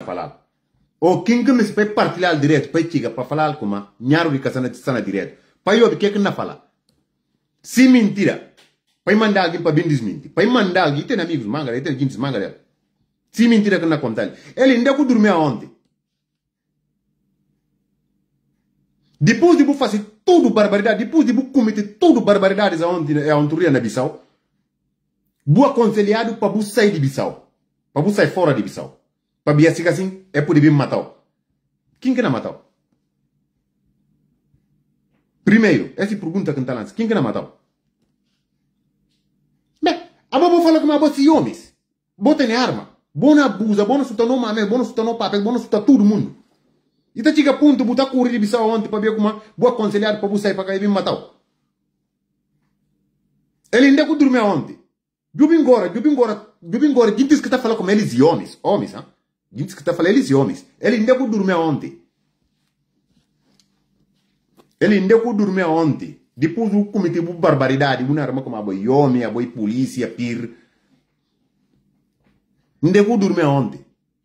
falar. O quem que me se pode partilhar direto, para chegar para falar como nharo de casa na direto. Para eu que na falar. Se mentira, para mandar alguém para bem desmentir. Para mandar alguém, tem amigos manga, tem gente manga. Se mentira que na contar. Ele ainda que dormir ontem. Depois de fazer tudo barbaridade, depois de cometer tudo barbaridades aonde na Bissau, boa aconselhado para você sair de Bissau, para você sair fora de Bissau, para vir assim é por vir matar. Quem que não matou? Primeiro, essa pergunta que está lá, quem que não matou? Bem, a boa fala que você homens, bota em arma, bona abusa, bona suta no mame, bona suta no papel, bona suta todo mundo. E tá chega a ponto de botar correr de Bissau ontem para ver como boa aconselhado para você sair para cá e vir matar. Ele ainda que dormiu ontem. Jubingora, quem diz que está falando com eles e homens, hein? Quem diz que está falando eles e homens. Ele ainda que dormiu ontem. Ele ainda que dormiu ontem. Depois do cometer barbaridade, uma arma como a boi homem, a boi polícia, pir. Ainda que dormiu ontem.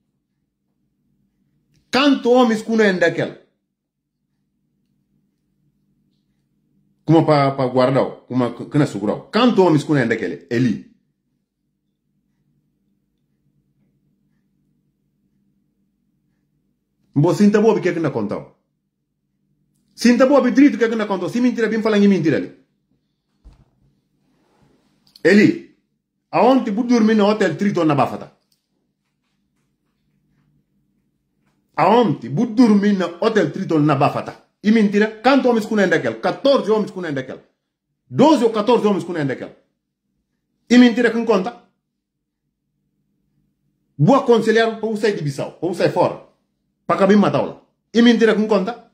Quanto homens que não é daquela? Como para guardar, como que não é segurar. Quanto homens que não é daquela? Ele. Você sinta boa que é que não contou. Sinta boa direito que é que não contou. Se mentira, bem falando em mentira ali. Ele. Aonde você dormir no hotel Triton na Bafata? Aonde você dormir no hotel Triton na Bafata? E mentira, quantos homens que não é daquela? 14 homens que não é daquela. 12 ou 14 homens que não é daquela. E mentira, quem conta? Boa aconselhar para você sair de Bissau, para você sair fora. Para acabar matar lá. E mentira com conta?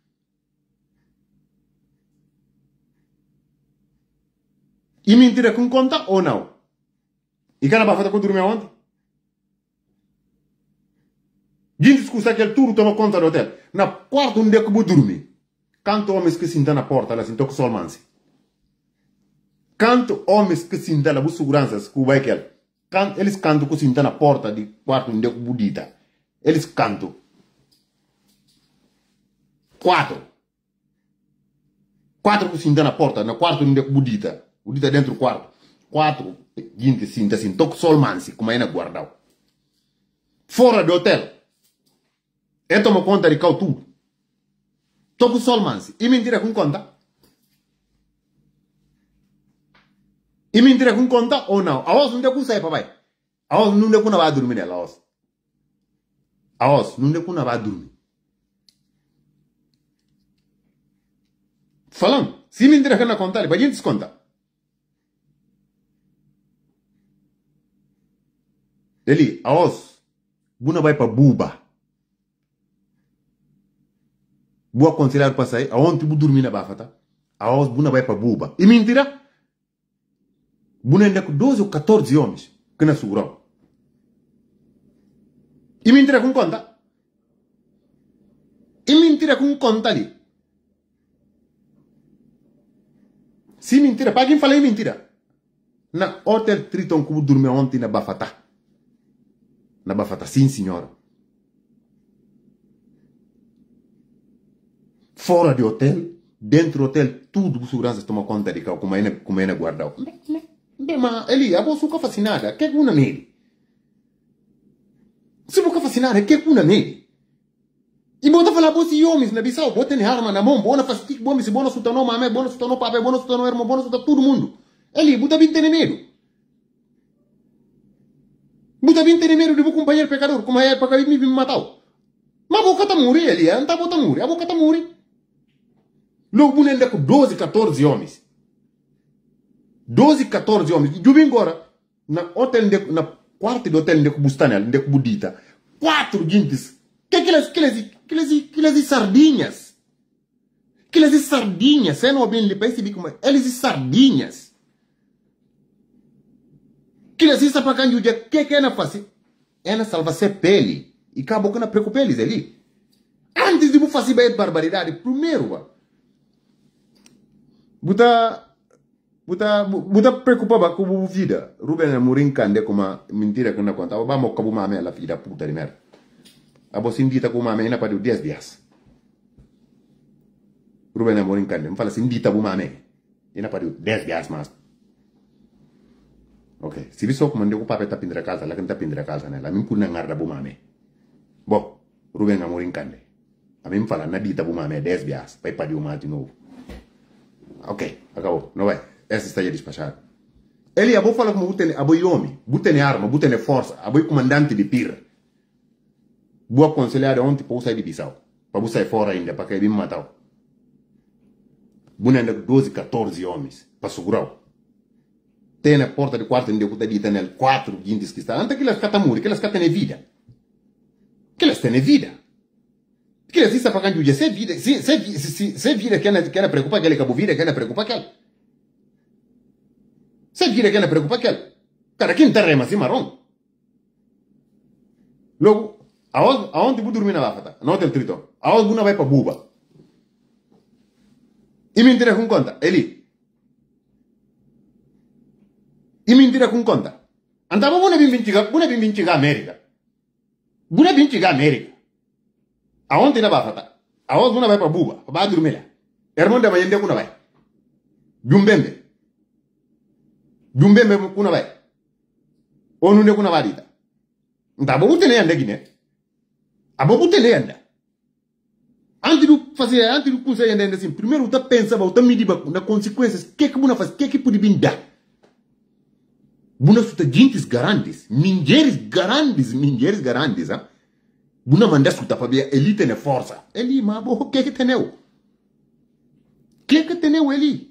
E mentira com conta ou não? E quem vai fazer com dormir ontem? Gente escuta que ele tudo toma conta do hotel. Na quarto onde é que eu vou dormir? Quantos homens que sentam na porta, lá sentam com solmanse? Quantos homens que sentam na segurança, que vai que eles cantam que sentam na porta de quarto onde é que eu vou dita. Eles cantam. 4 que sentam na porta, no quarto onde é que eu vou dita. O dita dentro do quarto. 4 gente senta assim, toca solmanse, como é na guardal. Fora do hotel. Eu tomo conta de tudo. Toco solmanse. E mentira com conta? E mentira com conta ou não? A os não deu com sair, papai. A os não deu com vai dormir nela, a os. A os não deu com vai dormir. Falando, se mentira que não conta, ele vai gente desconta. Ele, a os, buna vai para buba. Boa aconselhar para sair, aonde tu dormir na bafata, a os buna vai para buba. E mentira? Buna ainda com 12 ou 14 homens que não segurou. E mentira com conta? E mentira com conta ali? Se mentira, para quem fala em mentira? Na Hotel Triton que dormiu ontem na bafata. Na bafata, sim senhora. Fora de hotel, dentro do hotel, tudo os seguranças tomam conta de como é na guardar. Mas ele, a bolsa fica fascinada, que é uma nele? Se fica fascinada, que é uma nele? E bota falar bolsa e homens na Bissau, bota em arma na mão, bona faz tic bomba, se bona suta no mame, bona suta no papai, bona suta no irmão, bona suta todo mundo. Ele, bota bem ter medo. Bota bem ter medo de um companheiro pecador, como é para me matar. Mas a boca está morrer ali, não está a morrer, a boca está morrer. Logo, ele anda com 12, 14 homens. 12, 14 homens. E eu vim agora, na quarto do hotel, onde Bustanel, onde Budita, 4 gentes. Que aquelas sardinhas. Aquelas sardinhas. Você não ouviu ele perceber como eles sardinhas. Aquelas isso para canjo de que ela faz? Ela salva se pele. E acabou que não preocupa eles ali. Antes de fazer bem barbaridade, primeiro, Buta preocupava com a vida. Ruben Amorim cande como mentira que não conta. Vamos acabar uma la filha puta de merda. abo sindita bu mame ina padu 10 dias Ruben Amorim Kande mfala sindita bu mame ina padu 10 dias mas ok si biso ko mande ko pape tapindra casa la kan tapindra casa ne la min kunna ngarda bu mame bo Ruben Amorim Kande amin fala na dita bu mame 10 dias pay padu ma de novo ok acabou não vai essa está já despachada ele abo fala como abo yomi butene arma butene força abo comandante de pir boa conselhada ontem para sair de Bissau para sair fora ainda para que bim matar bunanda 12 14 homens para segurar tem na porta do quarto onde eu pude ditar nele 4 guindes que está antes que elas catamuri que elas catem vida que elas têm vida que elas estão pagando de se vida se vida que ela preocupa aquele cabo vida que ela preocupa aquele se vida que ela preocupa aquele cara quem tá rema assim marrom logo aonde vou dormir na bafata no hotel Triton aonde vou vai para Buba e mentira com conta ele e mentira com conta andava buna bim vintiga América buna vintiga América aonde na bafata aonde vou vai para Buba para dormir lá irmão da manhã kuna vai Jumbembe kuna vai onu ne kuna vadita ndaba utene yanda gine abo utene yanda antes de fazer yanda assim primeiro uta pensa ba uta midi ba na consequências que buna faz que pode binda buna suta jintis garantis mingeres garantis ha buna manda suta fa bia elite ne força eli ma bo que teneu eli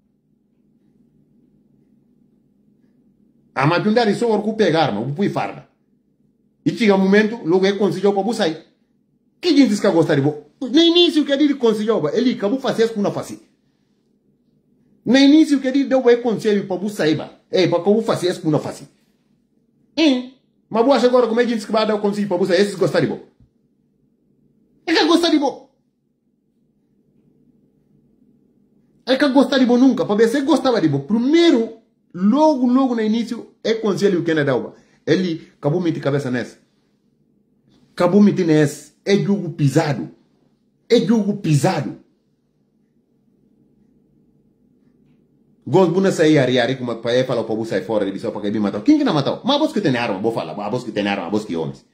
a matundari só orcu pegar arma pui farda e chega um momento logo é conseguiu para busai que gente que gosta de bo no início que ele conseguiu ele acabou fazer com uma face no início que ele deu o conselho para busai para como fazer com uma face mas boa agora como é gente que vai dar o conselho para busai esses gostar de bo é que gostar de bo nunca para ver se gostava de bo primeiro logo no início é conselho que ele dava ele acabou meter cabeça nessa é jogo pisado gosto buna sair ariari como para falar para sair fora de Bissau para que me matar quem que não matou mas vos que tem arma vou falar vos que tem arma vos que homens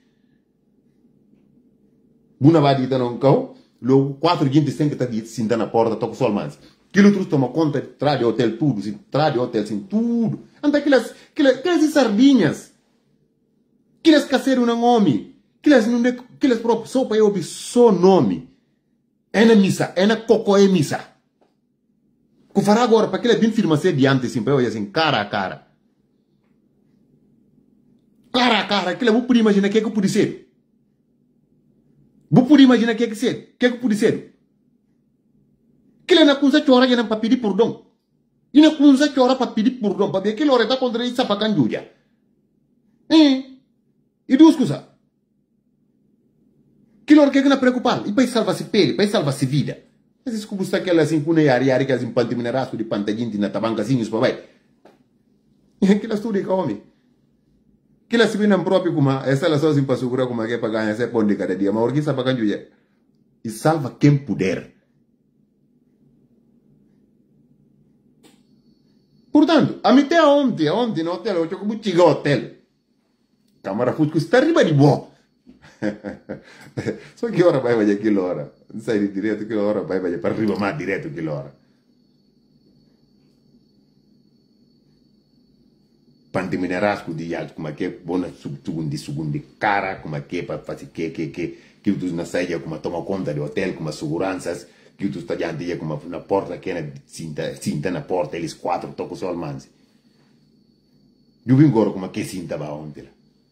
buna vai ditar não cão logo 4 gente tem que estar sentando na porta toca sol mans aquilo tudo toma conta traz de hotel tudo tudo anda aquelas sardinhas aquelas caseiro não homem aquelas próprias só para eu ouvir só nome é na missa é na coco é missa que fará agora para aquela bem firma ser diante assim para eu assim cara a cara aquela vou poder imaginar que pode ser que pode ser aquela na coisa chora que não para pedir perdão e na coisa chora para pedir perdão para ver aquela hora está contra isso para canjuja e duas coisas aquela hora que não preocupar e para salvar-se pele para salvar-se vida mas como está aquela assim com a que as impante mineraço de pantadinho na tabancazinhos para vai aquela história que homem aquela se vem próprio como essa ela só assim para segurar como é para ganhar esse pão de cada dia mas o que está para canjuja e salva quem puder. Portanto, a até ontem no hotel, eu como chega ao hotel. Câmara Fusco está arriba de boa. Só que hora vai fazer aquela hora? Não sai direto, que hora vai fazer para arriba mais direto aquela hora. Pante minerasco de alto, como é que é, bona segundo cara, como é que é para fazer que tu na saída, como toma conta do hotel, como seguranças, que tu está diante como na porta, que é cinta na porta, eles 4 tocam só almanzi. Eu vim agora como que cinta vai ontem.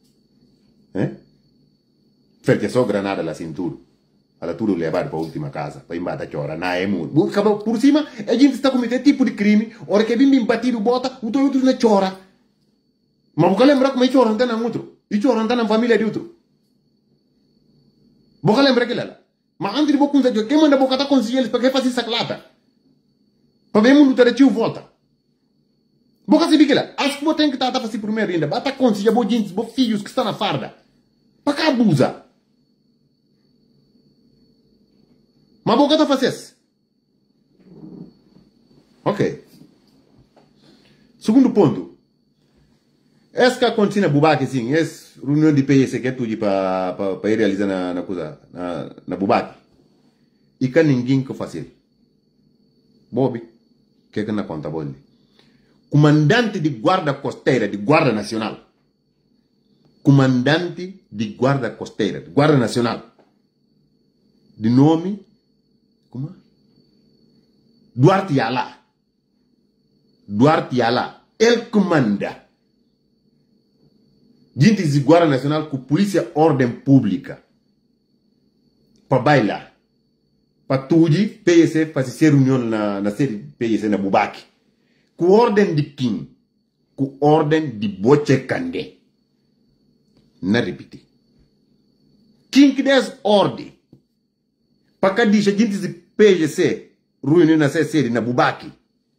Perché só granada la cintura. Alla tudo levar para a última casa, para embaixo chora, não é muito. Por cima, a gente está cometendo tipo de crime, hora que vem batido bota, o outro não chora. Mas você lembra como é chora não tem outro? E chora não tem na família de outro. Você lembra aquilo lá? Mas antes de você dizer, quem manda você conseguir eles para que fazer saclata? Para ver o mundo ter tio volta. Você sabe que lá? Acho que você tem que estar fazendo primeiro ainda, para conseguir os filhos que estão na farda. Para que abusa? Mas boca tá fazendo. Ok. Segundo ponto. Essa que acontece na Bubaque, sim, essa reunião de PSC que é tudo para realizar na Bubaque. E que ninguém que faz ele. Bobi, que é que na conta boa. Comandante de guarda costeira, de guarda nacional. Comandante de guarda costeira, de guarda nacional. De nome, como? Duarte Alá. Duarte Alá. Ele comanda. Gente de guarda nacional com polícia ordem pública. Para bailar. Para tudo, PSC fazer reunião na sede PSC na Bubaque. Com ordem de quem? Com ordem de Boche Kandé. Não repetir. Quem que dá ordem? Para cá diz a gente de PSC reunião na sede na Bubaque.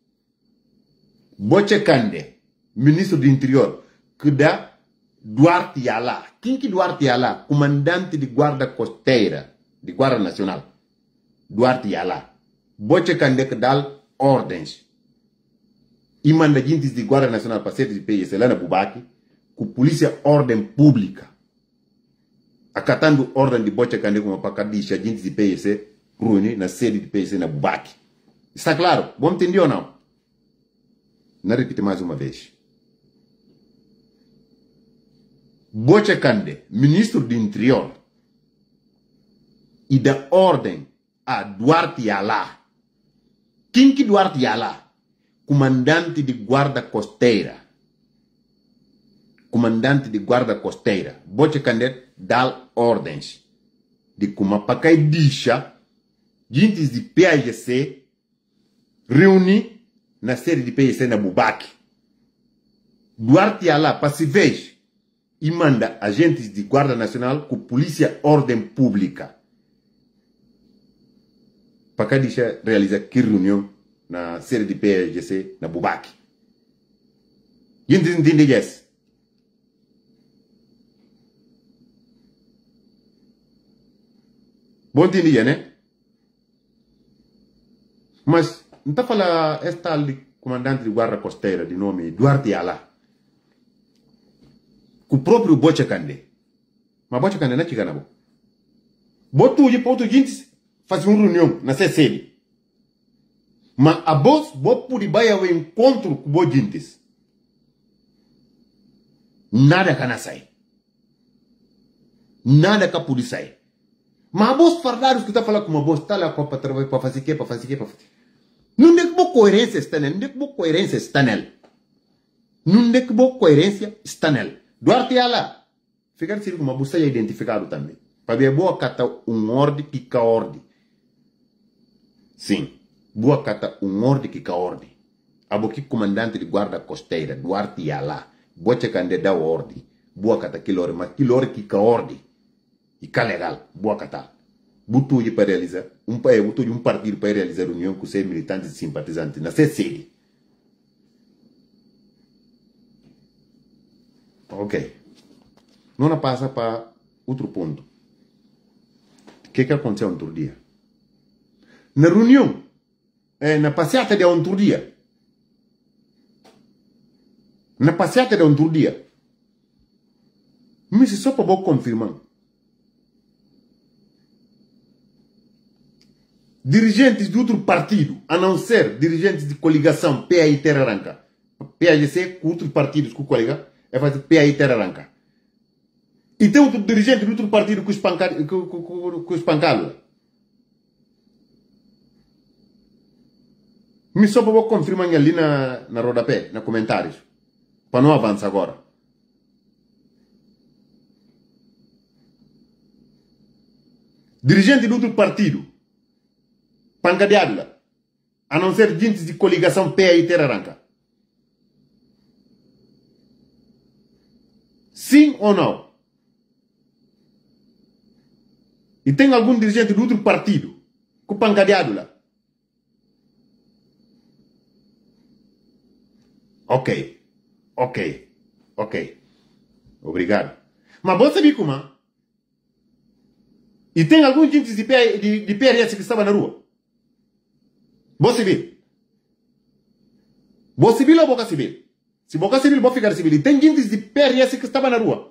Boche Kandé, ministro do interior, que dá Duarte Alá. Quem que Duarte Alá? Comandante de guarda costeira, de guarda nacional. Duarte Alá. Boche Kandé que dá ordens. E manda gente de guarda nacional para ser de PSC lá na Bubaque, com polícia ordem pública. Acatando ordem de Boche Kandé como para cá diz a gente de PSC reúne na sede de PSC na Bubaque. Está claro? Bom entender ou não? Não repito mais uma vez. Boche Kandé, ministro do interior, e dá ordem a Duarte Alá. Quem que Duarte Alá? Comandante de guarda costeira. Comandante de guarda costeira. Boche Kandé dá ordens de como para cá deixa gente de PAGC reunir na sede de PSC na Bubaque. Duarte Alá, para se ver, e manda agentes de guarda nacional com polícia ordem pública. Para cá deixa realizar que reunião na sede de PSC na Bubaque. Gente entende isso? Bom dia, né? Mas não está falando esta comandante de guarda costeira de nome Duarte Alá. Com o próprio Boche Kandé. Mas Boche Kandé não é chegando. Boto hoje para outro gente fazer uma reunião na sede. Mas a voz pode ir ao encontro com os gente. Nada que sair. Nada que pode sair. Mas a voz fardados que está falando com uma voz está lá para trabalhar, para fazer o quê, para fazer o quê, para fazer. Não é que boa coerência está nele. Não é que boa coerência está nele. Não é que boa coerência está nele. Duarte Alá. Ficar assim como uma busca identificado também. Para ver boa cata ordem que ca ordem. Sim. Boa cata ordem que ca ordem. Aboqui comandante de guarda costeira, Duarte Alá. Boche Kandé dá ordem. Boa cata que lore, mas que lore que ca ordem. E cá legal, boa catal. Butuji para realizar, um partido para realizar reunião com seus militantes e simpatizantes na sede. Ok. Não passa para outro ponto. O que aconteceu outro dia? Na reunião, na passeata de outro dia. Na passeata de outro dia. Mas só para vou confirmar. Dirigentes de outro partido, a não ser dirigentes de coligação PAI Terra Arranca, PAGC com outros partidos com o colega, é fazer PAI Terra Arranca. E tem outro dirigente de outro partido com espancado. Me só para confirmar ali na rodapé, na comentários, para não avançar agora. Dirigente de outro partido, pancadeado lá. A não ser gente de coligação PAI Terra Arranca. Sim ou não? E tem algum dirigente de outro partido com pancadeado lá? Ok. Obrigado. Mas você viu como? E tem alguns gente de PRS que estavam na rua. Boa civil. Boa civil ou boca civil? Se boca civil, vou ficar civil. E tem gente de PRS que estavam na rua.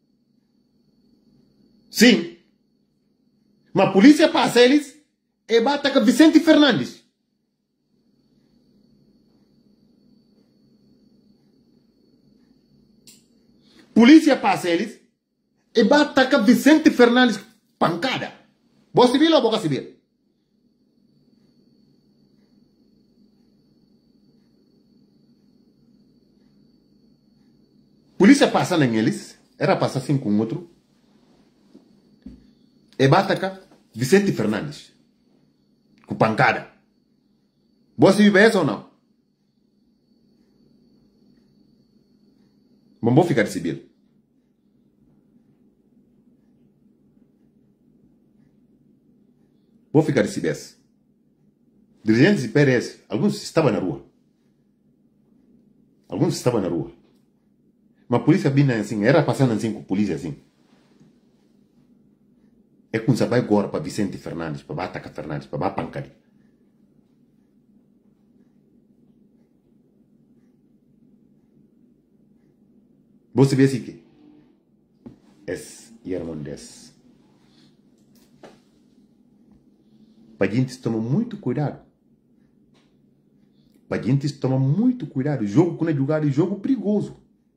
Sim. Mas a polícia passa eles e bate com Vicente Fernandes. Polícia passa eles e bate com Vicente Fernandes pancada. Boa civil ou boca civil? Polícia passa neles, era passar assim com outro. E bate com Vicente Fernandes. Com pancada. Boa civil é essa ou não? Mas vou ficar civil. Vou ficar civil. Dirigentes de PRS, alguns estavam na rua. Alguns estavam na rua. Mas a polícia vinha assim, era passando assim com a polícia assim. É quando você vai agora para Vicente Fernandes, para Bataca Fernandes, para Bapancari. Você vê assim que es Irmãos. Para a gente tomar muito cuidado. Para a gente tomar muito cuidado. Jogo quando é jogado é jogo perigoso.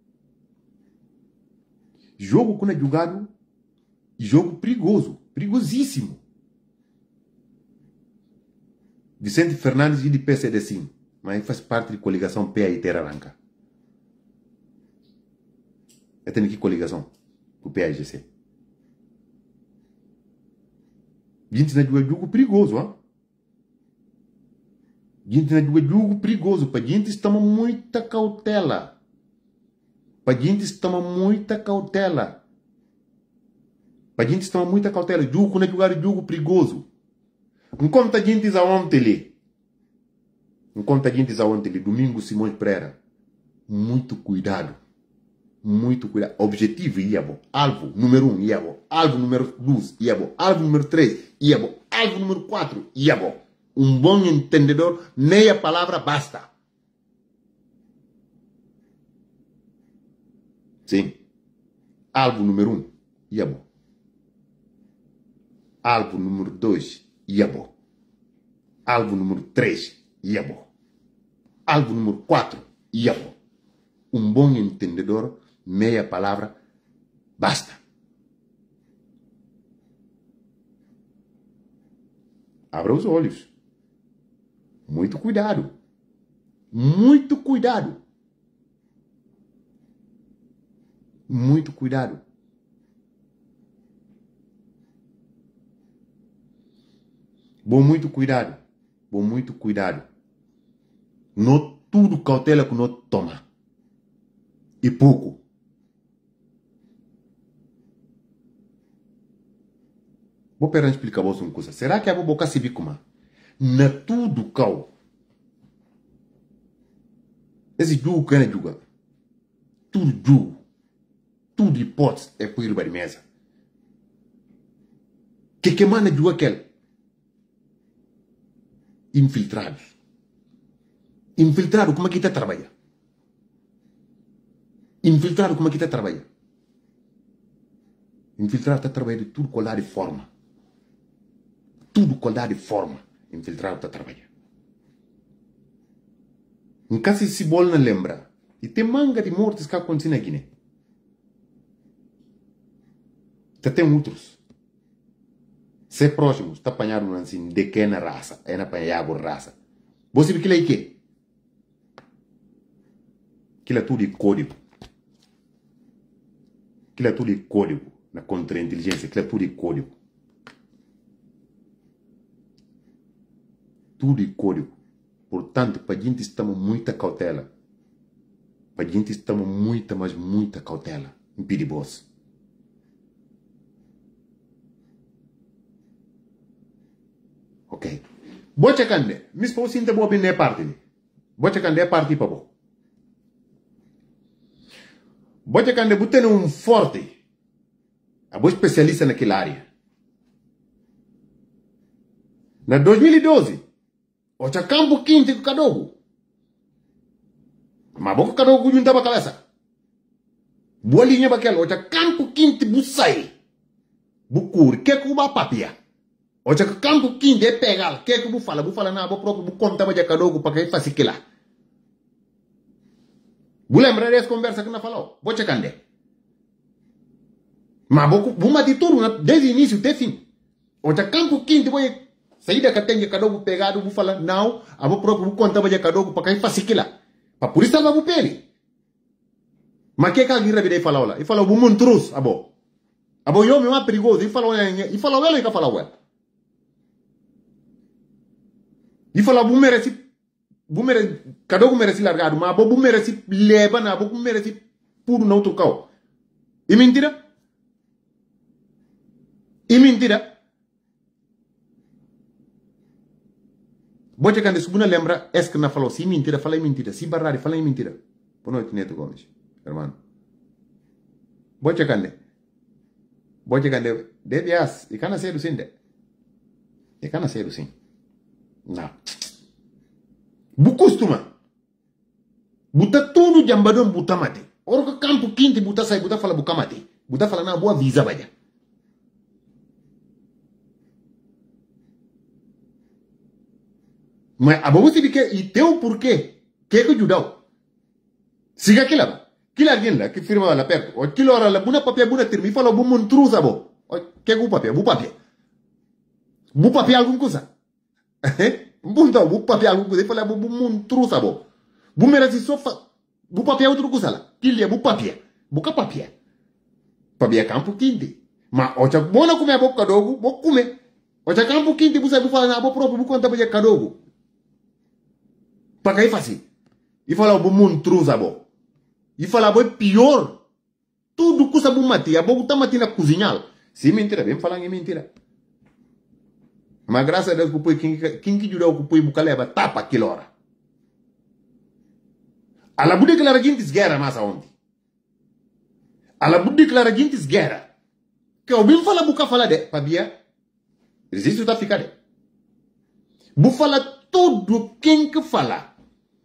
Jogo quando é jogado é jogo perigoso. Perigosíssimo. Vicente Fernandes e de PCD sim. Mas faz parte da coligação PAIT Arranca. Eu tenho aqui coligação com o PAIGC. Gente na jogo perigoso, ó. Gente na jogo perigoso. Para gente toma muita cautela. Para gente toma muita cautela. Para gente toma muita cautela. Jogo quando é jogo perigoso. Enquanto a gente está ontem ali. Enquanto a gente está ontem ali. Domingo Simões Pereira. Muito cuidado. Muito cuidado. Objetivo ia bom. Alvo número 1 ia bom. Alvo número 2 ia bom. Alvo número 3 ia bom. Alvo número 4 ia bom. Um bom entendedor, meia palavra basta. Sim. Alvo número 1 ia bom. Alvo número 2 ia bom. Alvo número 3 ia bom. Alvo número 4 ia bom. Um bom entendedor, meia palavra, basta. Abra os olhos. Muito cuidado. Muito cuidado. Muito cuidado. Bom, muito cuidado. Bom, muito cuidado. Não tudo cautela que não toma. E pouco. Vou pegar explicar a você uma coisa. Será que a boca se bicuma? Na tudo cal. Esse jogo que é jogo. Tudo jogo. Tudo hipótese é por ir para a mesa. Que manda jogo aquele? Infiltrados. Infiltrado, como é que está trabalhando? Infiltrado, como é que está trabalhando? Infiltrado está trabalhando de tudo colar de forma. Tudo colar de forma. Infiltrado está trabalhando. Em caso se bol não lembra. E tem manga de mortes que acontecem na Guiné. Tem outros. Se próximos, está apanhado assim, de que na raça. É na apanhado raça. Você vê que é que? Aquilo é tudo de código. Aquilo é tudo de código. Na contra-inteligência, aquilo é tudo de código. Tudo de código. Portanto, para a gente estamos muita cautela. Para a gente estamos muita, mas muita cautela. Perigoso. Ok. Boa cande. Mis pau sinta boa bem na parte. Boa cande é parte para boa. Boa cande botando um forte. A boa especialista naquela área. Na 2012, ocha campo quinte kadogo. Maboko kadogo junta ba cabeça. Boa linha baquela, ocha campo quinte busai. Bucur, que cuba papia. Ocha campo quinte é pegar, que bu fala na bo próprio bu conta ba kadogo para que faça aquilo. Bu lembra dessa conversa que na falou? Bocha cande. Maboko, bu mati tudo desde início até fim. Ocha campo quinte boy saída que tem kadogo pegado, bu fala não, a bo próprio bu conta ba kadogo para que faça aquilo. Pa por isso ela bu pele. Mas que alguém rabide fala lá? E fala bu montrus abo. Abo yo me ma perigoso, e fala ela que fala ué. E fala bu merece kadogo merece largado, mas abo bu merece leva na abo bu merece puro no outro cau. E mentira? E mentira? Bote quando subuna lembra, es que na falou si mentira, fala mentira, si barrari, fala mentira. Boa noite, Neto Gomes, hermano. Bote quando deve as, e cana ser sim de. E cana ser sim. Não. Bu costuma. Buta tudo jambadon buta mate. Oro que campo quinte buta sai buta fala buka mate. Buta fala na boa visa baja. Mas a boa se que e teu porquê? Que ajudou? Siga aquilo lá. Aquilo alguém lá que firma lá perto. O aquilo lá buna papel buna termi fala bu montruza bo. O que bu papel? Bu papel alguma coisa. Bunda bu papel alguma coisa fala bu montruza bo. Bu merece sofa. Bu papel outro coisa lá. Aquilo bu papel. Buka papel. Papel campo quinte. Mas o já bona comer boca dogo, bo comer. O já campo quinte bu sabe falar na bo próprio bu conta ba kadogo. Para que fácil. E fala bu montruza bo. E fala bo pior. Tudo coisa bu mati, a bo tá mati na cozinhar. Se mentira, bem falando em mentira. Mas graças a Deus quem que jurou que foi buca leva tapa aquela hora. Ala bu declara gente guerra massa ontem. Ala bu declara gente guerra. Que o bem fala buca fala de, pabia. Resiste tá ficar de. Bu fala tudo quem que fala.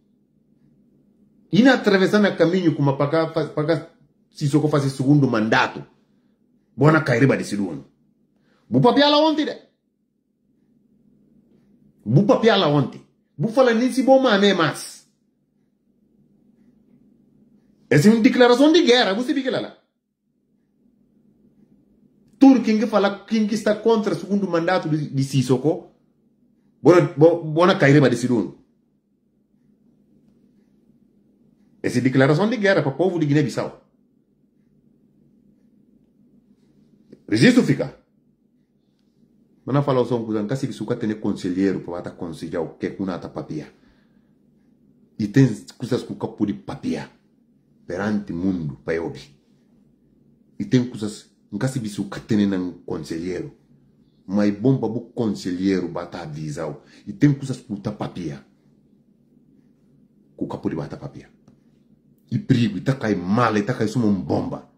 Ina atravessando o caminho como para se só que faz segundo mandato. Bona cairiba de segundo. Bu papia lá ontem de. Bu papia lá ontem. Bu fala nesse bom mame mas. Essa é uma declaração de guerra, você viu lá. Tudo quem que fala, quem que está contra o segundo mandato de Sissoko, bona cairiba de segundo. Essa é declaração de guerra para o povo de Guiné-Bissau. Registro fica. Mas não fala só um coisa, não se suca ter conselheiro para aconselhar o que kuna ta papia. E tem coisas que capu de papia perante o mundo para ouvir. E tem coisas, não se suca ter um conselheiro. Mas bom para o conselheiro bata avisar. E tem coisas que ta papia. Que capu de bata papia. E perigo, e tá cai mal, e tá cai suma bomba.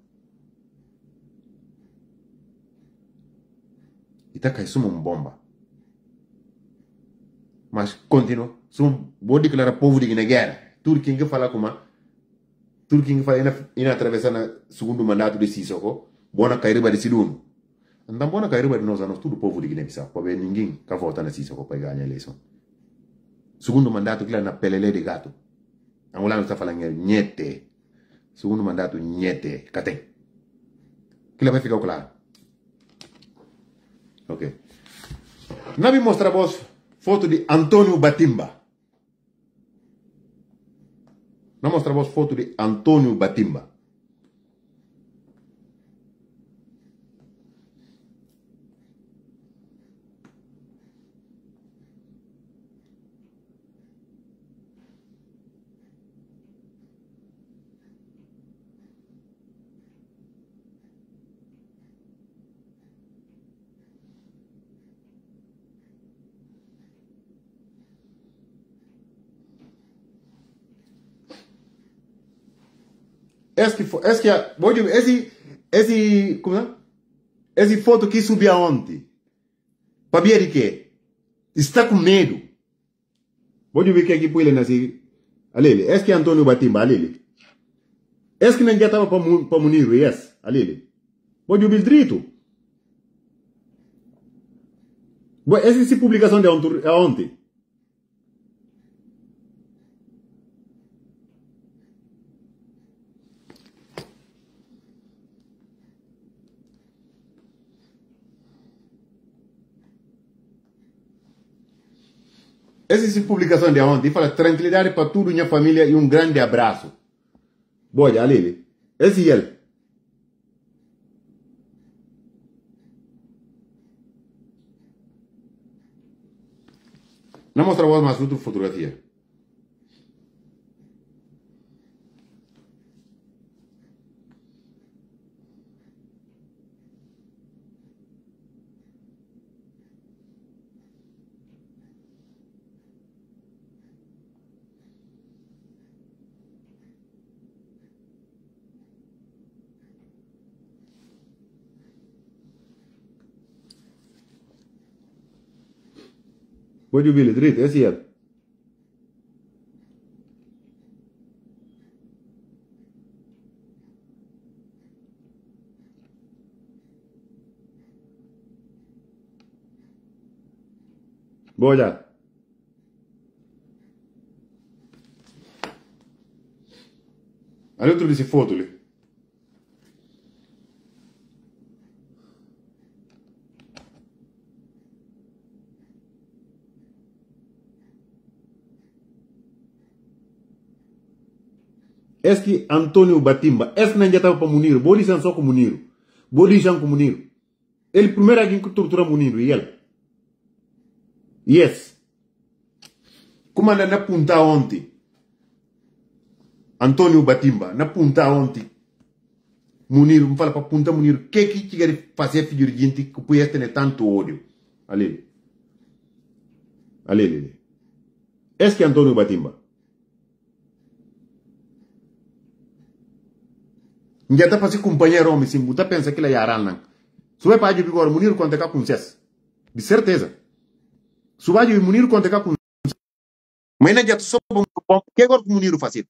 E tá cai suma bomba. Mas continua. Vou declarar povo de guerra. Tudo quem que fala como tudo quem que fala ina atravessar na segundo mandato de Sissoko, bona cairiba de Siduno. Então bona cairiba de nós tudo povo de Guiné-Bissau. Para ver ninguém que vota na Sissoko para ganhar a eleição. Segundo mandato que lá na pelele de gato. Angolano está falando nhete. Segundo mandato nhete. Catem. Que lá vai ficar claro. Ok. Não me mostra a vos foto de Antônio Batimba. Não mostra a vos foto de Antônio Batimba. Esse, como é? Esse foto que subiu ontem. Para ver de quê? Está com medo. Pode ver que aqui põe ele nascer. Alele, é que Antônio Batimba, alele. É que não já estava para munir, yes, alele. Pode ver direito. Essa publicação de ontem. Essa publicação de ontem fala tranquilidade para tudo, minha família e um grande abraço. Boa, alele. Esse é ele. Não mostra mais outra fotografia. Pode ver ele direito, esse é ele. Boa, olhar. Olha outro desse foto ali. Est-ce que Antônio Batimba, est-ce que não já estava para Munir? Bodi só com Munir. Bodi com Munir. Ele primeiro alguém que tortura Munir, e ele. Yes. Como anda na punta ontem? Antônio Batimba, na punta ontem. Munir, me fala para punta Munir. O que quer fazer filho de gente que podia ter tanto ódio? Ali. Ali. Est-ce que Antônio Batimba? Já está fazendo companheiro homem, sim, você pensa que ele é aral, não. Se vai para agora, Munir quando é com cesse. De certeza. Se vai Munir quando é com cesse. Mas não já só bom, que agora que Munir faz?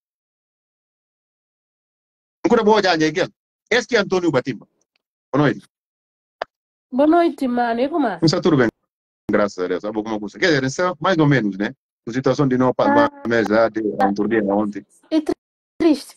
Nunca boa já aqui. Esse que é Antônio Batimba. Boa noite. Boa noite, mano. E como é? Está tudo bem, graças a Deus. Alguma coisa. Quer dizer, mais ou menos, né? A situação de não para a mesa de ontem. É triste.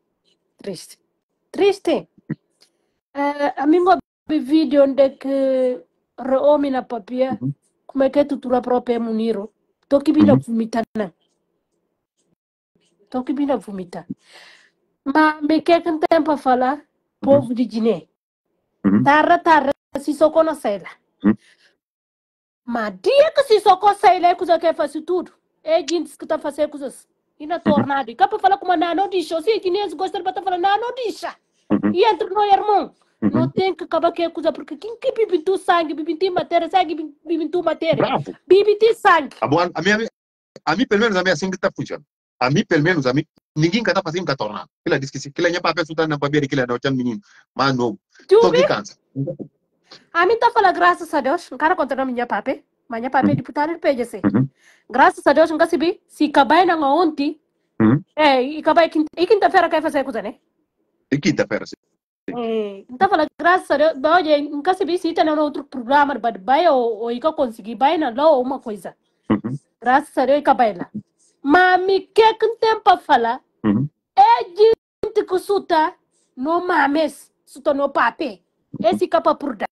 Triste. A mim vi vídeo onde que homem na papia, como é que tu tua própria Muniro. Tô que bina vomitar, né? Tô que bina vomitar. Mas me quer que tem para falar, povo de Guiné. Tarra, se só conhece lá. Mas dia que se só conhece lá, coisa que faz tudo. É gente que tá fazendo coisas. E na tornado. E cá para falar como não deixa. Se Guiné gosta de falar, não deixa. E entre nós, irmão, não tem que acabar com a coisa, porque quem que vive tu sangue, vive tu matéria, sangue, vive tu matéria. Bravo. Vive tu sangue. A mim, pelo menos, a minha assim que está funcionando. A mim, pelo menos, ninguém que está fazendo que tornar. Ela disse que se ela é para pessoa na papel que ela não tinha menino, mas não. Tô que cansa. A mim tá falando graças a Deus, não quero contar minha papel, mas minha papel é deputada de PGC. Graças a Deus, não sei se acabar na ontem, e acabar e quinta-feira quer fazer coisa, né? E quinta-feira, sim. Então, fala, graças a Deus, olha, nunca se se tem outro programa, vai ou eu consegui, vai na lá ou uma coisa. Graças a Deus, acabei lá. Mas me quer que tem para falar, é gente que suta no mames, suta no papel, esse capa por dar.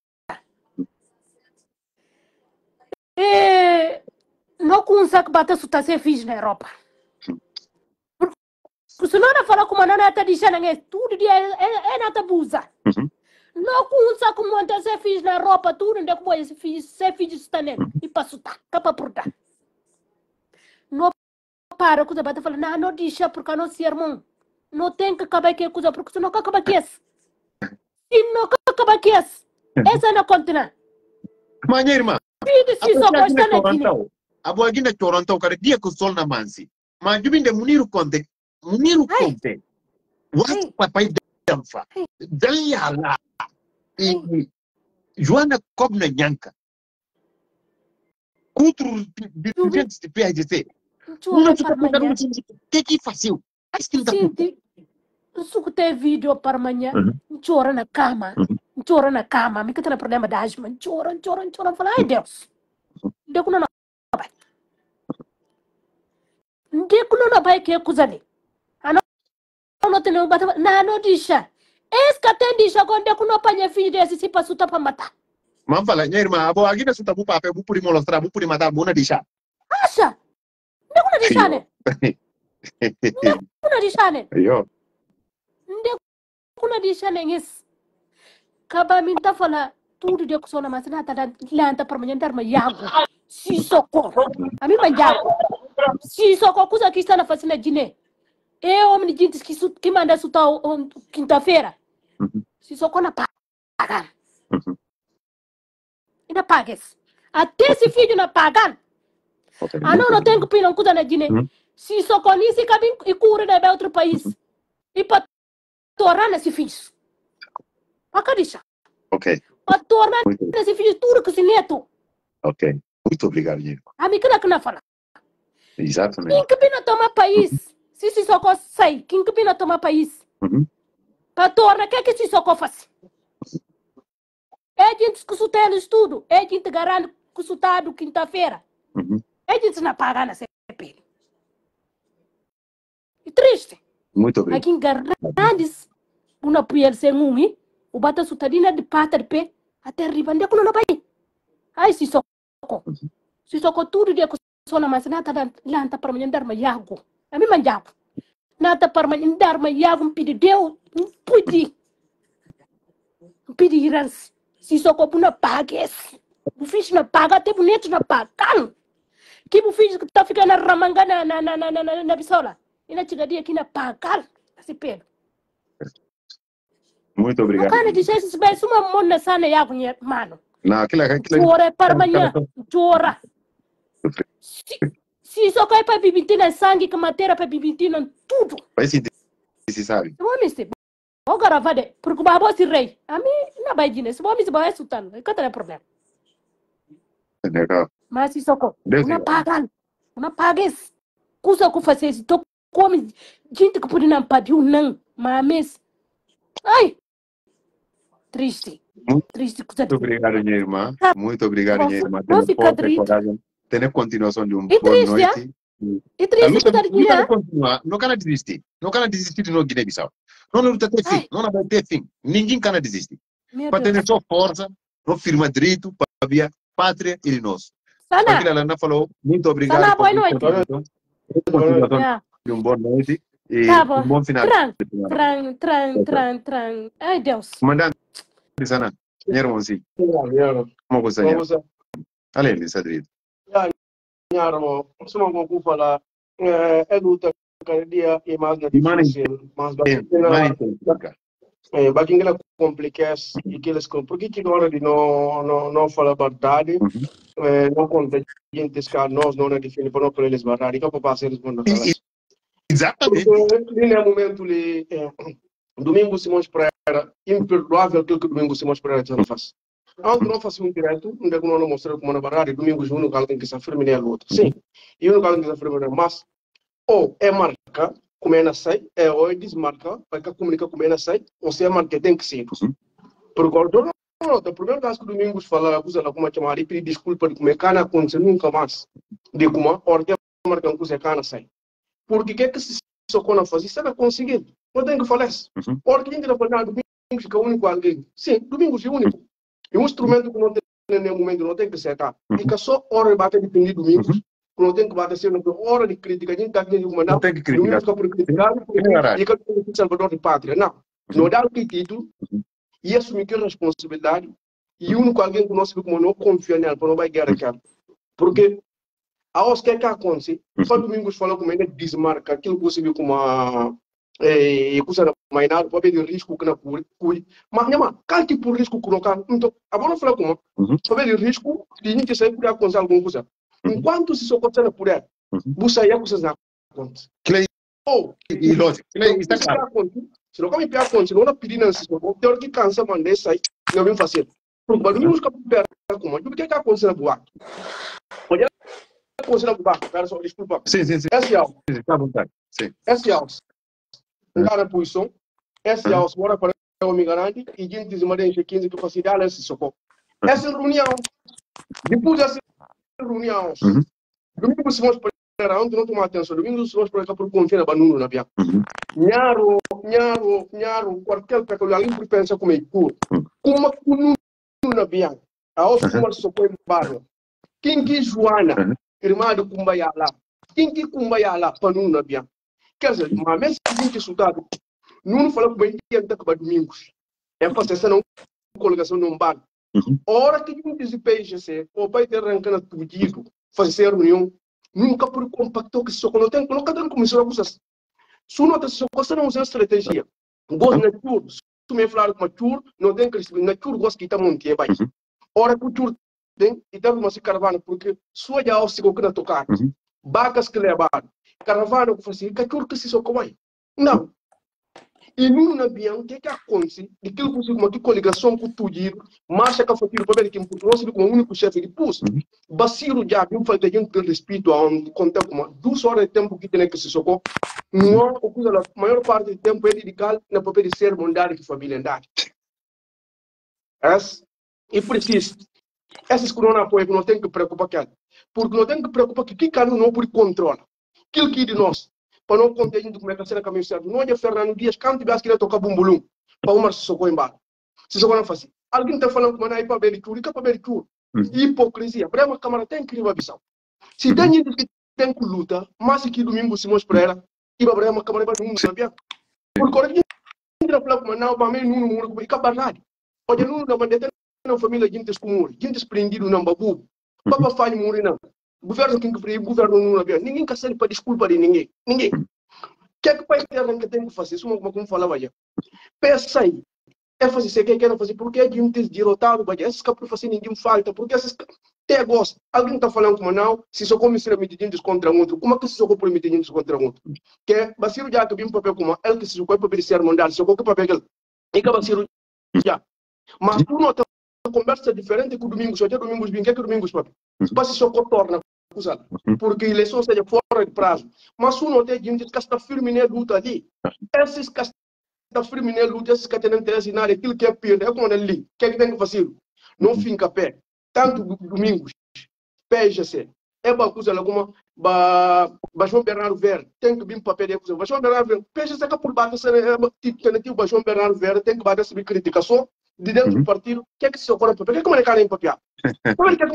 Não consegue bater suta se fiz na Europa. Se não fala como não está dizendo, tudo é nada abusa. Não consegue como antes se fiz na Europa, tudo onde é que se fiz está nele. E para suta, capa por dar. Não para, coisa bate fala, não deixa porque não se irmão. Não tem que acabar com a coisa, porque senão acaba com isso. Se não acaba com isso, essa não continua. Mas, irmã, a boa guina Toronto, cara, dia que o sol na mansi. Mas, eu vim de Muniru Conte. What papai danfa. Daya lá. E Joana Cobna Nhanca. Outro dirigentes de PAGC. Não fica pegando o que fazia? Acho que não está Sinti, suco tem vídeo para amanhã, chora na cama, me que tem problema de asma, chora, fala, ai Deus, deco não vai que coisa ali, não tem nenhum bata, não deixa, esse tem deixa quando deco não apanha filho desse se passa para matar. Mas fala, minha irmã, a aqui nessa tabu papel, vou por mostrar, vou por matar, vou na deixar. Acha, deco não deixa né? Não deixa né? Eu. Kuna di shanengis kaba minta fala tudo de kusona masana tada lanta permanyantar mayago si soko ami manjago si soko kusa kista na fasina jine homem de gente que manda suta quinta-feira si soko na pagan ina pagues até esse filho na pagan não tem que pinar kusa na jine si soko ni si cabin e cura de outro país e para tornar nesse filho. Acadisha. Ok. Para tornar nesse filho tudo que se neto. Ok. Muito obrigado, Diego. A mim que não fala. Exatamente. Quem que pina tomar país? Se só sai, quem que pina tomar país? Para tornar que se só faz? É gente que está no estudo, é gente garante que está do quinta-feira. É gente não paga na CP. E triste. Muito obrigado. Aqui em Garandes, uma puer sem o bata sutadina de pata de pé, até ribande com não vai. Ai, se soco tudo de que só na mas nada lanta para me dar yago. A mim manjago. Nada para me dar yago pedi deu, pedi irans. Se soco puna pagues. O fiz na paga até bonito na paga. Que o fiz que tá ficando na ramanga na bisola. E na chegadia aqui na pagar. Assim, Pedro. Muito obrigado. Cara, dizer se vai uma mona sana yago, mano. Não, aquilo. Chora para amanhã. Chora. Se só cai para bibitina sangue, que matéria para bibitina tudo. Vai se sabe. Vamos me o garavade, porque o babo se rei. A mim, não vai dizer. Se vamos me vai sultano. Não tem problema. Legal. Mas se só não pagas. Cusa que fazer isso. Tu come gente que pode não pagar não. Mas, ai. Triste. Muito obrigado, minha irmã. Muito obrigado, minha irmã. Não fica triste. Tem a continuação de boa noite. E triste não can desistir. Não can desistir de no Guiné-Bissau. Não tem fim. Não vai ter fim. Ninguém can desistir. Para ter sua força, não firma direito para via pátria e nosso. Aquilo ela não falou. Muito obrigado. Sana, boa noite. Continuação de boa noite e bom final. Tran. Ai, Deus. Comandante, Sana. Nyero Monsi. Como você é? Ale, Sadrid. Nyaro, suma ko fala luta cada dia e mais na difícil, mas bakingela complicadas e que eles porque que agora de não fala a verdade, não conta gente que nós não define para não para eles verdade, que para passar eles vão exatamente. No momento ali Domingo Simões Pereira, imperdoável aquilo que Domingo Simões Pereira já não faz. Algo não faz muito direto, onde é que não mostrar como na verdade, Domingo Júnior, que alguém que se afirme nem a luta. Sim, e o alguém que se afirme mas ou é marca, como é na sai, ou é desmarca, para que comunica como é na sai, ou se é marca, tem que ser. Porque o primeiro caso que Domingos fala, acusa lá como é chamar, e pedir desculpa de como é que não acontece nunca mais, de como a ordem marca não acusa que não sai. Porque que se socona fazer, você vai conseguir. Não tem que falar isso. Porque quem está falando, Domingos é o único alguém. Sim, Domingos é o único. E um instrumento que não tem nenhum momento, não tem que setar. E que só hora de bater de Domingos, não tem que bater sempre hora de crítica. A gente está aqui não tem que criticar. Domingos por criticar e que é salvador de pátria. Não dá o título e assumir que responsabilidade. E o único alguém que não sabe como não confia nele, para não vai ganhar aquilo. Porque a os que acontece, só Domingos falou como ele desmarca aquilo que você viu como a coisa mais nada, pode ter risco que não cuide. Mas, qual tipo de risco que não can? Então, agora falar como, pode ter risco de gente sair por acontecer alguma coisa. Enquanto se socorre na poder, você aí coisas não acontecem. Ou, e lógico, está claro. Se não come pior acontece, não pedir não se socorre, tem hora que cansa, mandei sair, não vem fazer. Porque Domingos que perde como, o que acontece na boate? Pode considerar baixo, cara, só desculpa. Sim. Esse alto. Tá à vontade. Sim. Esse alto. Um cara posição. Esse alto, bora para o migrante e gente diz uma gente 15 que facilita esse socorro. Essa reunião, depois dessa reunião, domingo se mostra para onde não tomar atenção, domingo se mostra para por confiar na banuna na via. Nharo, qualquer peculiar, alguém pensa como é puro. Como na via. A outra como se socorre em barro. Quem que Joana, irmã do Kumbayala, quem que Kumbayala panuna via. Quer dizer, mas mesmo que estudado, não fala que vai ter que domingos. É para ser não colocação num bar. Hora que a gente se PGC, o pai ter arrancado tudo, fazer reunião, nunca por compacto que só quando tem, não cada um começou a usar. Se não tem só coisa não usa estratégia. Gosto na tour, se me falar com a tour, não tem que na tour gosto que tá monte é baixo. Hora que o tour tem e tá uma caravana porque só já o sigo que na tocar. Bacas que levar, caravana que fazer, que tour que se só como aí. Não. E não na bião, o que acontece? Daquilo que uma coligação com tudo, marcha que a família para ver que nós como único chefe de pulso. Baciro já viu falta de gente respeito a um conta como 2 horas de tempo que tem que se socorrer. Não, a maior parte do tempo é dedicado na papel de ser mandado que família andar. E preciso. Essas que não apoiam, não tem que preocupar que porque não tem que preocupar que cada um não pode controlar. Aquilo que de nós. Para não conter gente como é que a caminho certo. Não é Fernando Dias, quando tiver que tocar bumbulum, para uma se socorrer embaixo. Se socorrer não faz. Alguém está falando que não é para ver tudo, que é para ver tudo. Hipocrisia. Para uma câmara tem que ir a visão. Se tem gente que tem que lutar, mas que domingo se mostra para ela, e para uma câmara para não sabia. Porque a gente está falando que não, para mim, não muro, e cabarrado. Olha, não na bandeira, não família, gente escumur, gente prendido, não babu. Papa faz morrer, não. Governo que freia, governo não havia. Ninguém quer ser para desculpa de ninguém. Ninguém. O que é que o país que tem que fazer? Isso como falava já. Pensa aí. É fazer isso que quer fazer. Porque é de um derrotado, mas esses que fazer ninguém falta. Porque esses até gosta. Alguém está falando como não, se só come ser medindo contra um outro. Como é que se só come medindo contra um outro? Que é, Baciro já que vem um papel como ele que se só come ser mandado, se só come papel ele. E que Baciro já. Mas tu não tem conversa diferente com o domingo. Só tem domingos bem, que é que domingos papi? Mas se só torna porque eleição seja fora de prazo. Mas se não tem gente que está firme na luta ali, esses que estão firme na luta, esses que têm interesse na área, aquilo que é pior, é como ali. O que é que tem que fazer? Não fica pé. Tanto domingos, PGC, é uma coisa alguma, João Bernardo Verde, tem que vir para papel de coisa. João Bernardo Verde, PGC que por baixo, tipo, João Bernardo Verde, tem que bater sobre criticação de dentro do partido. O que é que se ocorre em papel? O que é que o cara em papel? Como é que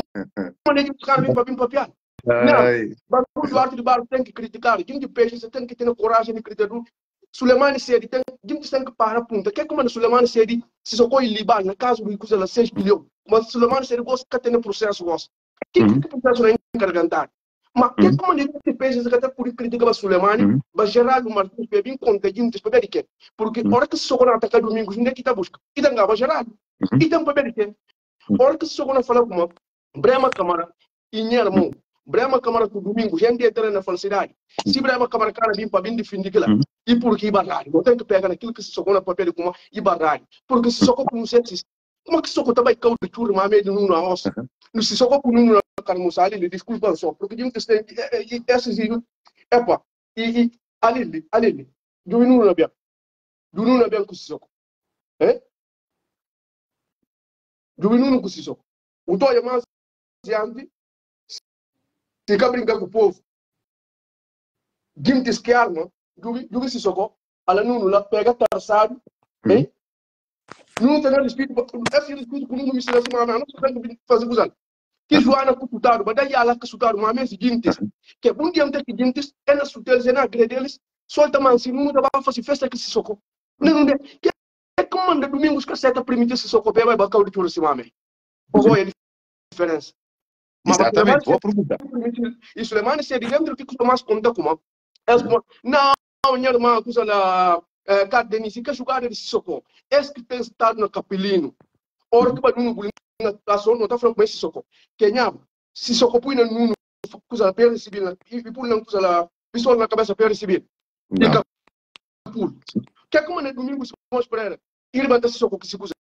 o cara vem para papel? Não, o Duarte de Barro tem que criticar, quem de peixe você tem que ter coragem de criticar. Suleimani Sedi tem que parar a punta. Que é como Suleimani Sedi se socorre em Líbano, na casa do custa 6 bilhões. Mas Suleimani Sedi gosta de ter processo, gosta. Quem que processo não é encarregar? Mas que é como de peixe você tem por criticar o Suleimani, mas Geraldo Martins bem contagiante, para ver de quê? Porque a hora que se socorre atacar domingos, onde é que está busca? E tem que Geraldo. E tem para ver de quê? A hora que se socorre falar com uma Brema Câmara e Nhermo. Brema Câmara do domingo, gente entra na falsidade. Se Brema Câmara cara vem para vir defender aquilo, e por que Ibarrari? Não tem que pegar naquilo que se socou na papel como Ibarrari. Porque se socou com um sexo, como é que se socou também com o turno, mas meio no nosso? Não se socou com um carmuçal, ele desculpa só, porque tem que ter esses epa, e ali, do não bem com se socou. Do não com se socou. O dó é mais diante. Se quer brincar com o povo, gente que arma, do se socorro, ela não lá pega tarçado, não tem respeito, esse respeito que não me ensina assim, mas não tem que fazer usar. Que Joana computado, mas daí ela que sutaram, mas mesmo gente, que um dia tem que gente, ela suteles, ela agrede eles, solta mas se não dá para fazer festa que se socorro. Não, que é como manda domingos que a permitir se socorrer, vai bacar o de tudo se mame. Qual é a diferença? Exatamente, boa pergunta. E Suleimani se dentro que custa mais conta como não, minha irmã, custa lá, Denise, que jogar de socorro. Esse que tem estado no capelino, ora que vai no bolinho, não está falando com esse socorro. Que se socorro põe no custa para receber, e põe não custa lá, pessoal na cabeça para receber. Que é como no domingo se mostra para ela, ele vai ter socorro que se custa.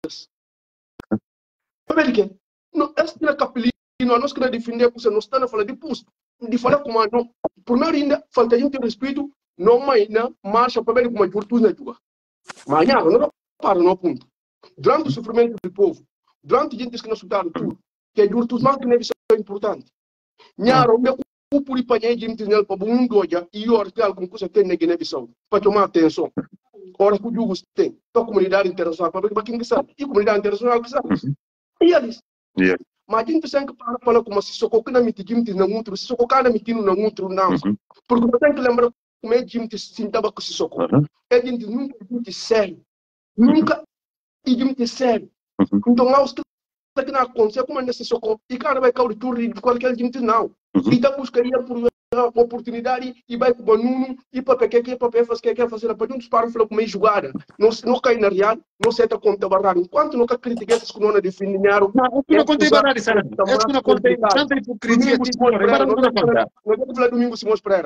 Não, esse na capelino. Nós queremos defender, porque nós estamos falando de posto. de falar como não, primeiro ainda falta gente respeito, não mais na marcha para ver como virtude na tua. Mas não para no ponto. Durante o sofrimento do povo, durante gente que não estudaram tudo, que é virtude mais que não é importante. Nharo, meu por ir para gente nele para um doja e o artigo com coisa tem na Guiné-Bissau para tomar atenção. Ora que o Jugo tem, para a comunidade internacional, para quem que sabe, e a comunidade internacional que sabe. E eles. Mas a gente tem que falar como se socorro na mitigimte na outro, se socorro na mitino na outro não. Porque você tem que lembrar como é que a gente se sentava com esse socorro. A gente nunca é sério. Nunca é gente sério. Então, aos que não acontece, como é nesse socorro, e cara vai cair tudo de qualquer gente não. E está buscando por oportunidade e vai para o Nuno e para o que quer fazer para juntos para falar como é jogada. Não cai na real, não se está conta barrado. Enquanto nunca critica essas que não definem dinheiro. Não contei barrado, sabe? É que não contei tanta hipocrisia. Não vou falar domingo Simões Pereira.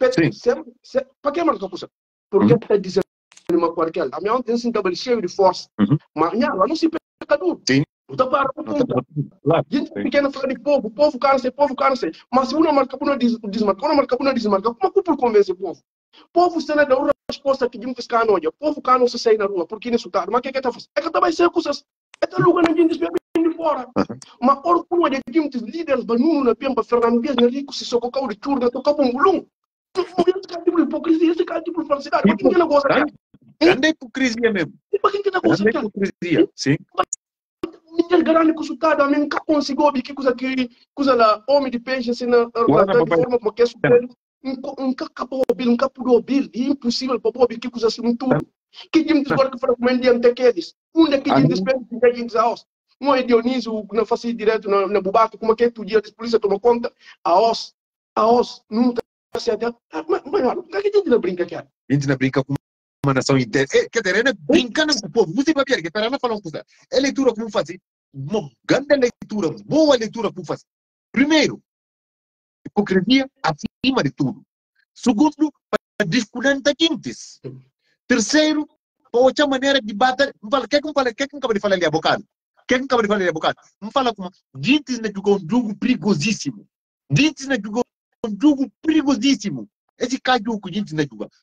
Para que marca coisa? Porque está dizendo uma qualquer. A minha ontem se estabelecia de força. Mas não se pecador. Sim. Então, para o ponto. Gente pequena fala de povo cansa. Mas se uma marca por não desmarcar, uma marca por não desmarcar, como é que convence o povo? O povo está na resposta que gente está na o povo cá não se sai na rua, porque não está. Mas o que é que está fazendo? É que está vai ser coisas. É que lugar na gente de fora. Mas por como de gente líderes, Banuno, na Pemba, Fernando Dias, na Rico, se socou de turno, tocar um bulum. Esse cara tipo de hipocrisia, esse cara tipo de falsidade. Mas quem não gosta? Grande hipocrisia mesmo. Mas quem não gosta? Grande hipocrisia, sim. Ninguém grande consultado, a mim nunca conseguiu ver que coisa lá, homem de peixe, assim, na forma como que é super, nunca acabou de ouvir, nunca pude ouvir, é impossível para ouvir que coisa assim, tudo. Que gente agora que fala como é diante daqueles, daqueles gente espera que a gente aos, é Dionísio, não faz direto na Bubaca, como é que tu dia a polícia toma conta, a os nunca se até, mas o que a gente não brinca aqui? A gente não brinca com uma nação inteira. Quer dizer, é brincando com o povo. Você vai ver que para não falar uma coisa. É leitura como fazer. Uma grande leitura, boa leitura como fazer. Primeiro, hipocrisia acima de tudo. Segundo, para discutir quentes. Terceiro, para outra maneira de bater. Quem acaba de falar ali, abocado? Quem acaba de falar ali, abocado? Não fala como gente na jogou um jogo perigosíssimo. Gente na jogou um jogo perigosíssimo. Esse caso que a gente na jogou.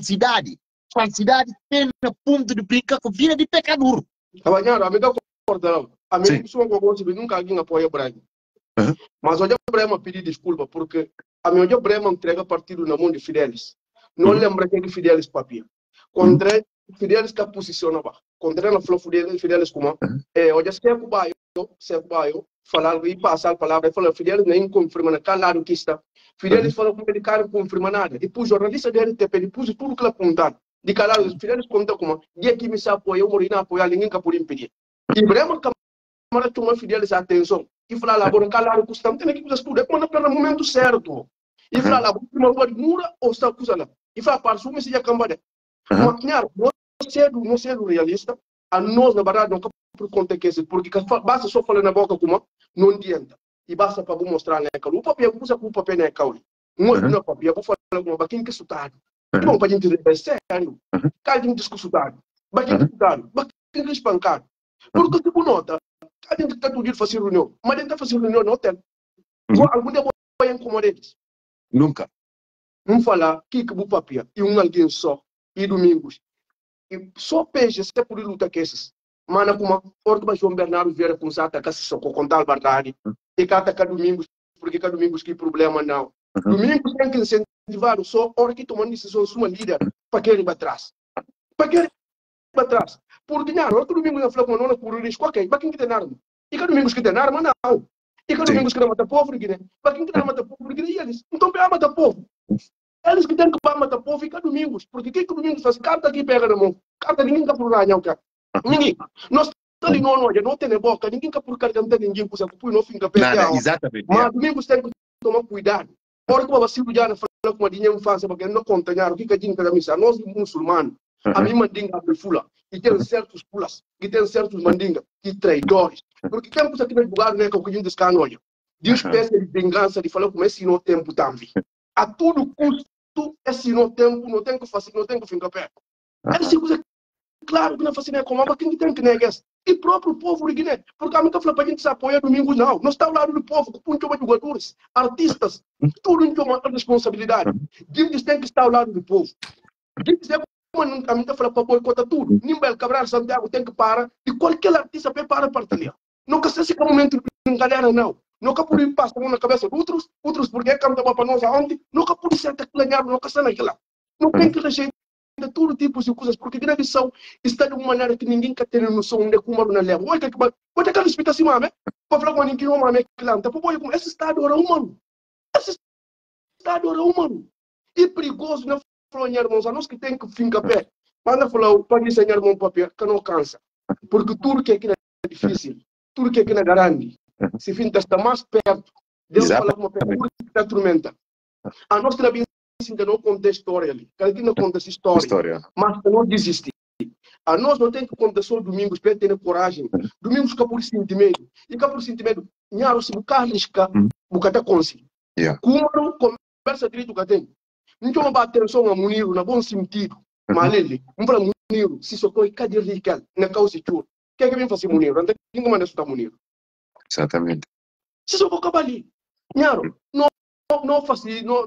Falsidade tem no ponto de brincar com vida de pecador. Amanhã, amiga, concordam. A mim, pessoa que eu gosto de nunca alguém apoia o Braga. Mas hoje o Brema pedir desculpa, porque a minha hoje o Brema entrega partido na mão de Fidelis. Não lembra que é de Fidelis papia. Quando Fidelis que posicionava. Quando ela falou Fidelis como hoje se é o bairro, falar e passar a palavra, falar Fidelis nem confirma na calado que está. Fidelis falou que ele cara confirma nada. Depois jornalista da RTP, depois tudo que ele apontar. De calado, os Fidelis conta como dia que me se apoia, o Morina apoia, ninguém que por impedir. E Brema Mara toma Fidelis atenção e fala lá, bora calar custa, não tem que coisa tudo, é quando no momento certo. E fala lá, uma rua de mura ou está coisa lá. E fala, para sumir se já cambada. Maquinar, não sendo realista, a nós na verdade não por conta que esse, porque basta só falar na boca como não adianta. E basta para mostrar na caule. O papel usa com o papel na caule. Não papel, vou falar com quem que sutado. Bom, para a gente dizer, sério. Cada gente discussado. Baquinho sutado, baquinho espancado. Porque tipo nota, a gente está tudo fazer reunião, mas a gente está fazendo reunião no hotel. Algum dia vai incomodar eles. Nunca. Não falar que o papel e alguém só, e domingos. E só peixe, se é por luta que esses. Mana como a João Bernardo Vieira com Zata, que se socou com tal verdade. E cada domingos, porque cada domingos que problema não. Domingos tem que incentivar só hora que tomando decisão sua líder para que ele vá atrás. Para que ele vá atrás. Porque não, outro domingo na Flávia não por risco, ok, para quem que tem arma? E cada domingos que tem arma, não. E cada domingos que não mata povo, para quem que não mata povo, e eles. Então, para matar povo. Eles que têm que matar povo e cada domingos. Porque quem que domingos faz carta aqui pega na mão? Carta ninguém está por ranhar o cara. Ninguém. Nós ali não tem boca, ninguém está por carregar ninguém, por exemplo, não fica perto. Exatamente. Mas domingos tem que tomar cuidado. Ora que o vacilo já não fala com a dinheiro infância, porque não conta o que a gente quer missa. Nós, muçulmanos, a mim mandinga abre fula. E tem certos pulas, e tem certos mandinga, e traidores. Porque tem coisa aqui no lugar, né, que a gente está olha. De espécie de vingança, de falar como esse não tempo também. A todo custo, esse não tempo, não tem que fazer, não tem que ficar perto. Essa coisa claro que não faz nem como, mas quem tem que negar? E próprio povo de Guiné, porque a minha fala para a gente se apoiar domingo, não. Nós estamos ao lado do povo, com jogadores, artistas, tudo em uma responsabilidade. Gente tem que estar ao lado do povo. Gente tem que a minha fala para boicotar tudo. Nimbel Cabral Santiago tem que parar, e qualquer artista para partilhar. Nunca se esse momento de galera, não. Nunca pude passar na cabeça de outros porque cantava para nós aonde, nunca pude ser teclanhado, nunca ser naquela. Não tem que rejeitar de todo tipo de coisas, porque Guiné-Bissau está de uma maneira que ninguém quer ter noção onde como na leva. Olha que pode aquela explicação, mame, para falar com ninguém, mame, clanta, para esse estado era humano. Esse estado era humano. E perigoso, não falou, irmãos, a nós que tem que ficar pé. Manda falar, pode ensinar irmão papel, que não cansa. Porque tudo que aqui é difícil, tudo que aqui é grande. Se finta está mais perto, Deus fala uma pergunta que atormenta. A nós que ainda não conta a história ali, que aqui não conta essa história, mas não desistir. A nós não tem que contar só domingos para ter coragem. Domingos que por sentimento. E que por sentimento, nharo se bucar risca, bucar até consi. Como conversa direito que tem. Não tem uma atenção a Muniro, na bom sentido. Mas ele, não fala Muniro, se socorre, cadê rica, na causa de tudo. O que é que vem fazer Muniro? Não tem ninguém manda estudar Muniro. Exatamente. Se só vou ali. Nharo, não faço não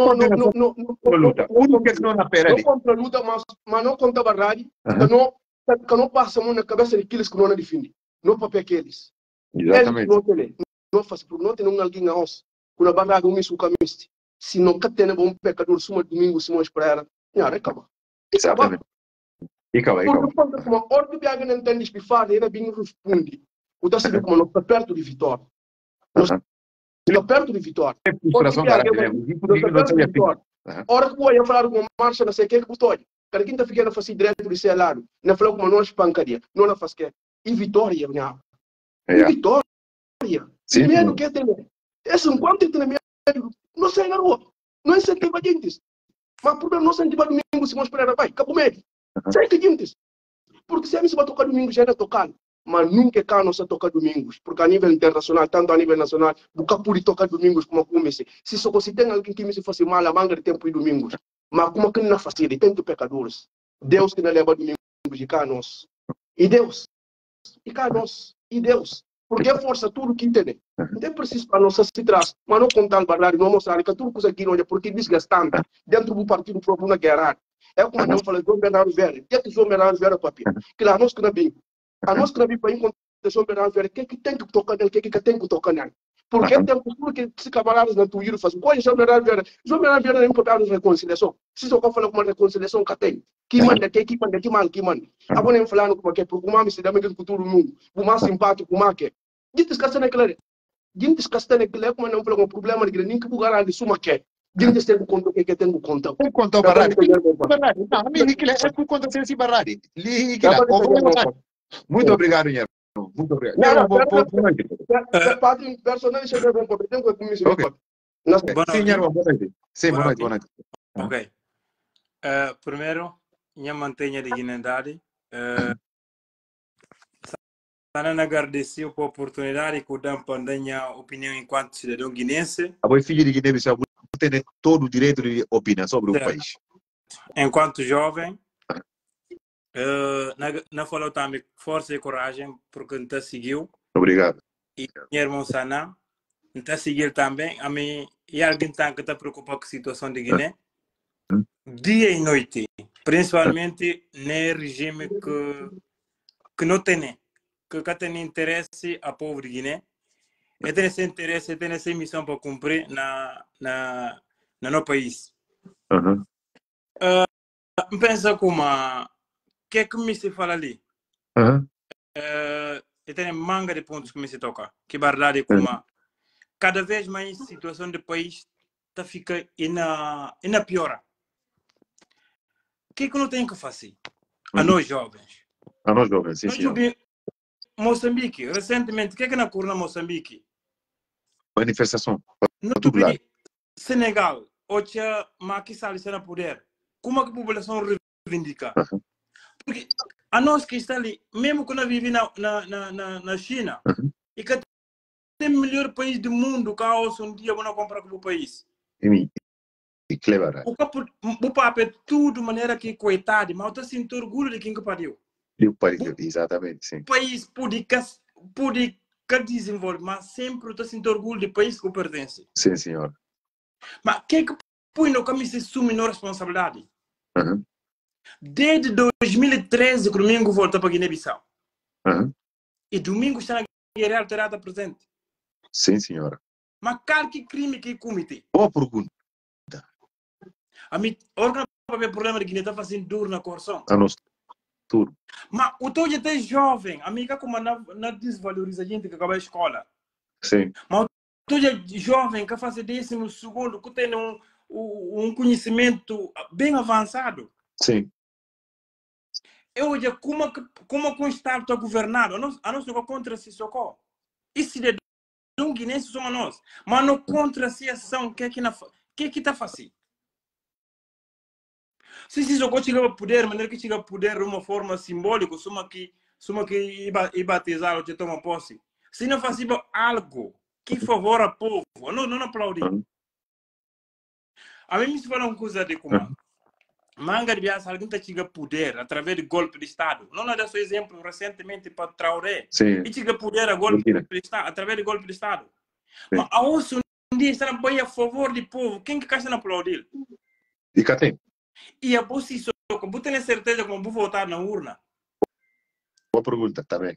contra a luta, mas não contra a verdade, que não passa na cabeça daqueles que não defendem. Não para aqueles. Exatamente. Não faz porque não tem alguém a nós. Quando a verdade é isso que se não tem um pecador, suma domingo, se não esperar, nharo, acaba. Exatamente. E acaba. Porque como a ordem de alguém não entende espifar, ele bem responde. O da se vê como não está perto de vitória. Está perto de vitória. É frustração grande, né? Hora que eu ia falar com uma marcha, não sei o que é que estou. Cada quinta fica na face direto do seu lado. Não falou com uma nós pancaria. Não na faz que. E vitória, minha. E vitória. Sim. Medo que tem. Esse enquanto tem medo, não sai na rua. Não incentiva gente. Mas por não incentivar domingo, se vamos esperar, vai. Acabou medo. Sai que gente. Porque se a gente vai tocar domingo, já era tocado. Mas nunca cá não se toca domingos, porque a nível internacional, tanto a nível nacional, nunca pude tocar domingos como comecei. Se só se tem alguém que me se fosse mal, a manga de tempo e domingos. Mas como que não faz ele, tem pecadores. Deus que não leva domingos e cá nós. E Deus. E cá nós. E Deus. Porque é força tudo que tem. Não é preciso para nós se traz, mas não contar a verdade, não mostrar que tudo coisa aqui não é porque é desgastante. Dentro do partido próprio na guerra. É como não fala, João Bernardo Vera. O que é que João Bernardo Vera, papi? Que lá nós que não vimos. A nós que não vimos para encontrar João Bernardo Vera, o que é que tem que tocar nele, o que é que tem que tocar nele? Porque tem tudo que se camaradas na Twitter fazem. Olha, João Bernardo Vera. João Bernardo Vera não é importante na reconciliação. Se só for falar com uma reconciliação que tem. Que manda, que manda, que mal, que manda. Agora nem falando como é, porque o mami se dá meio que todo mundo. O mais simpático, o mais que. Gente escassa naquela. Gente escassa naquela, como não fala um problema de nem que lugar ali suma que. Gente tem que contar o que tem que contar. Tem que contar o barrado. Não, a mim que é por conta de ser barrado. Muito obrigado, Nhero. Muito obrigado. Não, personagem é bom, porque tem que comer isso. Sim, Nhero, boa noite. Sim, boa noite. Ok. Primeiro, minha mantenha dignidade. Sana agradecer pela oportunidade que dão para dar minha opinião enquanto cidadão guinense. A boa filha de Guiné-Bissau tem todo o direito de opinar sobre o país. Enquanto jovem, não falou também força e coragem porque não te seguiu. Obrigado. E minha irmã Sana, não te seguiu também. A mim, e alguém que está preocupado com a situação de Guiné. Dia e noite, principalmente no regime que não tem. Que tem interesse a povo de Guiné, e tem esse interesse, tem essa missão para cumprir no nosso país. Pensa como, o que é que me se fala ali? E tem manga de pontos que me se toca. Que verdade como, cada vez mais a situação do país está fica na piora. O que é que não tem que fazer? A nós jovens. A nós jovens, sim, senhor. Moçambique, recentemente, o que é que na cor na Moçambique? Manifestação. No país, Senegal, hoje Macky Sall está no poder. Como a população reivindica? Porque a nós que está ali, mesmo quando vive na China, e que tem o melhor país do mundo, caos um dia vão comprar como país. que levar. O papo é tudo de maneira que coitado, mas eu sinto orgulho de quem que pariu. Exatamente, sim. O país pode desenvolver, mas sempre eu sinto orgulho do país que eu pertence. Sim, senhor. Mas quem que põe no caminho se assume na responsabilidade? Uhum. Desde 2013 que o domingo volta para Guiné-Bissau. Uhum. E domingo está na guerra alterada presente. Sim, senhora. Mas qual que crime que comete? Boa pergunta. A mim, órgão para o problema de Guiné está fazendo duro na coração. A nosso turno. Mas o teu já é jovem, amiga, como não desvaloriza a gente que acaba a escola. Sim. Mas o teu já é jovem que faz 12º, que tem um conhecimento bem avançado. Sim. Eu já como o Estado está governado, a nós não contra se socorro. E se de um guinense somos nós, mas não contra a situação que está fazendo. Se socorro chega a poder, maneira que chega a poder de uma forma simbólica, suma que ia batizar ou te toma posse. Se não faz algo que favora o povo, não aplaudir. A mim me fala uma coisa de como manga de biasa alguém está chega a poder através de golpe de Estado. Não é desse exemplo recentemente para Traoré. Sim. E chega a poder a golpe de Estado, através de golpe de Estado. Sim. Mas a ouça um dia está a favor do povo. Quem que está a aplaudir? E cá tem. E a bolsa isso, eu tenho certeza que eu vou votar na urna. Boa pergunta, também.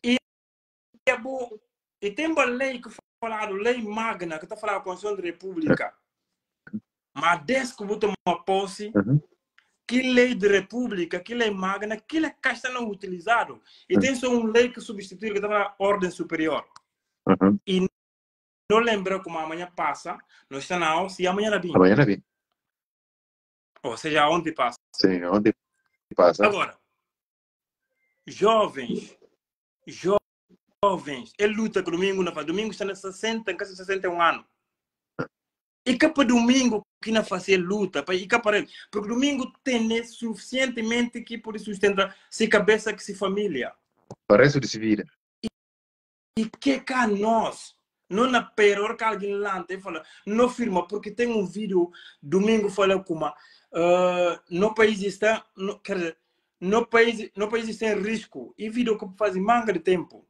E tem uma lei que fala, lei magna, que está falando da Constituição da República. Mas desde que eu vou tomar posse, que lei de República, que lei magna, que lei que está não utilizado. E tem só uma lei que substitui, que está na ordem superior. E não lembra como amanhã passa, nós estamos na aula, e amanhã na vinha. Amanhã na vinha. Ou seja, onde passa. Sim, onde passa. Agora, jovens, ele luta com domingo, domingo está na 60, quase 61 anos. E que para domingo que não fazer luta, porque domingo tem suficientemente que pode sustentar se cabeça que se família. Parece de se vira. E que cá nós, não na peror que alguém lá fala, não firma, porque tem um vídeo domingo fala como no país está, quer dizer, no país está em risco. E vídeo que faz manga de tempo.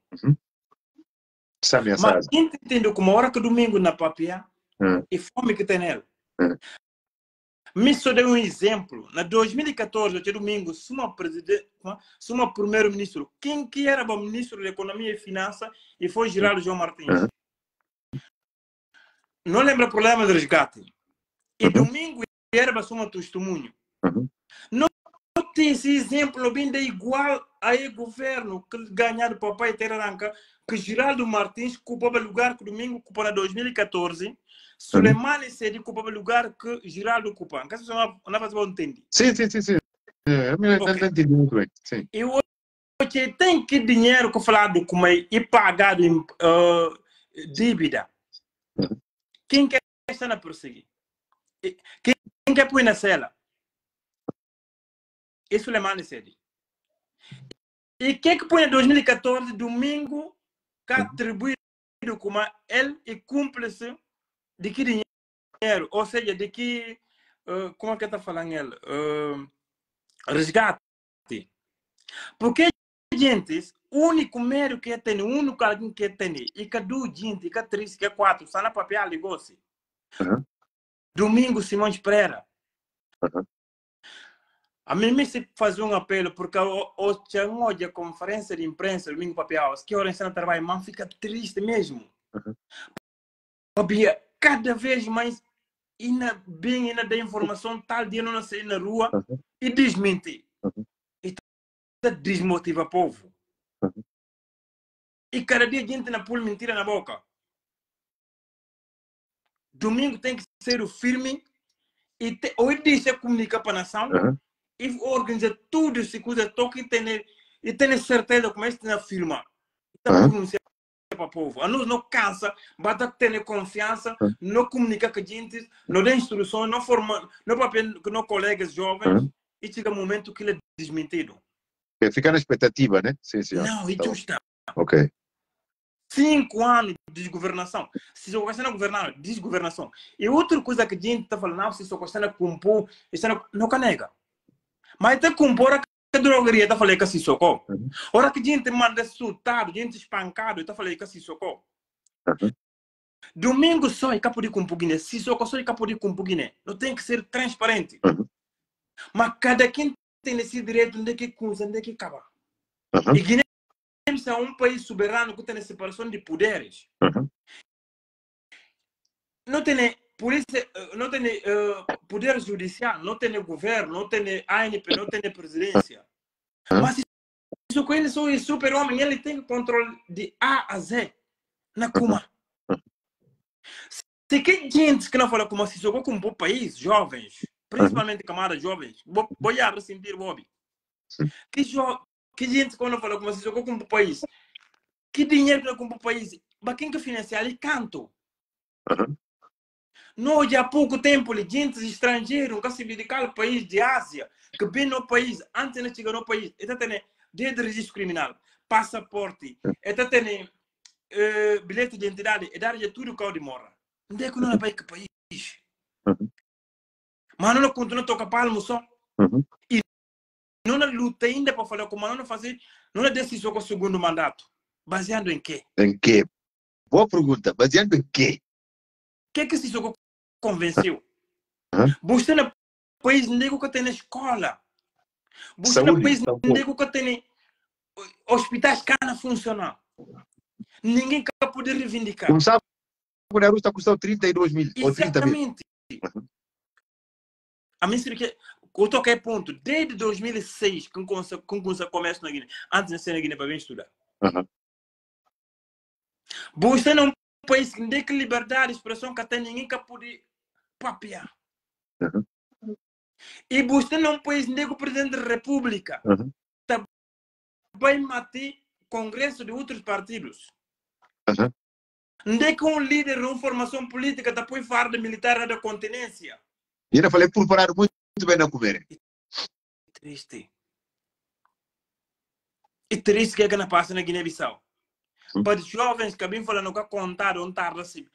Mas entende como a hora que domingo na papia e fome que tem nele. Me só dei um exemplo. Na 2014, até domingo, suma primeiro-ministro. Quem que era o ministro da Economia e Finanças e foi Geraldo João Martins. Não lembra o problema do resgate. E domingo era para suma testemunho. Não tem esse exemplo bem de igual a governo que ganhar do papai Terranca, que Geraldo Martins ocupava lugar que domingo ocupou na 2014. Suleimani Sedi ocupava lugar que Geraldo ocupa. Não vai se entender. Sim. Eu não entendi muito bem. Sim. E hoje tem que dinheiro que falado como é pagado dívida. Quem quer estar na prosseguir? Quem quer pôr na cela? E Suleimani Sedi. E quem que põe em 2014, domingo, que atribuído como ele e cúmplice de que dinheiro? Ou seja, de que, como é que está falando ele? Resgate. Porque, gente, o único meio que tem, o único alguém que tem, e que duas gente, que três, que quatro, está na papel negócio. Domingo, Simões Pereira. A mim me se faz um apelo, porque hoje a conferência de imprensa, domingo papel, que hora está no trabalho, mas fica triste mesmo. Cada vez mais ainda da informação, tal dia não sair na rua e desmentir. E desmotiva o povo. E cada dia a gente não põe mentira na boca. Domingo tem que ser o firme e hoje deixa comunicar para a nação e organizar tudo se coisa toca e ter certeza como é que na firma. Está pronunciando para o povo. A nós não cansa, basta ter confiança, não comunicar com a gente, não dar instrução, não formar, não papel com os colegas jovens e chega um momento que ele é desmentido. Fica na expectativa, né? Sim. Não, é justa. Ok. 5 anos de desgovernação. Se só questão governar, desgovernação. E outra coisa que a gente está falando, não, se só questão de compor, isso não canega. Mas até compor a drogaria, está falando que se socorro. Ora que a gente manda soltado, gente espancado, está falando que se socorro. Domingo só é capo de compor Guiné, se socorro só é capo de compor Guiné. Não tem que ser transparente. Mas cada quem tem esse direito, onde é que coisa, onde é que acaba. E Guiné é um país soberano que tem separação de poderes. Não tem polícia, não tem poder judicial, não tem governo, não tem ANP, não tem presidência. Mas isso com ele só é super-homem, ele tem controle de A a Z na Kuma. Se que gente que não fala como se jogou com o país, jovens, principalmente camaradas jovens, vou ressentir Bobby. Que gente que não fala como se jogou com o país, que dinheiro que não com o país, mas quem que financia ali canto? Não, já há pouco tempo, gente estrangeiro, que se dedicar ao país de Ásia, que vem no país, antes de chegar no país, está tendo desde registro criminal, passaporte, está tendo bilhete de identidade, e dar tudo que de mora. Onde é que não é para o país? Mas não continua a tocar palmo só. E não luta ainda para falar como não fazer, não é decisão com o segundo mandato. Baseado em quê? Em quê? Boa pergunta. Baseado em quê? O que se convenceu? Você no país nego que tem escola. Você no país nego que tem hospitais que não funcionam. Ninguém quer poder reivindicar. Como sabe, o Nauru está custando 32 mil ou 30 mil. Exatamente. A mim seria que eu toquei ponto desde 2006 que eu começo na Guiné, antes de ser na Guiné para vir estudar. Você não país que tem liberdade de expressão que tem ninguém que pode papiar. E você não país que o presidente da república vai matar congresso de outros partidos. Onde é que um líder de uma formação política depois fala de militar da continência? E eu falei preparado muito bem na comer. Triste. E triste que é que não passa na Guiné-Bissau. Para os jovens que vêm falando que contar onde está assim.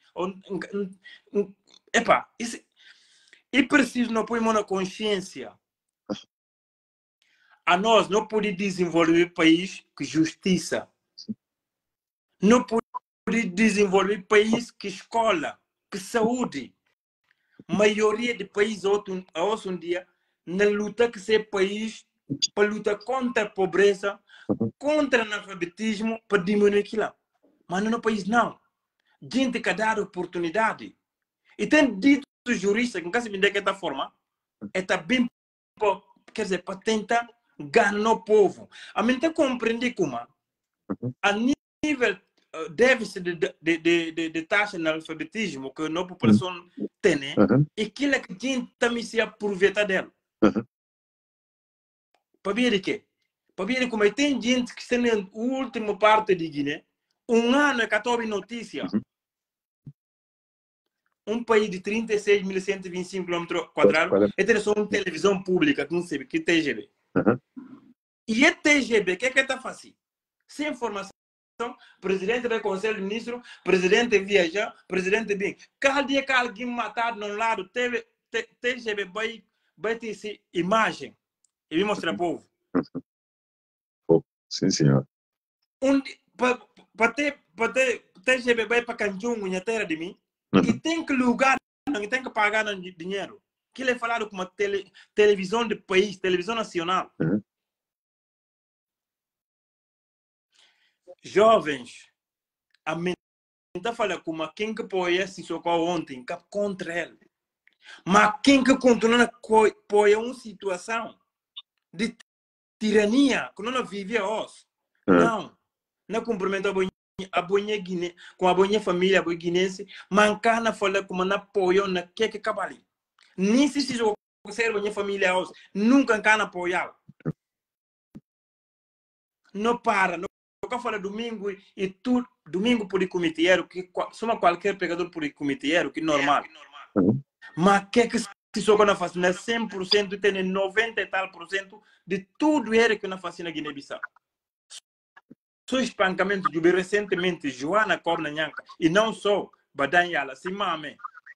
Epa, e preciso não pôr na consciência. A nós não pode desenvolver país que justiça. Não pode desenvolver país que escola, que saúde. Maioria de países hoje em dia na luta que ser país para lutar contra a pobreza, contra o analfabetismo, para diminuir aquilo. Mas no país não. Gente que dá oportunidade. E tem dito jurista que não se vende dessa forma, é bem, quer dizer, para tentar ganhar o povo. A mim tem que compreender como a nível déficit de taxa de analfabetismo que a nossa população tem, e aquilo é que a gente também se aproveita dela. Para ver de quê? Para ver como tem gente que está na última parte de Guiné, um ano é que eu notícia. Um país de 36.125 km², e tem só uma televisão pública, que não sei, que TGB. E é TGB, o que é que está fazendo? Sem informação, presidente do Conselho de Ministros, presidente viajar, presidente bem. Cada dia que alguém matado no lado, TGB vai ter essa imagem e vai mostrar ao povo. Sim, senhor. Para TGB vai para Canjungo, na terra de mim, e tem que lugar, não tem que pagar dinheiro. Que ele é falado como televisão de país, televisão nacional. Jovens, a mente fala como quem que apoia esse socorro ontem, que contra ele. Mas quem que continua a apoiar uma situação de tirania que não vive hoje. Não cumprimenta a boa Guiné, com a boa família, a boa guinense, mancar na fala como não apoiou na que acaba ali. Nem se joga ser a boa família hoje, nunca can apoiar. Não para, não fala domingo e tudo, domingo por comitê, que soma qualquer pegador por comitê, que é normal. Mas que se só não faz, não é 100% e tem 90 e tal % de tudo que não faz na Guiné-Bissau. seu espancamento de recentemente Joana Cobra Nhanca e não só Badanyala, se mame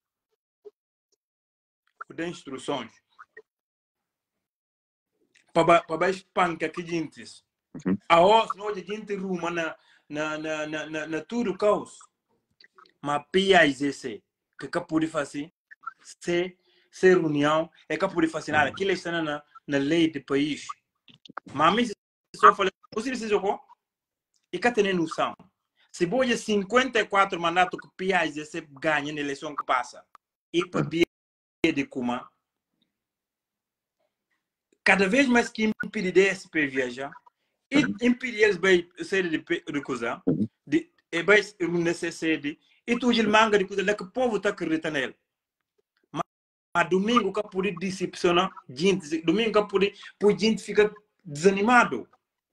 de instruções para espancar que gente a os não de gente ruma na tudo caos mas PIZC que pode fazer se reunião é que pode fazer nada aquilo está na lei do país mas só falei você precisa e que tem noção se boia 54 mandatos que PIZC ganha na eleição que passa e para de Kuma cada vez mais que impedir DSP viajar e impedir eles vai ser de coisa de vai necessidade e tu ele manga de coisa que o povo está acreditando nele mas domingo que pode decepcionar gente domingo que pode gente fica desanimado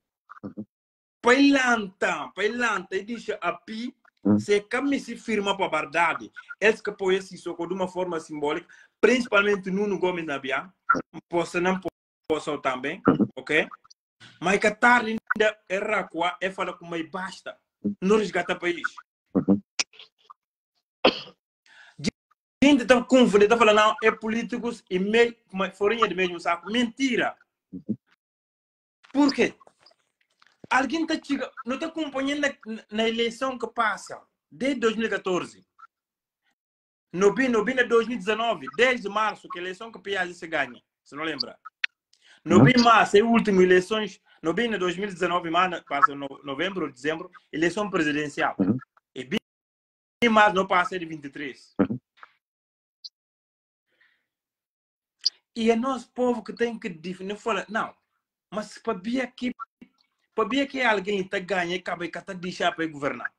Pailanta e deixa a pi se como se firma para a verdade eles que apoiam esse soco de uma forma simbólica principalmente Nuno Gomes Nabian posso também ok mas que tarde ainda era qua é falar com mais basta não resgata o país gente está confundindo está falando não é políticos e meio forinha de mesmo saco mentira por quê alguém está chegando não está acompanhando na eleição que passa desde 2014 no bem de 2019 10 de março que a eleição que o PIAZ se ganha se não lembra no bem março é a última eleições no bem de 2019 passa novembro ou dezembro eleição presidencial e bem março não passa de 23 e é nosso povo que tem que definir fala não mas para ver que alguém está ganhando e acaba de deixar para governar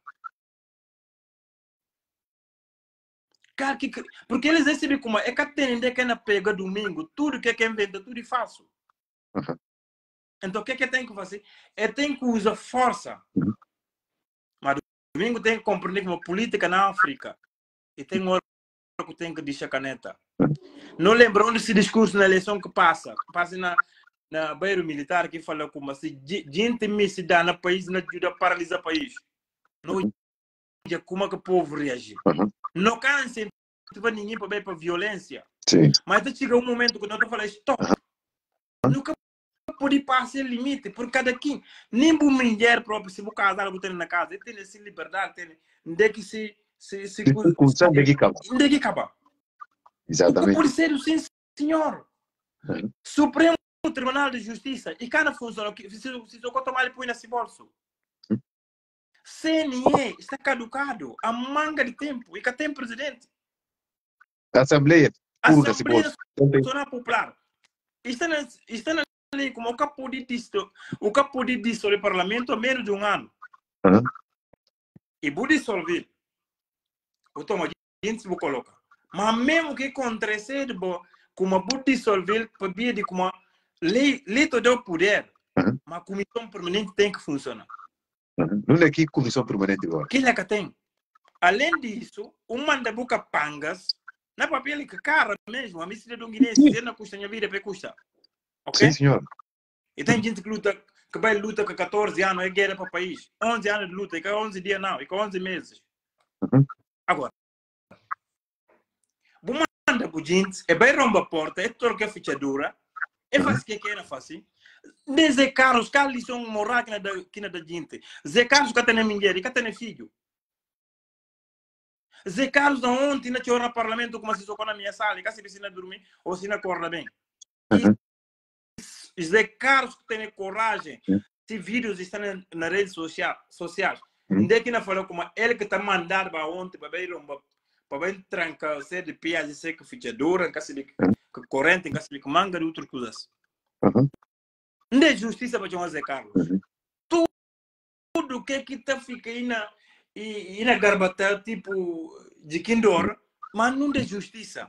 porque eles recebem como é que tem que na pega domingo tudo que inventa tudo é fácil então o que tem que fazer é tem que usar força mas domingo tem que compreender como política na África e tem hora que tem que deixar caneta não lembro onde esse discurso na eleição que passa na bairro militar que fala como se gente me se dá no país não ajuda a paralisar o país não é como que o povo reage não cansa ninguém para ir para violência mas chega um momento que nós falamos stop nunca pode passar o limite por cada quem nem por mulher própria se vou casar vou ter na casa tem essa liberdade tem de que se de que acaba exatamente por ser sim senhor Supremo Tribunal de Justiça e cada funciona se eu tomar ele põe nesse bolso CNE está caducado a manga de tempo e que tem presidente Assembleia Nacional Popular está na lei como o capo de dissolver o parlamento há menos de um ano e vou dissolver o toma gente se coloca mas mesmo que acontecesse como vou dissolver para via de como lei todo o poder mas a comissão permanente tem que funcionar não é que comissão permanente agora que é que tem além disso manda boca pangas na papel que cara mesmo a mistura do Guiné se não custa minha vida para custa ok sim senhor e tem gente que luta que vai luta com 14 anos é guerra para o país 11 anos de luta e com 11 dias não e com 11 meses agora vou mandar para gente é vai romper a porta é trocar a fechadura é faz que era fácil de Zé Carlos que são morar que na da gente Zé Carlos que tem mulher e que tem filho Zé Carlos ontem na chora no parlamento como se socou na minha sala e que se precisa dormir ou se não acorda bem Zé Carlos que tem coragem se vídeos estão nas redes sociais onde é que não falou como ele que está mandando para ontem para ver trancar se de PIAZ que fechadura que se de corrente que se de manga de outras coisas não é justiça para chamar Zé Carlos tudo que está fica aí na garbata tipo de Kindor mas não é justiça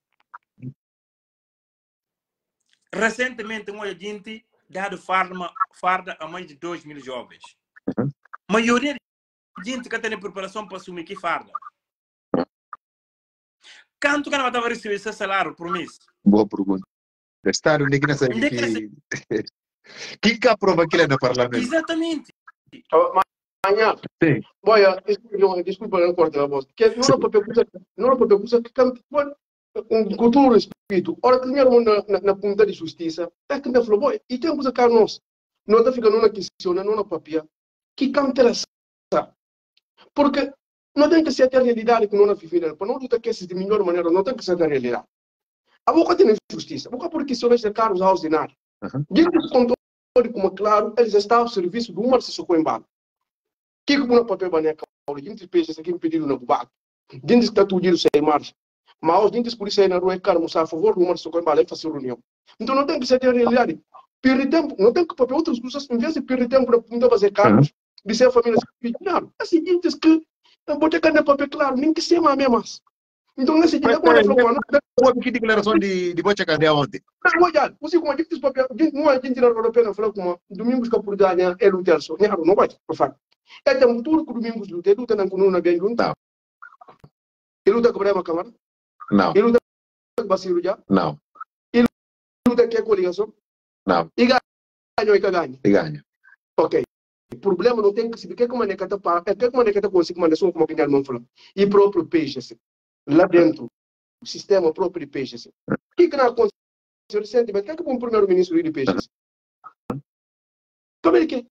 recentemente uma gente dado farda a mais de 2.000 jovens a maioria de gente que tem preparação para assumir que farda quanto que não estava recebendo esse salário por mês? Boa pergunta Estado onde que não sabe que aprova aquilo no parlamento exatamente Amanhã, Sim. boia, desculpa, não corta a voz. Que não é papel coisa que canta, com todo o respeito. Ora, que na punta de justiça, é que me falou, boy, e tem coisa que nós, não está ficando na questão, não na papel, que canta essa. Porque não tem que ser a realidade que não é vivida, para não lutar que de melhor maneira, não tem que ser a realidade. A boca tem justiça, a boca por questões de carros ordinários. Dentro do controle, como claro, eles estão ao serviço do mar se socou em barco. Que como não papel baneca, gente peixes aqui me pediram no barco. Gente está tudo dinheiro sem marcha. Mas os gente por isso aí na rua é caro, mostrar a favor do mar se socou em barco e fazer reunião. Então não tem que ser a realidade. Perde tempo, não tem que papel outras coisas, em vez de perder tempo para fazer carros, de ser a família claro. É seguinte que eu vou ter que papel claro, nem que seja mais. Então, nesse dia, quando eu falo, que declaração de Bocha Candeia ontem? não, olha, você como a gente papel, não a gente na europeia falou como domingos que por ganhar é lutar só, não vai, por fato. É tão tudo que domingos luta na coluna bem junto. Ele luta com o Brema Câmara? Não. Ele luta com o Bacilo já? Não. Ele luta com a coligação? Não. E ganha ou ganha? E ganha. Ok. O problema não tem que se ver que é como a necata consegue mandar só como a não falou. E próprio peixe, assim. Lá dentro, o sistema próprio de peixes. O que não aconteceu recentemente? O que é o primeiro-ministro de peixes? Como é que é?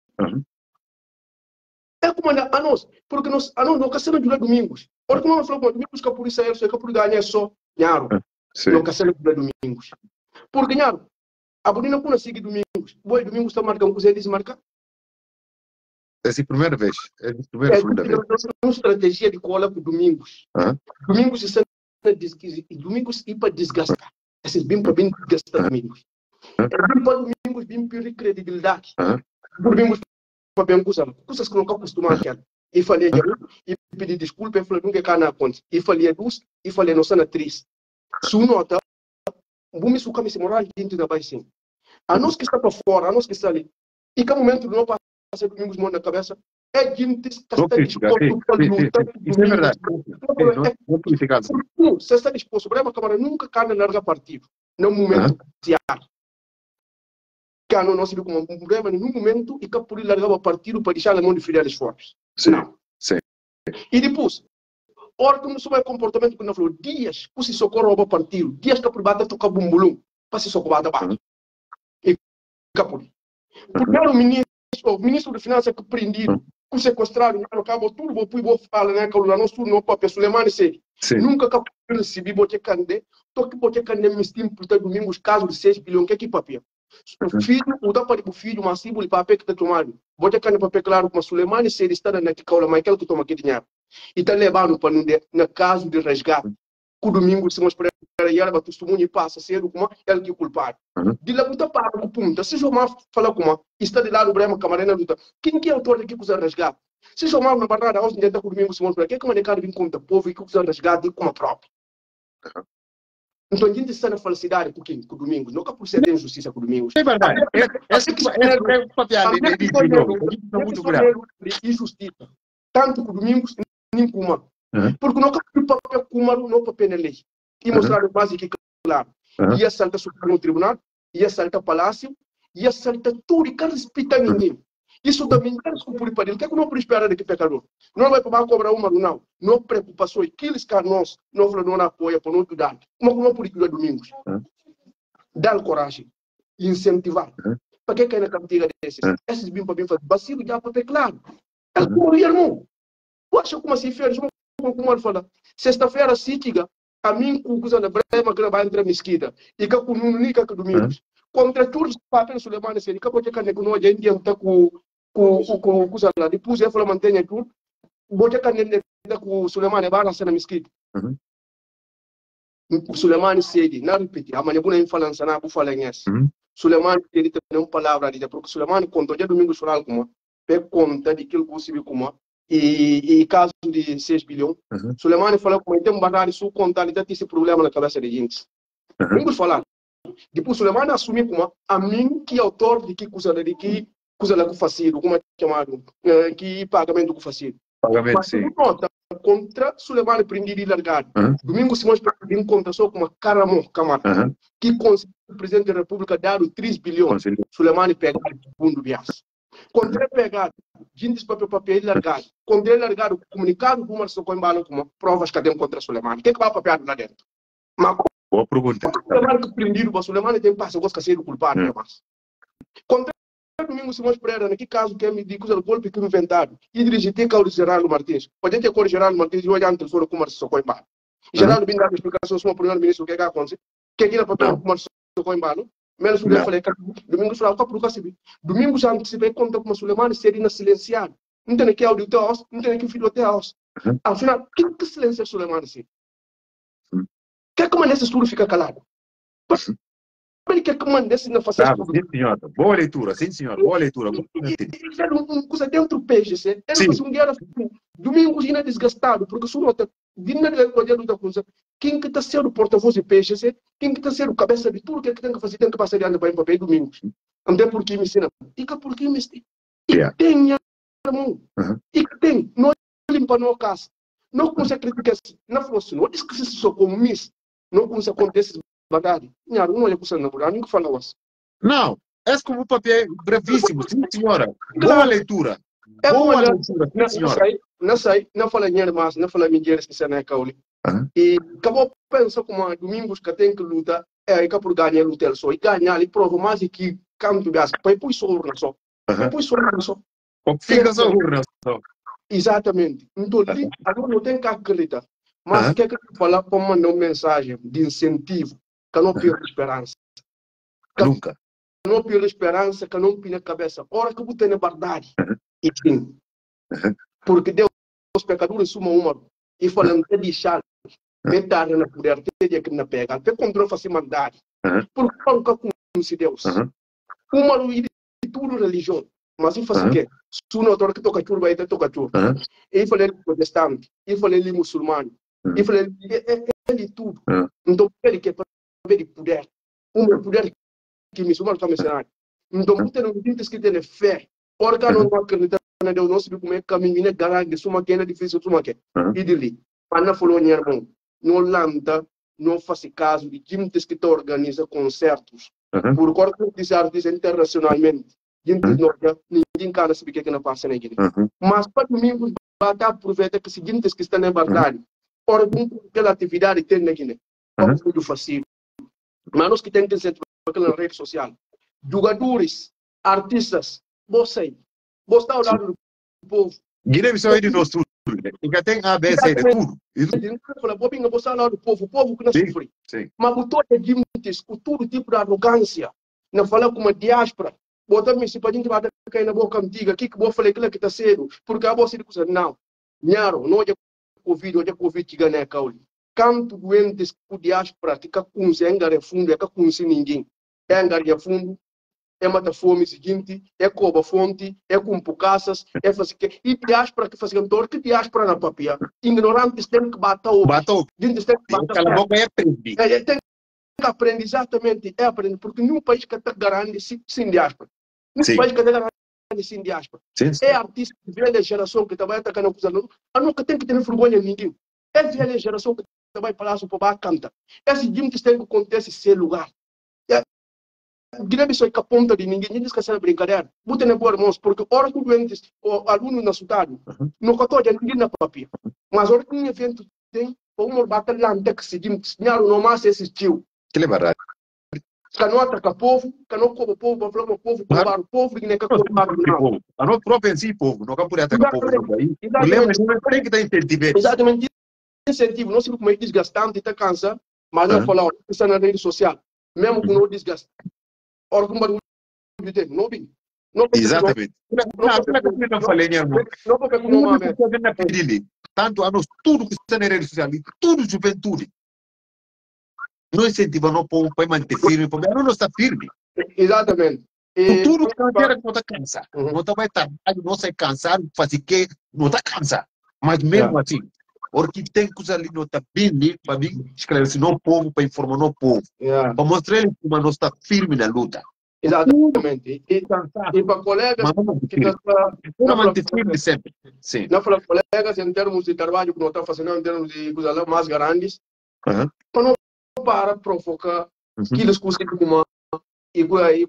É como a nós, porque nós não queremos de domingos. Porque nós falamos domingos que a polícia é só, que a polícia ganha só, nharo. Não queremos de domingos. Porque, nharo, a bonina quando segue domingos, boi, domingos está marcando, você desmarca? Essa é a primeira vez. É a segunda vez. Uma estratégia de cola para domingos. Domingos domingos e para desgastar. Esses bem para bem desgastar domingos. É bem para domingos bem para credibilidade. Domingos para bem coisas que nunca costumam querer. E falei e pedi desculpa, e falei nunca cá na conta. E falei luz, e falei nossa atriz. Su nota, vou me sucar me moral dentro da baixa. A nós que está para fora, a nós que está ali. E que momento não passa domingos mão na cabeça. É gente que está disposto para lutar. Isso é verdade. Você está disposto. O Brema Câmara nunca cai larga partido. No momento que a não se vê como um problema nenhum momento e que por largar o partido para deixar a mão de filiares fortes. Não. Sim. E depois, hora que não souber comportamento que não falou, dias que se socorre ao partido, dias que por bater tocar bumbulum, para se socorrer da barra. E capur. Primeiro o ministro de Finanças que prendido, que sequestraram, acabou tudo, vou falar, né, que o nosso turno não pode Sulemani sei. Nunca capur recebi bote cande, toque bote cande me estima por ter domingos caso de 6 bilhões, que é que papel. O filho, o da para o filho, mas sim, o papel que está tomando. Bote cande papel claro, mas Sulemani sei está na que caula, mas aquele que toma aqui dinheiro. E está levando para não na caso de resgate. O domingo se mostra para ele, vai testemunho e passa cedo como ele que é culpado. De lá muita para o ponto. Se o mar fala como está de lado o Brema Camarena luta. Quem que é o autor que usa resgate? Se o mar na barrada aos dias da domingo se mostra, que é como ele cara vem conta povo e que usa resgate e como próprio. Então a gente está na falsidade com o domingo. Nunca por ser tem justiça com o domingo. É verdade. É papel de muito grave. Injustiça. Tanto com o domingo nem com uma. Porque não cabe papel com uma não papel na lei. E mostrar o básico que claro. Ia saltar Supremo Tribunal, ia saltar Palácio, ia saltar tudo e não respeita ninguém. Isso também não é desculpa para ele. O que é que não pode esperar daqui pecador? Não vai para cobrar uma não. Não preocupação. Aqueles que nós não apoia para não ajudar. Como não pode cuidar domingos? Dar coragem. Incentivar. Para que cai na cantiga desses? Esses bem para bem fazer. Bacilo já para claro. É como o irmão. Tu acha como assim fez? Como ele fala? Sexta-feira, Sítiga, a mim, com o Brema, que vai entrar na mesquita. E que com o Nica, que domingos. Contra todos os papéis, Sulemani, se ele acabou de cair com a gente, está com o Zala. Depois, ele falou, mantenha tudo. Bote caneta com o Sulemani, vai nascer na mesquita. Sulemani, se não repetir. Amanhã, eu não falo, não vou falar nisso. Sulemani, ele tem uma palavra ali, porque Sulemani, contou dia domingo, falar como, pega conta de aquilo que você viu como. E caso de 6 bilhões, Sulemani falou como tem um barrado sua contabilidade esse problema na cabeça de gente. Vamos falar. Depois Sulemani assumiu como a mim que é autor de que coisa lá que facido, como é chamado, que pagamento que facido. Pagamento, sim. Nota contra Sulemani prendido e largado. Domingo Simões pediu conta só como Caramon Camara, que conseguiu o presidente da República dar 3 bilhões. Sulemani pega o segundo viagem. Quando é pegado, gente papel largado. Quando é largado, comunicado com o Marcelo Coimbalo como provas que tem contra Suleiman. O que vai papel lá dentro? Mas Boa pergunta. o Suleiman que prendido, o Suleiman tem passo, gosta de ser culpado, mas. Quando Domingo Simões Pereira, naquele caso que me diz o golpe que me inventaram, e dirigir tem que Geraldo Martins. Pode ter que o Geraldo Martins e olhar no telefone com o Marcelo Coimbalo. Geraldo vem dar explicação sobre o primeiro-ministro, o que acontece? Que aqui na papel com o Marcelo Coimbalo. Menos eu falei que domingo falou que por causa domingo já antecipei conta com o Suleiman seria silenciado. Não tem que áudio até os, não tem que filho até os. Ao final, quem que silencia o Suleiman assim? Quer que o nesse estudo fica calado? Ele quer que o nesse não faça estudo. Sim, senhora. Boa leitura, sim, senhora. Boa leitura. Ele era uma coisa dentro do peixe, ele faz um dia domingo ainda desgastado, porque se não está vindo da coisa, quem que está sendo porta-voz de peixe, quem que está sendo cabeça de tudo, que tem que fazer, tem que passar de ano para papel domingo. Não por que me ensina. E que por que me ensina. E tem, irmão. E que tem. Não limpa no casa. Não consegue criticar. Não funciona. Não diz que se só como miss. Não consegue acontecer bagagem. Não é coisa namorar, nem que fala assim. Não. Esse como papel brevíssimo, sim, senhora. Boa leitura. Boa leitura, sim, senhora. Não fala dinheiro mais, não fala dinheiro que você não é caule. E acabou pensando como domingos que tem que lutar, é que por ganhar lutar só. E ganhar ali prova mais que canto gás, para depois só urna só. Depois só urna só. Fica só urna só. Exatamente. Então, agora não tem que acreditar. Mas quer que eu falar para mandar uma mensagem de incentivo, que não perde esperança. Nunca. Que não perde esperança, que não pina a cabeça. Ora que eu tenho a verdade. E sim. Porque Deus, os pecadores, sumam uma. E falando de deixar, metade na poder, ter que na pega. Até quando não faz maldade. Porque não conhece Deus. Uma de tudo religião. Mas ele faz o quê? Se não autor que toca tudo, vai ter toca tudo. Ele falei protestante, ele falei muçulmano. Ele falei ele tudo. Então ele quer ver de poder. Poder que muçulmano está mencionando. Então você não tem que ter fé. Porque não acredita na Deus, não sabe como é que caminho, né? Garante, suma que é difícil, suma que. E dele. Mas não falou nem irmão. Não lanta, não faz caso de gente que organiza concertos. Por corpo de artistas internacionalmente. Ninguém cara sabe o que não passa na igreja. Mas para domingo, vai aproveitar que seguintes que estão na verdade. Ora, aquela atividade tem na Guiné. É tudo fácil. Mas nós que temos que ser aquela rede social. Jogadores, artistas, você está ao lado do povo. Guiné-Bissau é de nós tudo. E tem A, B, C, de tudo. Você está ao lado do povo, o povo que não sofre. Mas o todo é gigantes, o todo tipo de arrogância. Não fala com uma diáspora. Botar me se pode vai cair na boca antiga, que vou falar que está cedo, porque a você diz não. Nharo, não é Covid que ganha caule. Canto doentes com diáspora que com se engare fundo, é com se ninguém. É engare fundo, é mata fome seguinte, é cobra fonte, é com poucaças, é fazer que e diáspora que faz cantor, que diáspora na papia. Ignorantes tem que bater o. Gente tem que bater. Aquela boca é aprender. Tem que aprender exatamente, é aprender, porque nenhum país que está garante sem diáspora. Nesse país que está sem diáspora. É artista de velha geração que trabalha atacando os alunos. A nunca tem que ter vergonha de ninguém. É velha geração que trabalha para lá para cantar. Esse gente tem que acontecer sem lugar. Guiné-Bissau é que aponta de ninguém. Ninguém esquece de brincadeira. Botem na boa, irmãos, porque hora que o doente, o aluno na cidade, não catou de ninguém na papia. Mas hora que um evento tem, uma batalha que se diz, não mais assistiu. Que é verdade. Canoa ataca o povo, canoa como o povo, vai falar o povo, roubar o povo, que nem que roubar o povo. A não própria em si, povo, não capura atacar o povo. O lema é tem que dar incentivo. Exatamente. Incentivo, não sei como é desgastante, está cansado, mas não falar, está na rede social. Mesmo com o desgaste. Ora, como barulho tem, não vi. Exatamente. Não falei, minha irmã. Tanto a nós, tudo que está na rede social, tudo juventude. Não incentiva não para manter firme, porque não está firme. Exatamente. Tudo que não quer não está cansado. Não está vai trabalhar, não sai cansado, fazer que não está cansado. Mas mesmo assim, porque tem coisa ali não está bem, para mim, esclarecer no povo, para informar no povo. Para mostrar ele como não está firme na luta. Exatamente. E para colegas que não manter firme sempre. Sim. Não para colegas em termos de trabalho que não está fazendo, em termos de coisas mais grandes, para provocar que eles conseguem uma e coisa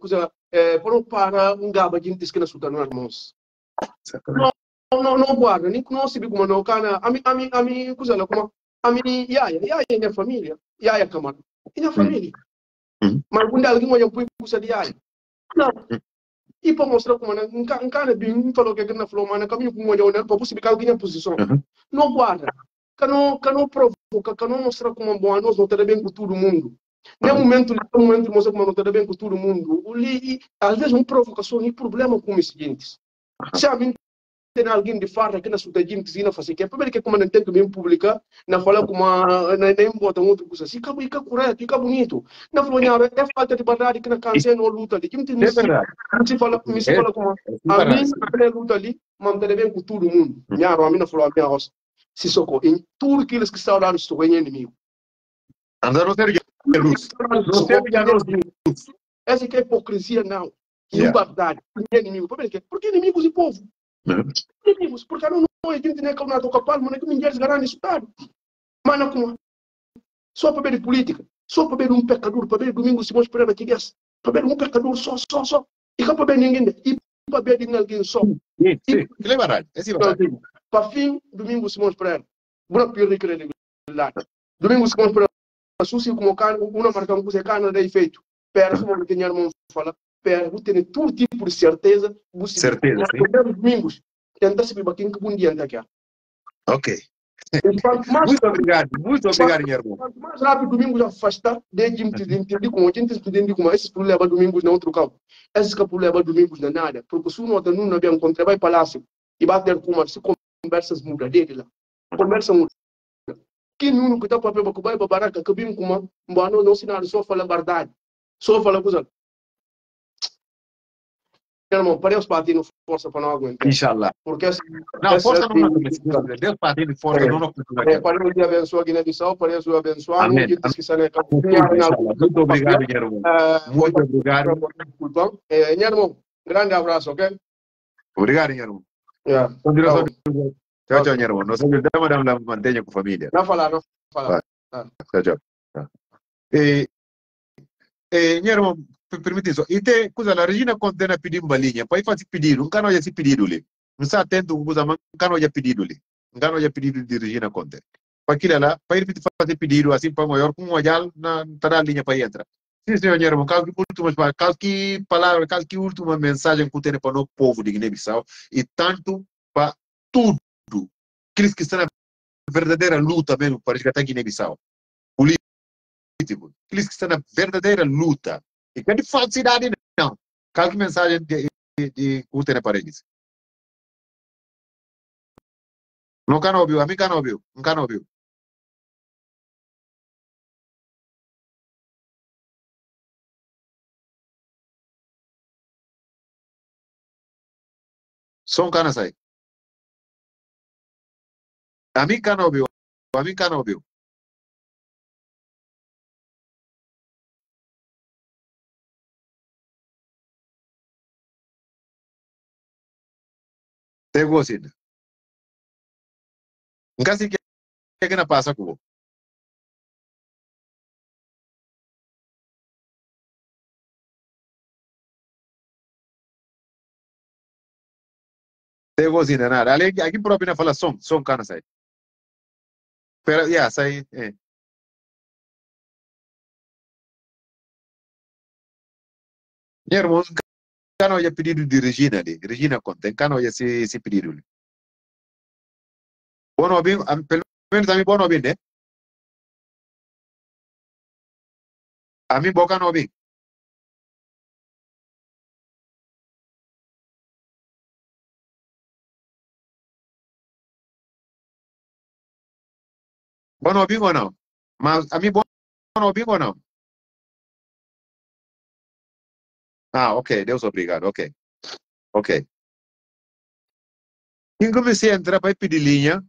Para para gaba gente que na suta no irmãos. Não guarda, nem não se como não cana, a mim, coisa lá como a mim, ia é minha família, ia camada, é minha família. Mas quando alguém olha para o de ia, não. E para mostrar como não cana bem, falou que na falou, mas caminho como olha, para possibilitar alguém na posição. Não guarda, cano provoca, cano mostrar como bom nós não ter bem com todo mundo. Nem momento mostra como não ter bem com todo mundo. Às vezes uma provocação e problema com os seguintes. Se a mim tem alguém de farra que na sua gente que fazer que primeiro que como não tem que bem publicar na fala como na nem bota outra coisa assim fica correto fica bonito na falou é falta de verdade que na canção não luta ali que me se fala como a mim na luta ali manter bem com todo mundo nharo a mim na falou a minha roça se socorro em tudo que eles que estão lá estou em inimigo andaram ter luz não ter essa que é hipocrisia não e verdade inimigo porque inimigos e povo inimigos porque não é gente nem que não toca palmo nem que ninguém garante estado mas não como só para ver política só para ver pecador para ver Domingos Simões Pereira que para ver pecador só e para ver ninguém e para ver ninguém só sim é verdade para fim Domingos Simões Pereira uma perda de credibilidade Domingos Simões Pereira sucio como uma marca que você cana daí feito pera como que minha fala pera você tem todo tipo de certeza certeza Domingos tenta se biba quem que bom dia aqui ok muito obrigado Guilherme mais rápido Domingos afastar de gente entender como esses problemas Domingos não outro campo esses problemas Domingos não nada porque se não não bem encontrar vai palácio e bater com se conversas muda dele lá conversa muda que não que tá papel para cubar baraka que bem como não sinal só fala verdade só fala coisa irmão para os partidos força para não aguentar inshallah porque não força não aguenta Deus partidos força não para o dia abençoar Guiné-Bissau para o abençoar amém muito obrigado Guilherme muito obrigado Guilherme grande abraço ok obrigado Guilherme tchau Guilherme nós ajudamos a manter com a família não falar tchau Guilherme permite isso e tem coisa a Regina Contena pedir uma linha para fazer pedido não cano já se pedido ali não está atento coisa mas cano já pedido ali não cano já pedido de Regina Contena para aquilo lá para ir fazer pedido assim para maior com uma jal na a linha para entrar sim senhor Guilherme que última mensagem que tem para o povo de Guiné-Bissau e tanto para tudo aqueles que estão na verdadeira luta mesmo para resgatar Guiné-Bissau político aqueles que estão na verdadeira luta e que é de falsidade não qual que mensagem de curta para eles não can ouviu a mim can ouviu não can ouviu som cana sai a mim can ouviu tego assim nunca se que na passa com tego assim nada ali aqui próprio na fala som cana sai pero sai Guilherme cano ya pedido de Regina Conte cano ya se pedido bono bem pelo menos a mim bono bem né a mim boca no bem bono bem ou não mas a mim bono bem ou não ok Deus obrigado ok quem comecei a entrar para pedir linha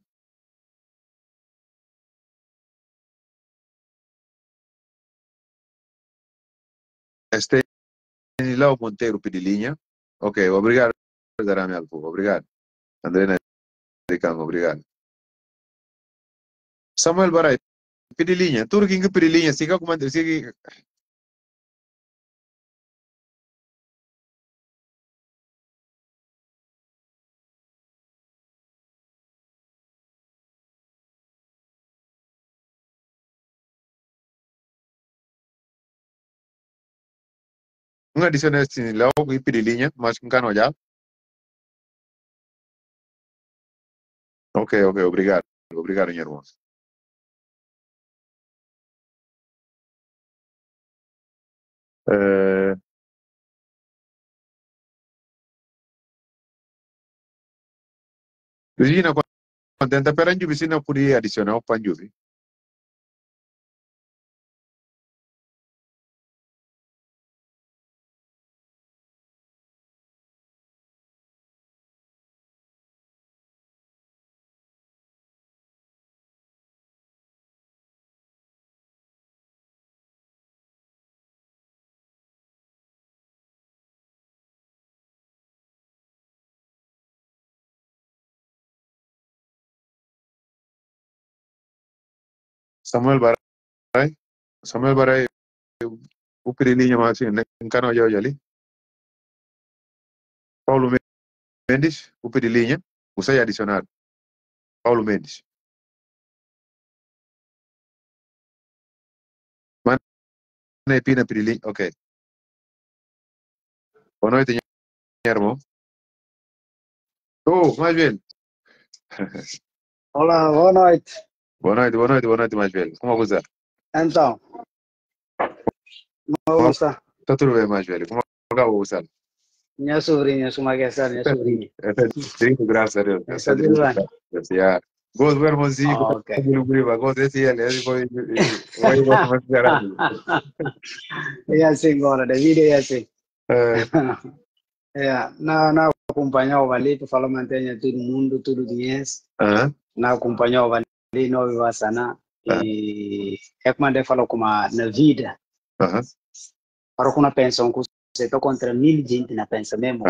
este lá o Monteiro pedir linha ok obrigado Darame Alfo obrigado André Ricango obrigado Samuel Barai pedir linha tudo quem pedir linha siga como siga Um adicional assim, lá o de linha, mas com cano já. Ok, obrigado. Obrigado, meu irmão. Regina, contenta per anjubi sina puri adicional panjubi. Samuel Baray, Samuel Baray, upiri linha mas assim, cano já ali. Paulo Mendes, upiri linha, usai adicional. Paulo Mendes. Mana pina piri linha, ok. Boa noite, irmão. Oh, mais velho. Olá, boa noite. Boa noite, mais velho. Como você está? Então, como está? Está tudo bem, mais velho. Como você está? Minha sobrinha, como é que está minha sobrinha? Muito graças a Deus. Está tudo bem? Gosto do irmãozinho, Ok. gosto desse ele vai mais garantido. É assim agora, David é assim. Não acompanhava ali, para falar mantenha todo mundo, tudo dinheiro. Não acompanhava ali, não viva sana. E é como eu falo como na vida. Para uma pensão, você está contra 1000 gente na pensão mesmo.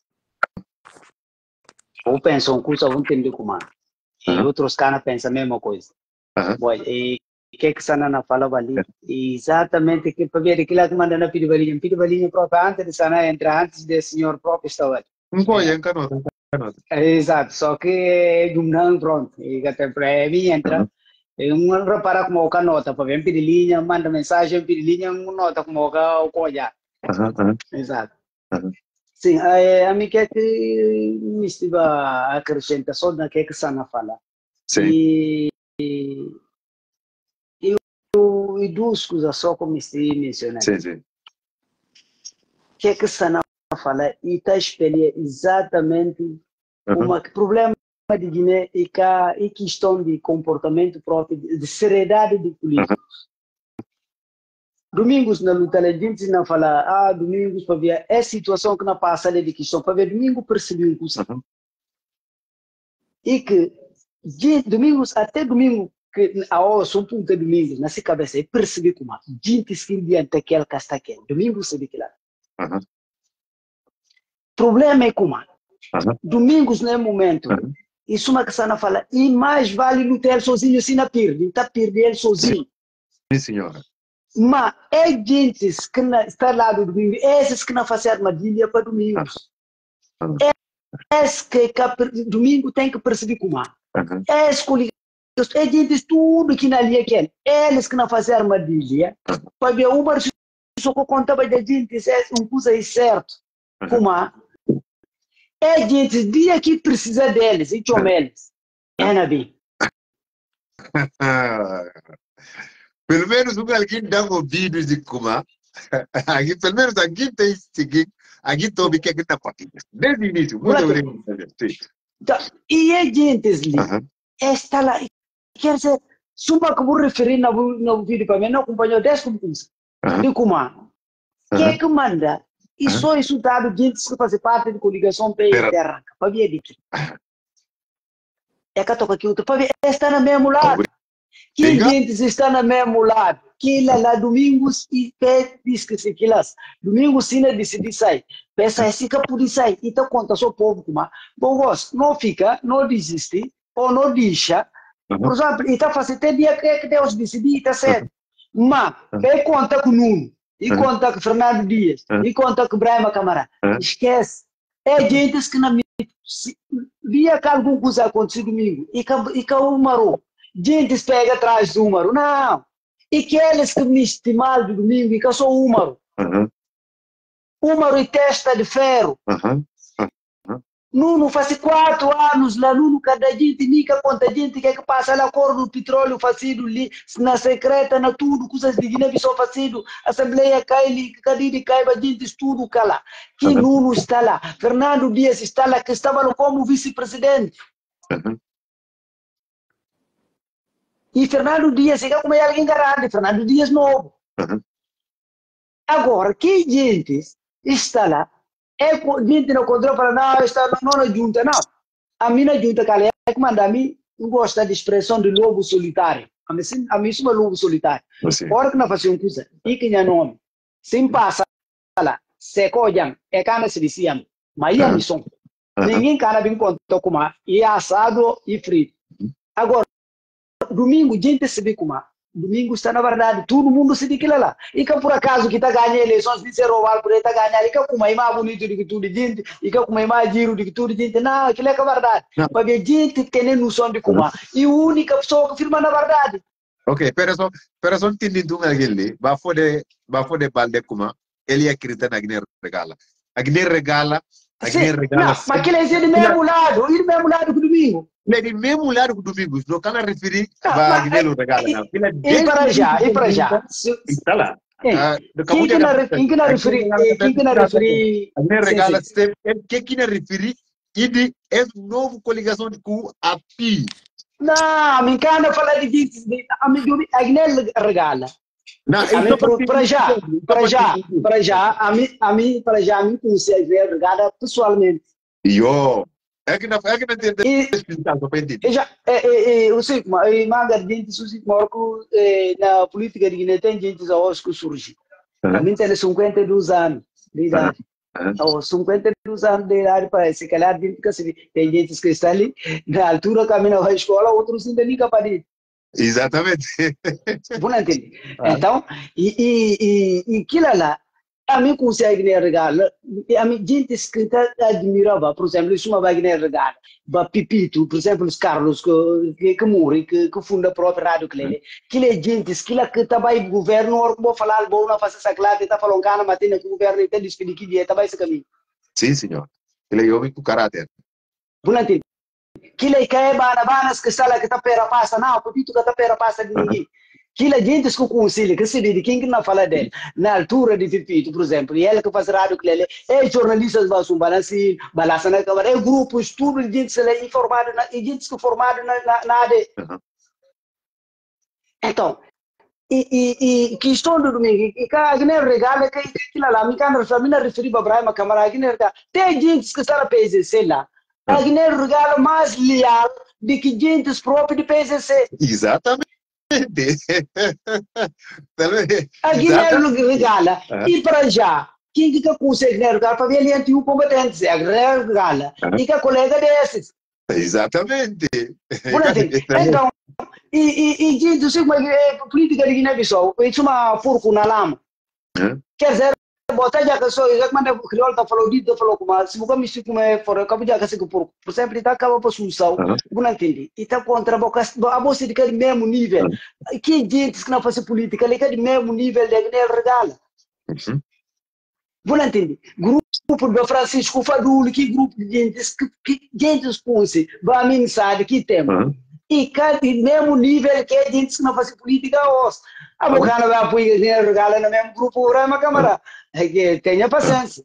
Ou pensam que só vão entender como e outros caras pensam a mesma coisa. E o que que Sana falava ali? Exatamente que para ver aquilo que manda na pedibalinha própria antes de Sana entrar, antes do senhor próprio estava ali. Canota. Exato, só que não pronto, e até para mim entra, um repara como o canota, para ver pedilinha, manda mensagem, pedilinha, nota como o coisa. Exato. Sim, a mim quer que me estive a acrescentar só na que Sana fala. Sim. E duas coisas só como estive mencionando. Sim. Que Sana fala e está espelhando exatamente o problema de Guiné e questão de comportamento próprio, de seriedade de políticos. Domingos na luta, a gente não fala, Domingos, para ver é situação que não passa ali de questão, para ver Domingos percebeu um e que Domingos, até Domingo, que a hora só ponta Domingos, nessa cabeça, percebi como gente escrevia até aquele castaquel, Domingos sabe que lá. Problema é como Domingos não é momento, isso uma que Sana fala, e mais vale lutar sozinho se não perde, está perdendo ele sozinho. Sim, senhora. Mas é gente que está lá do domingo, esses que não fazem armadilha para domingos. Esses que domingo tem que perceber como esses colegas, é gente tudo que na linha quer. Eles que não fazem armadilha, para ver o Uber só contava de gente, é uma coisa certo. Como é gente dia que precisa deles, e chama eles. É na bem. Pelo menos alguém dá ouvidos de como pelo menos aqui tem seguinte, aqui tobi que está partindo. Desde o início, muito obrigado. E é gente ali, está lá, quer dizer, suma que vou referir no vídeo para mim, não acompanhou 10 concursos. De como que é que manda? E só isso dado gente que faz parte de coligação terra, para ver de que. É que toca aqui outro, para ver, está no mesmo lado. Que gente está no mesmo lado. Que lá domingos e diz que se quilas. Domingos se não decide sair. Pensa assim que pode sair. Então conta só o povo como. Bom, não fica, não desiste, ou não deixa. Por exemplo, e está fazendo até dia que Deus decidir, está certo. Mas, é conta com Nuno, e conta com Fernando Dias, e conta com Brahma Camará. Esquece. É gente que não me via que alguma coisa aconteceu domingo, e que o marou. Gente pega atrás do número, não. E que eles que me estimaram de domingo, e que eu sou o número. uma testa de ferro. Nuno faz 4 anos lá, Nuno cada gente, nica quanta gente que passa lá, cor do petróleo fazido ali, na secreta, na tudo, coisas de Guiné-Bissau fazido, Assembleia cai, cadê cai, gente, tudo cala. Que Nuno está lá, Fernando Dias está lá, que estava lá como vice-presidente. E Fernando Dias, é como alguém grande, Fernando Dias novo. Agora, que gente está lá, gente não controla para não, está não na junta, não. A minha junta, cara, é que manda a mim, não gosta de expressão de lobo solitário. A mim chama lobo solitário. Ora que não faz uma coisa, e que não nome, sem passa lá, se cojan, é cana se dizia, mas a missão. Ninguém cana bem contou como e assado e frito. Agora, domingo, gente se vê como domingo está na verdade, todo mundo se diz lá. E que por acaso que está ganhando eleições, de ser roubado por ele está ganhando, e que com mais bonito do que tudo gente, e que com mais giro do que tudo gente, não, aquilo é que é verdade. Porque gente tem noção de como, e a única pessoa que firma na verdade. Ok, pero só entendendo aquele, vai poder balde como, ele acredita na Guiné Regala. A Guiné Regala, não, mas aquele é de mesmo lado, e do mesmo lado que o domingo. Ele é do mesmo lado que o domingo, não can referir a Guiné Regala. E para já. Está lá. Quem que na referir? A Guiné Regala, quem na referir, e é novo coligação com a PI. Não, me encanta falar de a Guiné Regala. Não, para já, a mim conheci a Guiné Regala pessoalmente. É que não tem explicar para entender. Eu sei, mas gente susi marco na política de Guiné tem gente que surge. A mim tem 52 anos de idade. 52 anos de idade parece que ela tem gente que está ali na altura caminha à escola, outros ainda nem capaz. Exatamente. Vou entender. Então, e aquilo lá, a mim consegue Guiné Regala, a mim gente que admirava, por exemplo, isso uma Guiné Regala, Pipito, por exemplo, os Carlos que morre, que funda a própria rádio Clele, que é gente que trabalha no governo, ou vou falar, vou não fazer essa classe, está falando cana, mas tem que o governo tem despedir que dia, trabalha esse caminho. Sim, senhor. Ele é homem com caráter. Vou entender. Que é bananas que está lá que está pera passa, não, Pipito que está pera passa de ninguém. Que a gente que consiga, que se vê quem que não fala dele, na altura de Pipito, por exemplo, e ele que faz rádio, que ele é jornalista de Basumbanasi, balança na câmara, é grupo, estudo, de gente que é informado, e gente que é formado na AD. Então, e questão do domingo, e que a Guiné Regala, que lá, me não referi para Brahma Câmara, a Guiné Regala, tem gente que está na PSC lá, a Guiné Regala mais leal do que gente própria de PSC. Exatamente. A Guiné Regala, e para já, quem que consegue regar para ver ali antigo competente, a Guiné Regala, e que a colega desses. Exatamente. Então, e gente, eu sei como é política de Guiné-Bissau, isso é uma porco na lama. Quer dizer, botar já que só, já que manda o crioulo tá falou dito, falou como se você me se como é fora, acabou já que se por exemplo, está acaba para solução, não entendi. E tá contra a bolsa de aquele mesmo nível. Que gente que não faz política, ele é de mesmo nível de Guiné Regala. Não entendi. Grupo do Francisco Fadul, que grupo de gente que gente conhece, vai mensagem que tem. E cada mesmo nível que a gente que não faz política hoje. A bocana vai apoiar Guiné Regala no mesmo grupo, Brahma Câmara. É que tenha paciência.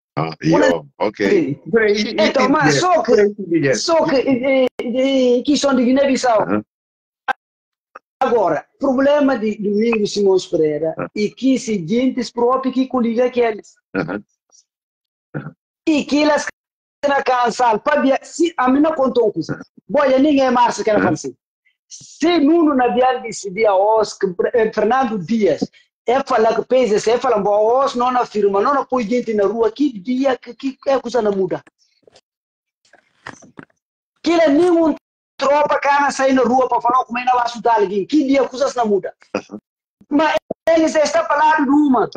Ok. Então, mas só que questão de Guiné-Bissau. Agora, problema de Domingos Simões Pereira e que se gente próprios que coliga aqueles. E que elas na cansal, se a mim não contou uma coisa. Boia, ninguém mais quer fazer. Se Nuno Nabial decidia hoje que Fernando Dias é falar que PSC, é falar, hoje não afirma, não põe gente na rua, que dia que é coisa não muda. Que ele nenhum tropa cara sair na rua para falar como é que vai ajudar alguém, que dia coisas não muda. Mas eles estão falando de uma.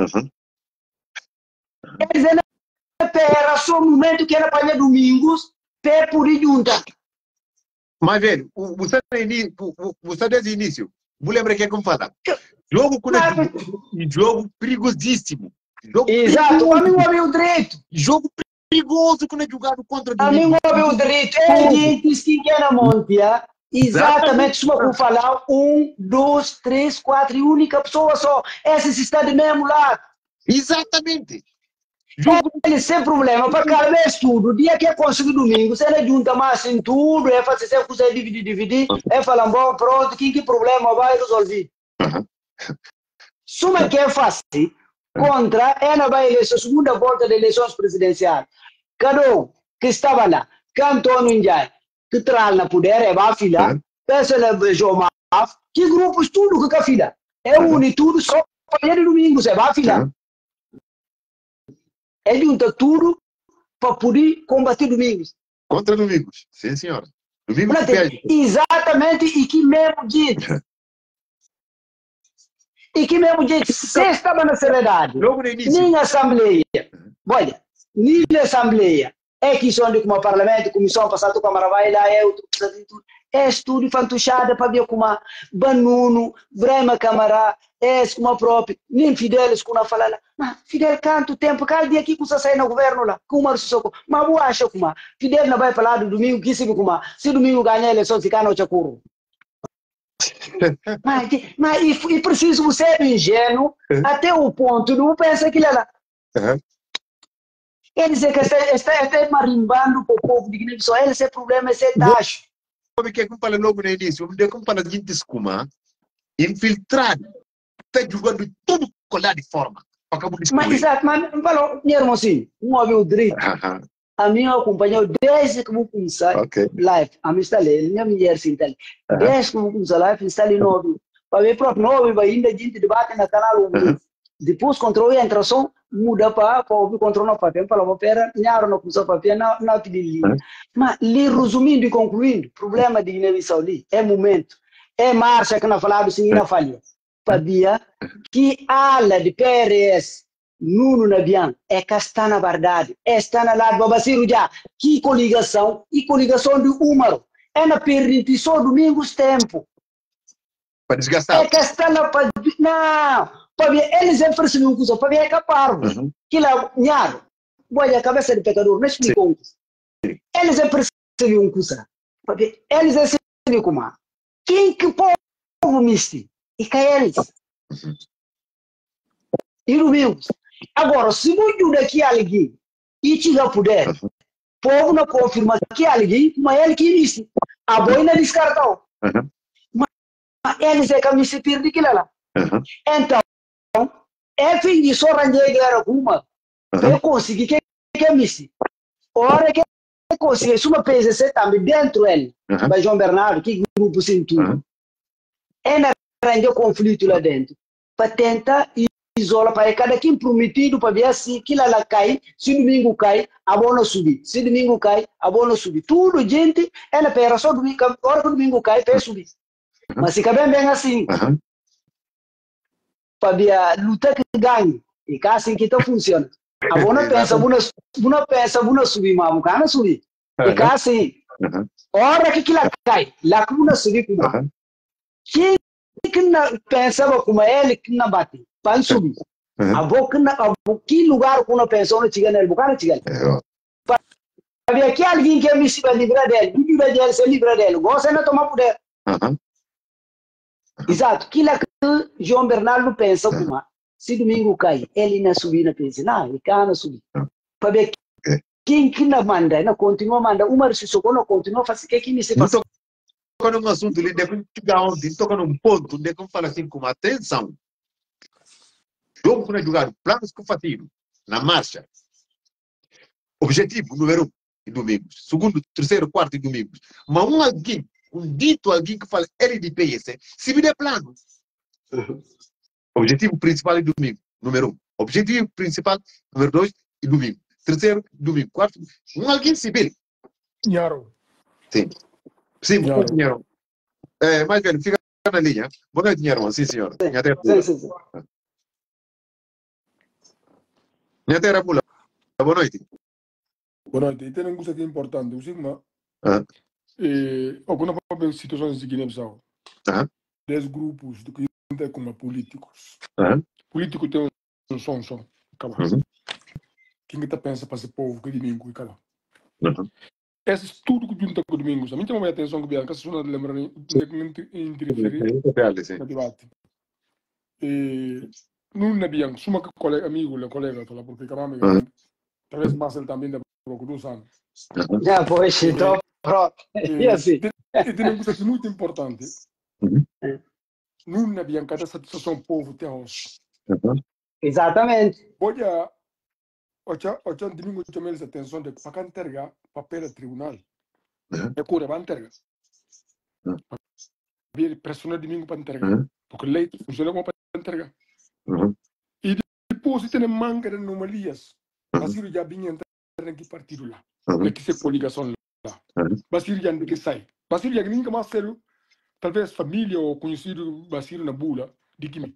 Eles era só o momento que era para Domingos, pé por ir junta. Mas, velho, você desde o início, vou lembrar que é como falar. Jogo com jogo perigosíssimo. Jogo Exato, o amigo é o direito. Jogo perigoso quando é jogado contra o Amigo é o direito. É gente que é na montia. Exatamente, se eu falar 1, 2, 3, 4 e única pessoa só. Esse se está de mesmo lado. Exatamente. Ele sem problema, para cada vez tudo. O dia que é conseguir domingo, você não junta mais em tudo, é fazer sempre você dividir, é falar, bom, pronto, que problema vai resolver. Suma que é fácil, contra, é na eleição, segunda volta de eleições presidenciais. Cada um que estava lá, que Antônio Njai, que traz na poder, é a fila, pensa na Jomaf, que grupos tudo que a fila. É une tudo só para de domingo, você vai a fila. É junta tudo para poder combater domingos. Contra domingos, sim senhora. Domingos exatamente, e que mesmo dito. E que mesmo dito, se estava na seriedade, nem assembleia, olha, nem assembleia, é que são de como parlamento, comissão passada, a Câmara vai lá, é outro, é estudo fantuchada para ver como Banuno, Brema Câmara, é como próprio, nem Fidelis, como fala lá, mas Fidel canto tempo, cada dia que você sai no governo lá, como o Sissoko, mas eu acho como Fidel não vai falar do domingo, que se como se domingo ganhar a eleição, ficar no Chacuru. Mas e preciso ser ingênuo até o ponto de não pensar que ele é lá. Ele diz que está marimbando para o povo de Guiné-Bissau. Esse é o problema, esse é tacho. Como que fala logo no início? Como fala de gente infiltrado, está jogando tudo colar de forma. Mas exato, mas falou, minha irmã, assim, ouve o direito. A minha acompanhou desde que eu comecei live. A minha instalei, a minha mulher se instalou. Desde que eu comecei live, instalei novo. Para ver próprio novo, ainda a gente debate na canal. Depois, controle a entração, muda para ouvir controle no papel. Para o papel, não não começou papel, não pedir linha. Mas, resumindo e concluindo, o problema de Guiné-Bissau é momento. É marcha que não falado, sim, não falha. Sabia que a ala de PRS, Nuno Nabian, é que está na verdade, está na lado Babaciro já, que coligação, e coligação de Úmaro, é na perdição domingos tempo. Para desgastar. É que está na... Não, para ver, eles é percebiam que para ver é capaz, que lá, nharo, olha a cabeça de pecador, não explicou. Eles é percebiam que para ver, eles é percebiam como quem que povo misto, e cai eles. E domingos. Agora, se muito daqui alguém e tiver poder, o povo não confirma que alguém, mas ele que existe. A boina descartou. Mas eles é que me se perde aquilo lá. Então, é fim de só ranger guerra com uma. Eu consegui que é missão. Hora que eu consegui, se uma PSC também dentro dele, vai João Bernardo, que grupo cintura, é na ranger conflito lá dentro, para tentar isola para cada quem prometido para ver se aquilo lá cai, se domingo cai, a bola subir, se domingo cai, a bola subir. Tudo gente é na pera só domingo, hora que o domingo cai, para subir. Mas se cabe bem assim, para ver a luta que ganha, e cá assim que então funciona. A bola pensa, buna subir, mas a bola subir. E cá assim, hora que aquilo cai, lá que buna subir, quem que pensava como ele que não bate. Para subir. A boca que lugar que uma pessoa não chega nele, boca não chega. Para ver que alguém que é me se livrar dele, livra dele, se livra dele, gosta de tomar poder. Exato. Que lá que João Bernardo pensa como se domingo cai, ele não subir na pensa, não, ele não subir. Para ver quem que não manda, não continua a mandar, uma Sissoko não continua a fazer que me se passa. Toca num assunto ali, deve chegar onde, toca num ponto, onde como fala assim, com atenção. Jogo que não é jogado, planos que fatiram, na marcha. Objetivo número 1, em domingos. Segundo, terceiro, quarto, em domingos. Mas dito alguém que fala LDPS, se me der plano. Objetivo principal é domingo, número 1. Objetivo principal, número 2, e domingo. Terceiro, domingo. Quarto, alguém civil. Nharo. Sim. Sim, Nharo. Mais velho, fica na linha. Boa noite, Nharo. Sim, senhora. Sim. Minha terra pula. Boa noite. Boa noite. E tem uma coisa que é importante. O Sigma, algumas situações de Guiné-Bissau, 10 grupos do que tem como políticos. Político tem um som. Cala. Quem está pensa para esse povo que domingo e cala. Esse estudo que junta com domingo, a mim chama a atenção que Bianca se não lembra interferir no debate. Não na Bianca, suma que colega amigo, o colega fala porque camama talvez mais ele também da procura 2 anos. Já pois então pronto. E assim. E tem uma coisa muito importante. Não na Bianca da satisfação povo até hoje. Exatamente. Olha, o domingo chamei a atenção de que para entregar papel ao tribunal. É cura para entregar. Vir pressionar domingo para entregar. Porque a lei funciona como para entregar. E depois tem manga de anomalias. Basílio já vinha entrar aqui partido lá. Aqui se coligação lá. Basílio já que sai. Basílio já ninguém mais sério. Talvez família ou conhecido Basílio na bula de Kimi.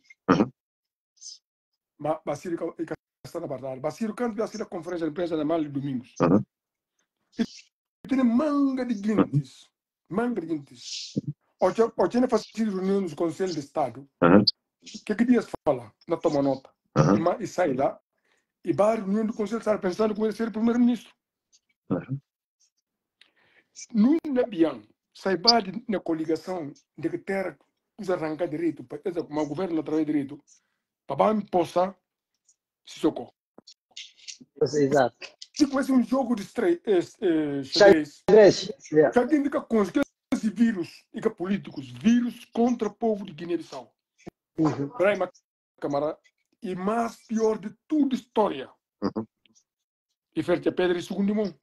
Mas Basílio está na verdade. Basílio quando vai ser a conferência de imprensa na Mali domingos. E tem manga de gentes. Manga de gentes. Hoje não faz reunião no Conselho de Estado. Que dias fala? Não toma nota. E sai lá. E vai à reunião do Conselho de Estado pensando como ele ser primeiro-ministro. Não é bem. Sai na coligação de que terra os arrancar direito. Como o governo através direito. Para possa se socorrer. Exato. Se conhece um jogo de xadrez. Já indica com esse vírus e que políticos, vírus contra o povo de Guiné-Bissau. Braima Câmara, e mais pior de tudo, história. E ferte a pedra e segundo mão.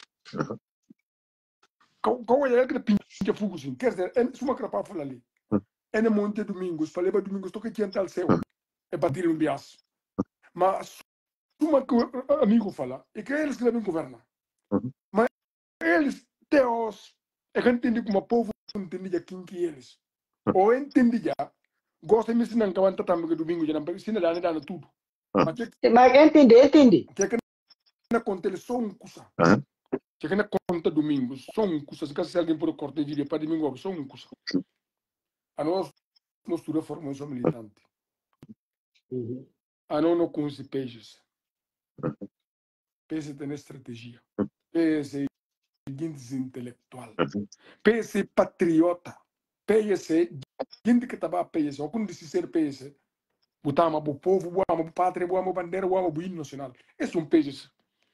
Qual é a que pinta fogo assim? Quer dizer, é uma crapa fala ali. É na Monte Domingos, falei para Domingos, toca aqui antal seu. É bater um bias. Mas uma que o amigo fala, é que eles que devem governar. Mas eles, Deus, é que entendem como o povo entende já quem que eles. Ou entende já, gosta de me ensinar que eu estou também domingo, já não ensina lá tudo. Mas entende. Que é que não conta ele só um cusa. Que é que não conta domingo, só um cusa. Se alguém pode cortar vídeo para domingo, só um cusa. A nós estudamos formação militante. A nós não conhece peixes. Peixe tem estratégia. Peixe é gente intelectual. Peixe é patriota. Peixe é gente que estava a peixe. Ou quando disse ser peixe, botamos o povo, botamos a pátria, botamos a bandeira, botamos o hino nacional. Esse é um peixe.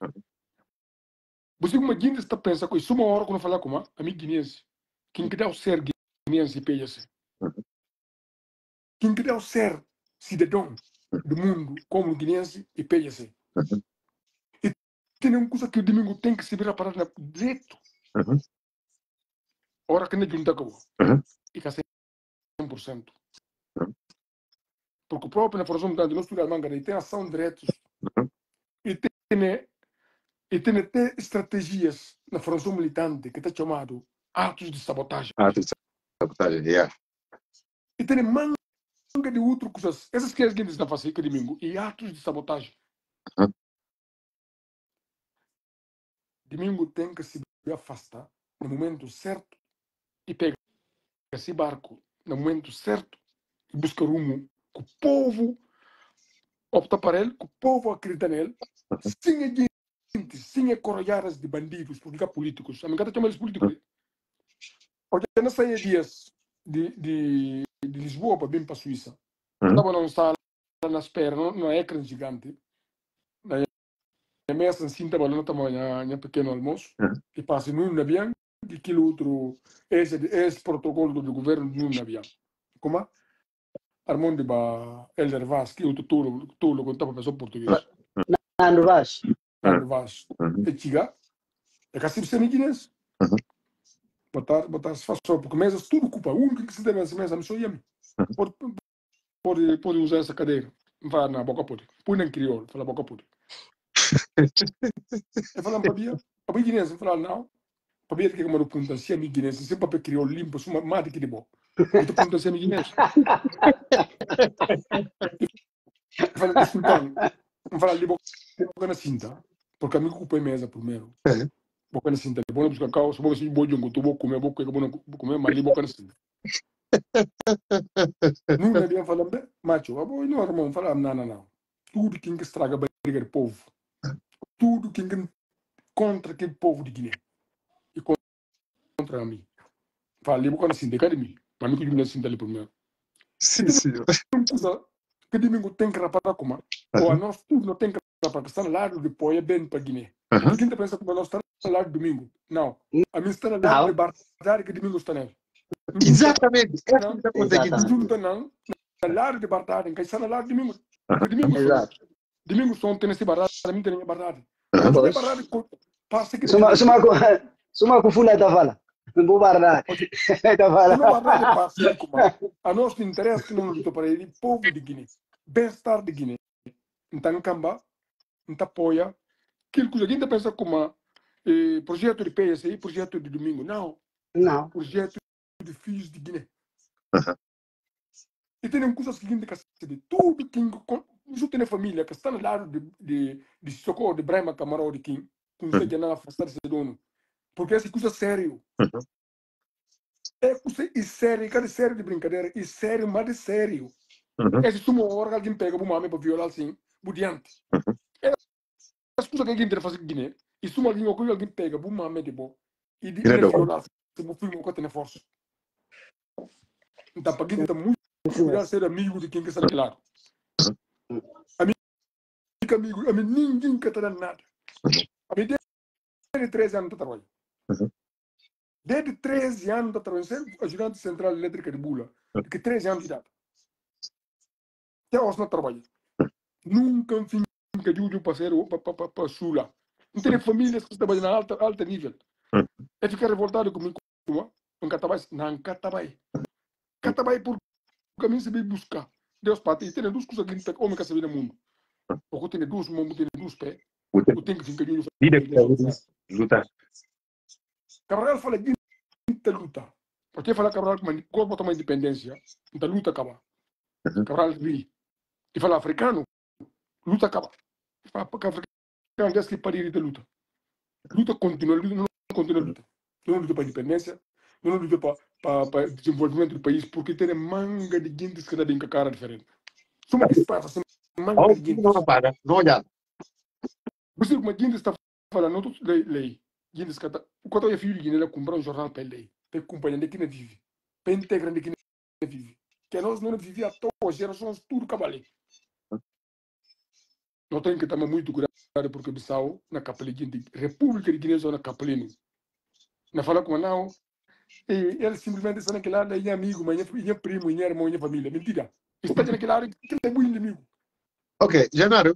Você como a gente está pensando que isso é uma hora quando falar com a amigo guinense. Quem que dá o ser guinense e peixe? Quem que dá o ser cidadão do mundo como guinense e peixe? Tem uma coisa que o domingo tem que se virar para direito. Ora que não junta com e que 100%. Porque o próprio na formação de nós estudamos manga e tem ação de direitos e tem até estratégias na formação militante que está chamado atos de sabotagem. E tem manga de outras coisas. Essas que as gente estão fazendo que domingo e atos de sabotagem. Domingo tem que se afastar no momento certo e pegar esse barco no momento certo e buscar rumo que o povo opta para ele, que o povo acredita nele, sem a gente, sem a corolhadas de bandidos, porque há políticos. A minha gata chama eles políticos. Hoje eu não saía dias de Lisboa para vir para a Suíça. Estava numa sala na espera, numa ecrã gigante. A mesa assim estava lá também pequeno almoço e passa num avião e aquele outro esse protocolo do governo num avião. Como Armando ba Elder Vaz que outro tolo contava para pessoa português. Nando Vaz. E chega é que se me guinense. Botar se faz só porque mesas tudo culpa único que se tem nessa mesa não sou eu. Pode usar essa cadeira. Vai na boca pode. Põe em crioulo, fala boca pode. Eu falo para Bia, a Bia Guinness, eu falo não, para Bia que como eu punta se a minha Guinness, se papel criou limpo, suma mate que de bom. Eu punta se a minha Guinness. Eu falo insultando, eu falo ali boca na cinta, porque a mim culpa mesa primeiro. Boca na cinta, bom buscar carro, se você bom junto, tu vou comer boca que bom comer, mas ali boca na cinta. Não é bem falando, macho, a boa não irmão, fala não. Tudo quem que estraga do povo. Tudo que contra aquele povo de Guiné. E contra mim. Falei, eu conheço de mim. Mas não conheço assim dali primeiro. Sim, senhor. Que domingo tem que rapar como? Ou a nós tudo não tem que rapar, que está no lado de Poia bem para Guiné. Porque quem pensa que nós estamos no lado de domingo? Não. A mim está no lado de Bardar que domingo está nele. Exatamente. Junto não. No lado de Bardar, que está no lado de domingo. Domingo são tem esse Bardar, a mim tem Bardar. Bardar passa que Suma com fula da vala. Vou Bardar. Da vala. Passa como. A nós interessa que não luta para ele, povo de Guiné. Bem-estar de Guiné. Então, Camba, então apoia. Aquilo que a gente pensa como projeto de PSI, projeto de domingo. Não. Projeto de filhos de Guiné. E tem coisas que a gente quer saber. Tudo que você tem família que está no lado de socorro de Brahma Camarão de quem consegue não afastar esse dono. Porque essa coisa é sério. É coisa sério, cada sério de brincadeira. É sério, mas é sério. Esse sumo hora que alguém pega o mame para violar assim, por diante. As coisas que alguém tem que fazer em Guiné, e sumo alguém pega o mame de boa e de violar assim, o filme que tem força. Então, para quem está muito cuidado ser amigo de quem que está de lado. Amigo, ninguém que está dando nada. A mim, desde 13 anos de trabalho. Desde 13 anos de trabalho, ser ajudante central elétrica de Bula, que 13 anos de idade. Até hoje não trabalho. Nunca fim que eu passei para Sula. Não tem famílias que trabalham a alto nível. É ficar revoltado comigo. Não catabai. Catabai por caminho se veio buscar. Deus para ti. Tem duas coisas que tem homem que se vê no mundo. Ou tem duas mãos, tem duas pés. Ou tem que ficar de luta. Cabral fala de luta. Porque fala Cabral como qual botar uma independência. Então luta acaba. Cabral vi. E fala africano. Luta acaba. Fala africano desde que parir de luta. Luta continua, não continua luta. Não luta para a independência, não luta para o desenvolvimento do país, porque tem manga de gente que está bem com a cara diferente. Só uma espaço, manga de gente. Não olhar. Você como a gente está falando, não lei. Gente que está, o que eu filho de Guiné, comprar um jornal para lei, para acompanhar de quem vive, para integrar de quem vive. Que nós não vivemos à toa, gerações tudo cabalé. Não tem que estar muito cuidado porque Bissau na Capelina, República de Guiné na Capelina. Não fala como não, ele simplesmente está naquele lado, é amigo, mas é primo, é irmão, é família. Mentira. Está naquele lado que é muito inimigo. Ok, Januário,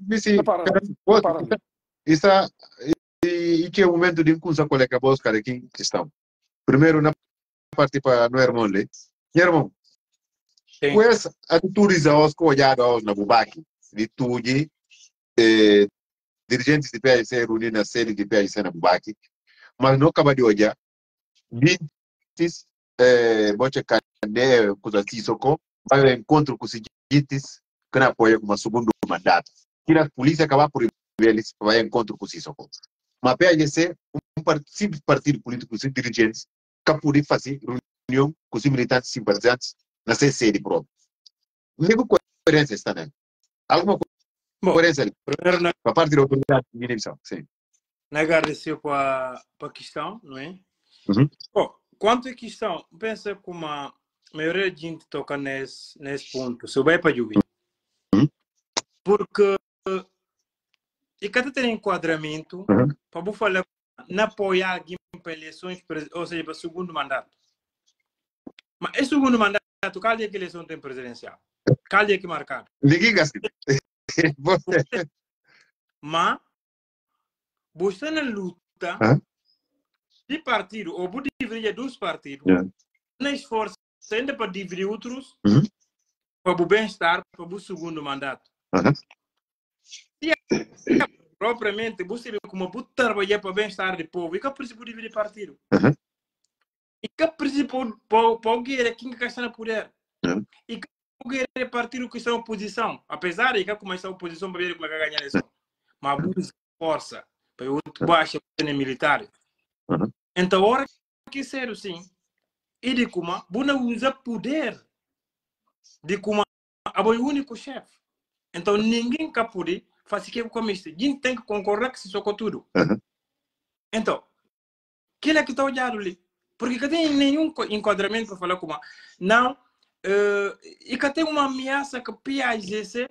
e que é o momento de inclusão com a buscar aqui em questão. Primeiro, na parte para no irmão, irmão, quais atitudes aos cojados na Bubaki, de tudo, dirigentes de PAIC reunidos na sede de PAIC na Bubaki, mas não acaba de olhar, vintes, bote cané, coisa assim, vai ao encontro com os seguintes, que não apoia como segundo mandato. Que a polícia acabar por eles, vai ao encontro com o Sissoko. Mas a PAIC, simples partido político, os dirigentes, que pode fazer reunião com os militantes simpatizantes na sede própria. Nenhuma coerência está nela. Alguma coerência ali. Primeiro, a parte da autoridade de Guiné-Bissau, sim. Agradeceu para a questão, não é? Bom, quanto à questão, pensa como a maioria da gente toca nesse ponto, se vai para Jubi. Porque e cada tem enquadramento para você falar não apoiar alguém para eleições, ou seja, para o segundo mandato. Mas esse segundo mandato, qual é que a eleição tem presidencial? Qual é que marcar? Ninguém gasta. Mas você na luta de partido, ou você dividir dos partidos, não esforça ainda para dividir outros para o bem-estar, para o segundo mandato. E propriamente, você vê como você trabalhar para o bem-estar do povo, e que é o princípio de dividir partido. E que é o princípio para o que é quem está no poder. E que é o partido que está em oposição. Apesar de que começar a oposição para ver como é que ganhar a eleição. Mas busca força para o outro baixo militar. Então, a hora que é sério, sim, e de como você usa poder de como é o único chefe. Então, ninguém pode faz que com isso. A gente tem que concordar que se só com tudo. Então, que é que está olhando ali? Porque não tem nenhum enquadramento para falar como não, e que tem uma ameaça que PAGC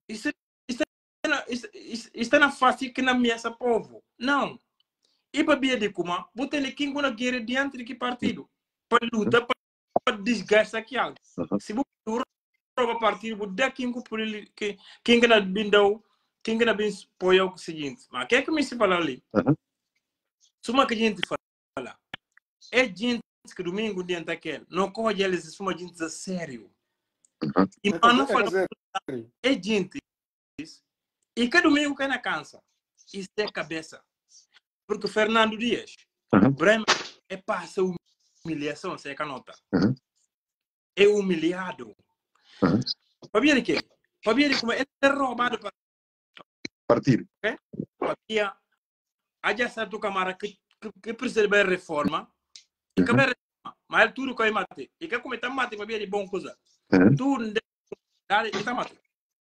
está na face que não ameaça o povo. Não. E para ver de como, você tem que ir guerra diante de que partido? Para lutar, para desgastar aqui algo. Se você rouba partido, você dá quem não bindou, quem não bem apoia o seguinte. Mas o que é que me se fala ali? Suma que a gente fala. É gente que domingo diante daquele, não corre eles, suma gente sério. E não fala é gente. E que domingo que não cansa. Isso é cabeça. Porque Fernando Dias, Brema, é passa humilhação, você é canota. É humilhado. Para ver que? Para ver como é roubado para partido. Para a certo camara que precisa de reforma. E que reforma. Mas tudo que é mate. E que como está mate para ver de bom coisa. Tudo está mate.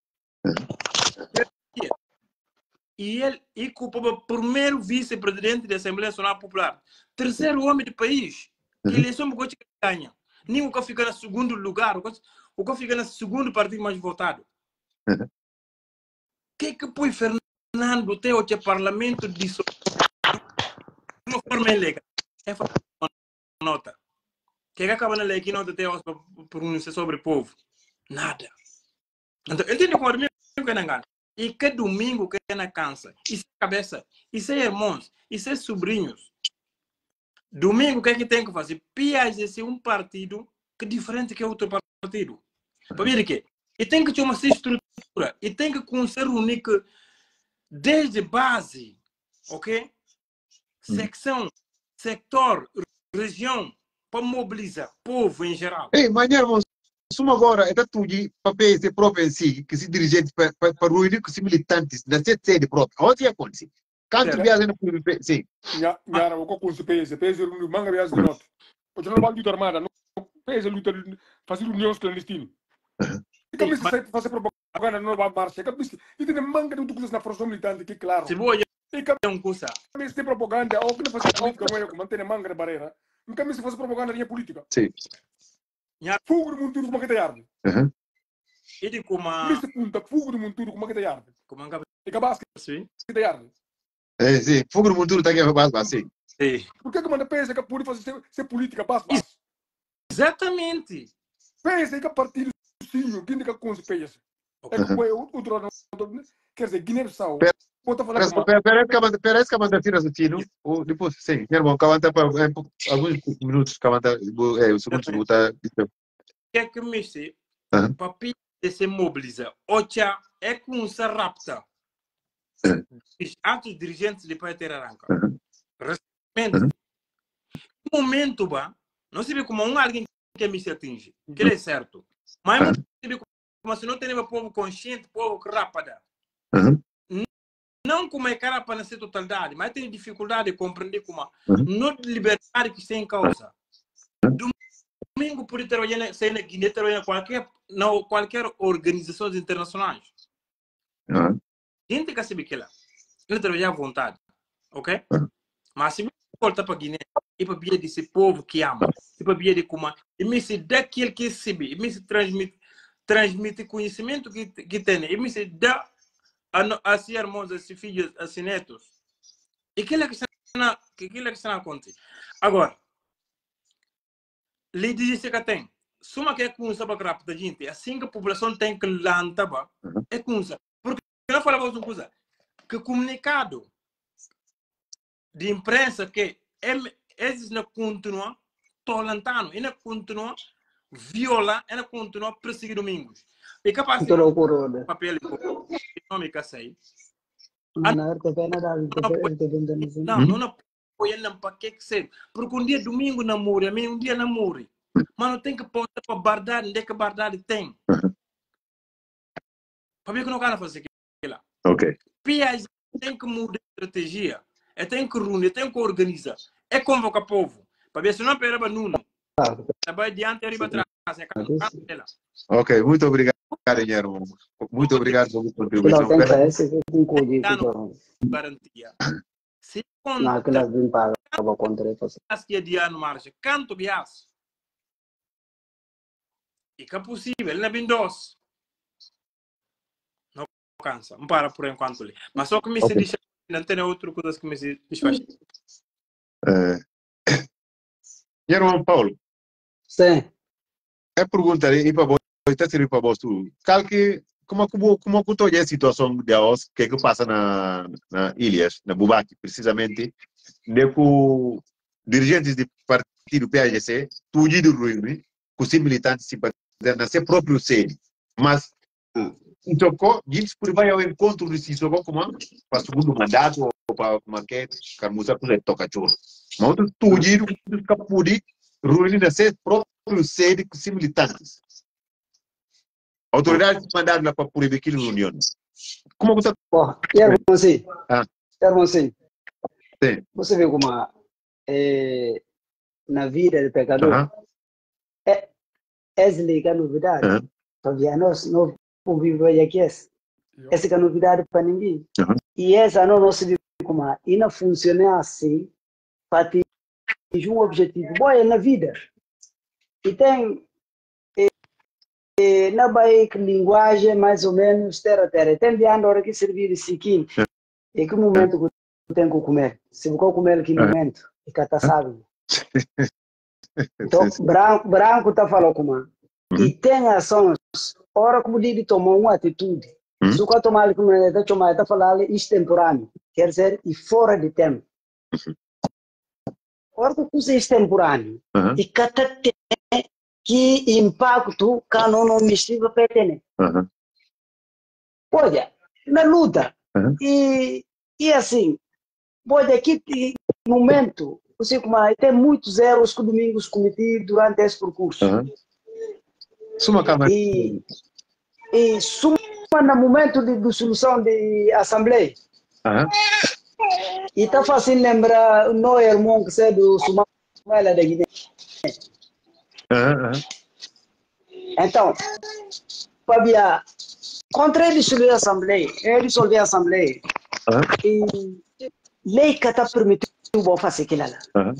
E ele ocupou o primeiro vice-presidente da Assembleia Nacional Popular. Terceiro homem do país. Que eleição me gosta que ganha. Nem o que fica no segundo lugar. O que fica no segundo partido mais votado. O que põe Fernando ter o parlamento de uma forma ilegal? É uma nota. O que acaba na lei que não tem pronunciar sobre o povo? Nada. Então, ele tem que comer que não ganha. E que domingo que não cansa. Isso é cabeça. Isso é irmãos. Isso é sobrinhos. Domingo o que é que tem que fazer? PAGC é um partido que é diferente que outro partido. Para ver o quê? E tem que ter uma estrutura. E tem que conhecer o único desde base. Ok? Secção, setor, região. Para mobilizar o povo em geral. Ei, mas irmãos, suma agora é tudo papéis de próprio em si, que se dirigente para reunir com os militantes da sede própria. Onde é que quanto viaja no PVP? Sim. Nhara, o que se pesa? Pesa o manga viaja de norte. Porque não vai lutar armada, não pesa luta fazer reuniões clandestinas. E como se fazer propaganda não vai marchar, e tem manga de coisas na força militante que claro. Se vou é um coisa. Mas tem propaganda, ou que não faz política, como manter manga de barreira. Nunca se faz propaganda de política. Sim. Fogo do mundo como que tem árvore. E de como nesse ponto, fogo do mundo como que tem árvore. Como anga e cabasca sim. Que tem árvore. Sim, fogo do mundo está aqui a base, sim. Sim. Por que manda pensa que pode fazer ser política base? Exatamente. Pensa que partido sim, quem que consegue. É que foi outro quer dizer, Guiné-Bissau. Parece que a manda tira o tino, ou depois, sim, meu irmão, cavanta para alguns minutos, cavanta, o segundo botar. O que é que me diz? Papi se mobiliza. Ocha é com se rapta. Atos dirigentes de Pai Terranca. Recentemente, no momento, não se vê como alguém que me se atinge. Que é certo. Mas não se vê como se não tem o povo consciente, povo que rápida. Não como é cara para nascer totalidade, mas tem dificuldade de compreender como não liberdade que está em causa. Domingo por trabalhar sem Guiné, trabalhar qualquer organizações internacionais. Gente que sabe que lá, ele trabalha à vontade, ok? Mas se você volta para Guiné, e para ver desse povo que ama, e para ver de como, e me se dá aquilo que sabe, e me se transmite conhecimento que tem, e me se dá a si irmãos, a si filhos, a si netos. E aquilo que está acontecendo. Agora, lhe diz que tem. Suma que é com essa bacrapa da gente, assim que a população tem que lançar, é com essa. Porque eu falava uma coisa, que comunicado de imprensa que eles não continuam tolentando, e não continuam violar, e não continuam perseguir domingos. E capaz de papel econômico sei. Não apoiam para que seja. Porque um dia domingo namoro, um dia namoro. Mas não tem que pôr para bardade, onde é que a bardade tem. Para ver que não quer fazer aquilo lá. Ok. PAGC tem que mudar a estratégia. Tem que reunir, tem que organizar. É convocar o povo. Para ver se não perde Nuno. Vai adiante e arriba atrás. Ok, muito obrigado. Dinheiro. Muito obrigado pela Que contribuição. não tem essa que tem que Garantia. Se não, que elas vêm para o contra você. que dia no marcha, canto bias. E que é possível, não é bem doce. Não cansa, não para por enquanto ali. Mas só que me se diz, não tem outra coisa que me se desfaz. Dinheiro, Paulo. Sim. É pergunta aí para você, está servindo para você. Calque, como que a situação de hoje, que passa na Ilhas, na Bubaki, precisamente, de que dirigentes do partido PAGC, tudo do ruim, com os militantes simpatizantes na seu próprio sede. Mas, então, eles por vai ao encontro de Sissoko como para o segundo mandato, ou para como que Carmusa toca choro. Mas outro tudo fica por aí, ruim na seu próprio sede com os militantes. Autoridades mandaram lá para proibir aquela reunião. Como você... Sim. Sim. Você vê como na vida do pecador é desligar a novidade. Para nós não vivemos aqui essa é a novidade para ninguém. E essa não se vê como e não funciona assim para atingir um objetivo. Boa na vida. E tem na Bahia que linguagem mais ou menos terra. Tem de andar que servir de siquim. E que momento que eu tenho que comer? Se eu vou comer que momento, e que sabe. Então, branco está falando como e tem ações, hora como de tomar uma atitude. Se o que tomar como está falando extemporâneo, quer dizer, e fora de tempo. Hora que usa extemporâneo, e que impacto que não mistura para ter. Olha, na luta, e assim, pode aqui momento, você como tem muitos erros que o Domingos cometi durante esse percurso. E suma no momento de solução de assembleia. E está fácil lembrar o meu irmão que é do Sumala da Guiné. Então, Fabia, contra ele dissolver a assembleia, e lei que está permitindo o fazer aquilo lá.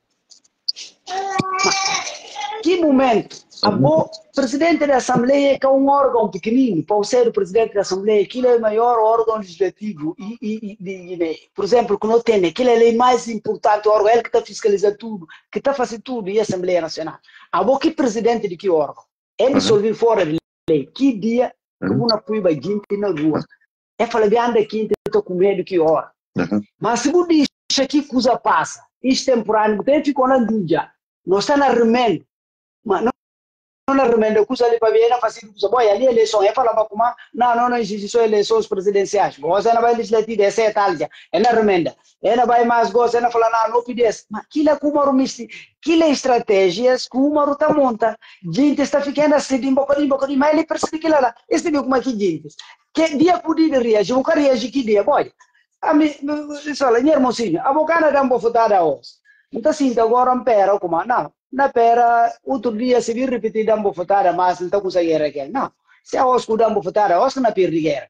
Que momento? O presidente da Assembleia, que é um órgão pequenino, para ser o presidente da Assembleia, aquilo é o maior órgão legislativo. Por exemplo, que não tem, aquilo é a lei mais importante, o órgão, ele que está fiscalizando tudo, que está fazendo tudo, e a Assembleia Nacional. Que presidente de que órgão? Ele resolveu fora de lei. Que dia, como na puiba, gente na rua. É falar, anda aqui, estou com medo que hora. Mas se você diz que coisa passa, extemporâneo, tem ficou na dúvida, não está na remendo, mas não na remendo, coisa ali para ver, não faz coisa boa, ali eleição, é falar para como, não existe só eleições presidenciais, você não vai legislativa, essa é tal, é na remenda, é na vai mais gosta, é na falar, não pediesse, mas aquilo é como aquilo é estratégias que o Maru está monta, gente está ficando assim, de um bocadinho, mas ele percebe que lá, esse viu como é que gente, que dia podia reagir, o cara reagir que dia, boy. A mim, olha, minha irmãozinha, a bocana dá uma votada hoje. Então, assim, agora um pera, como não, na pera, outro dia se vir repetir dá uma votada, mas não consegue reagir. Não, se a hoje dá uma votada, hoje não perder.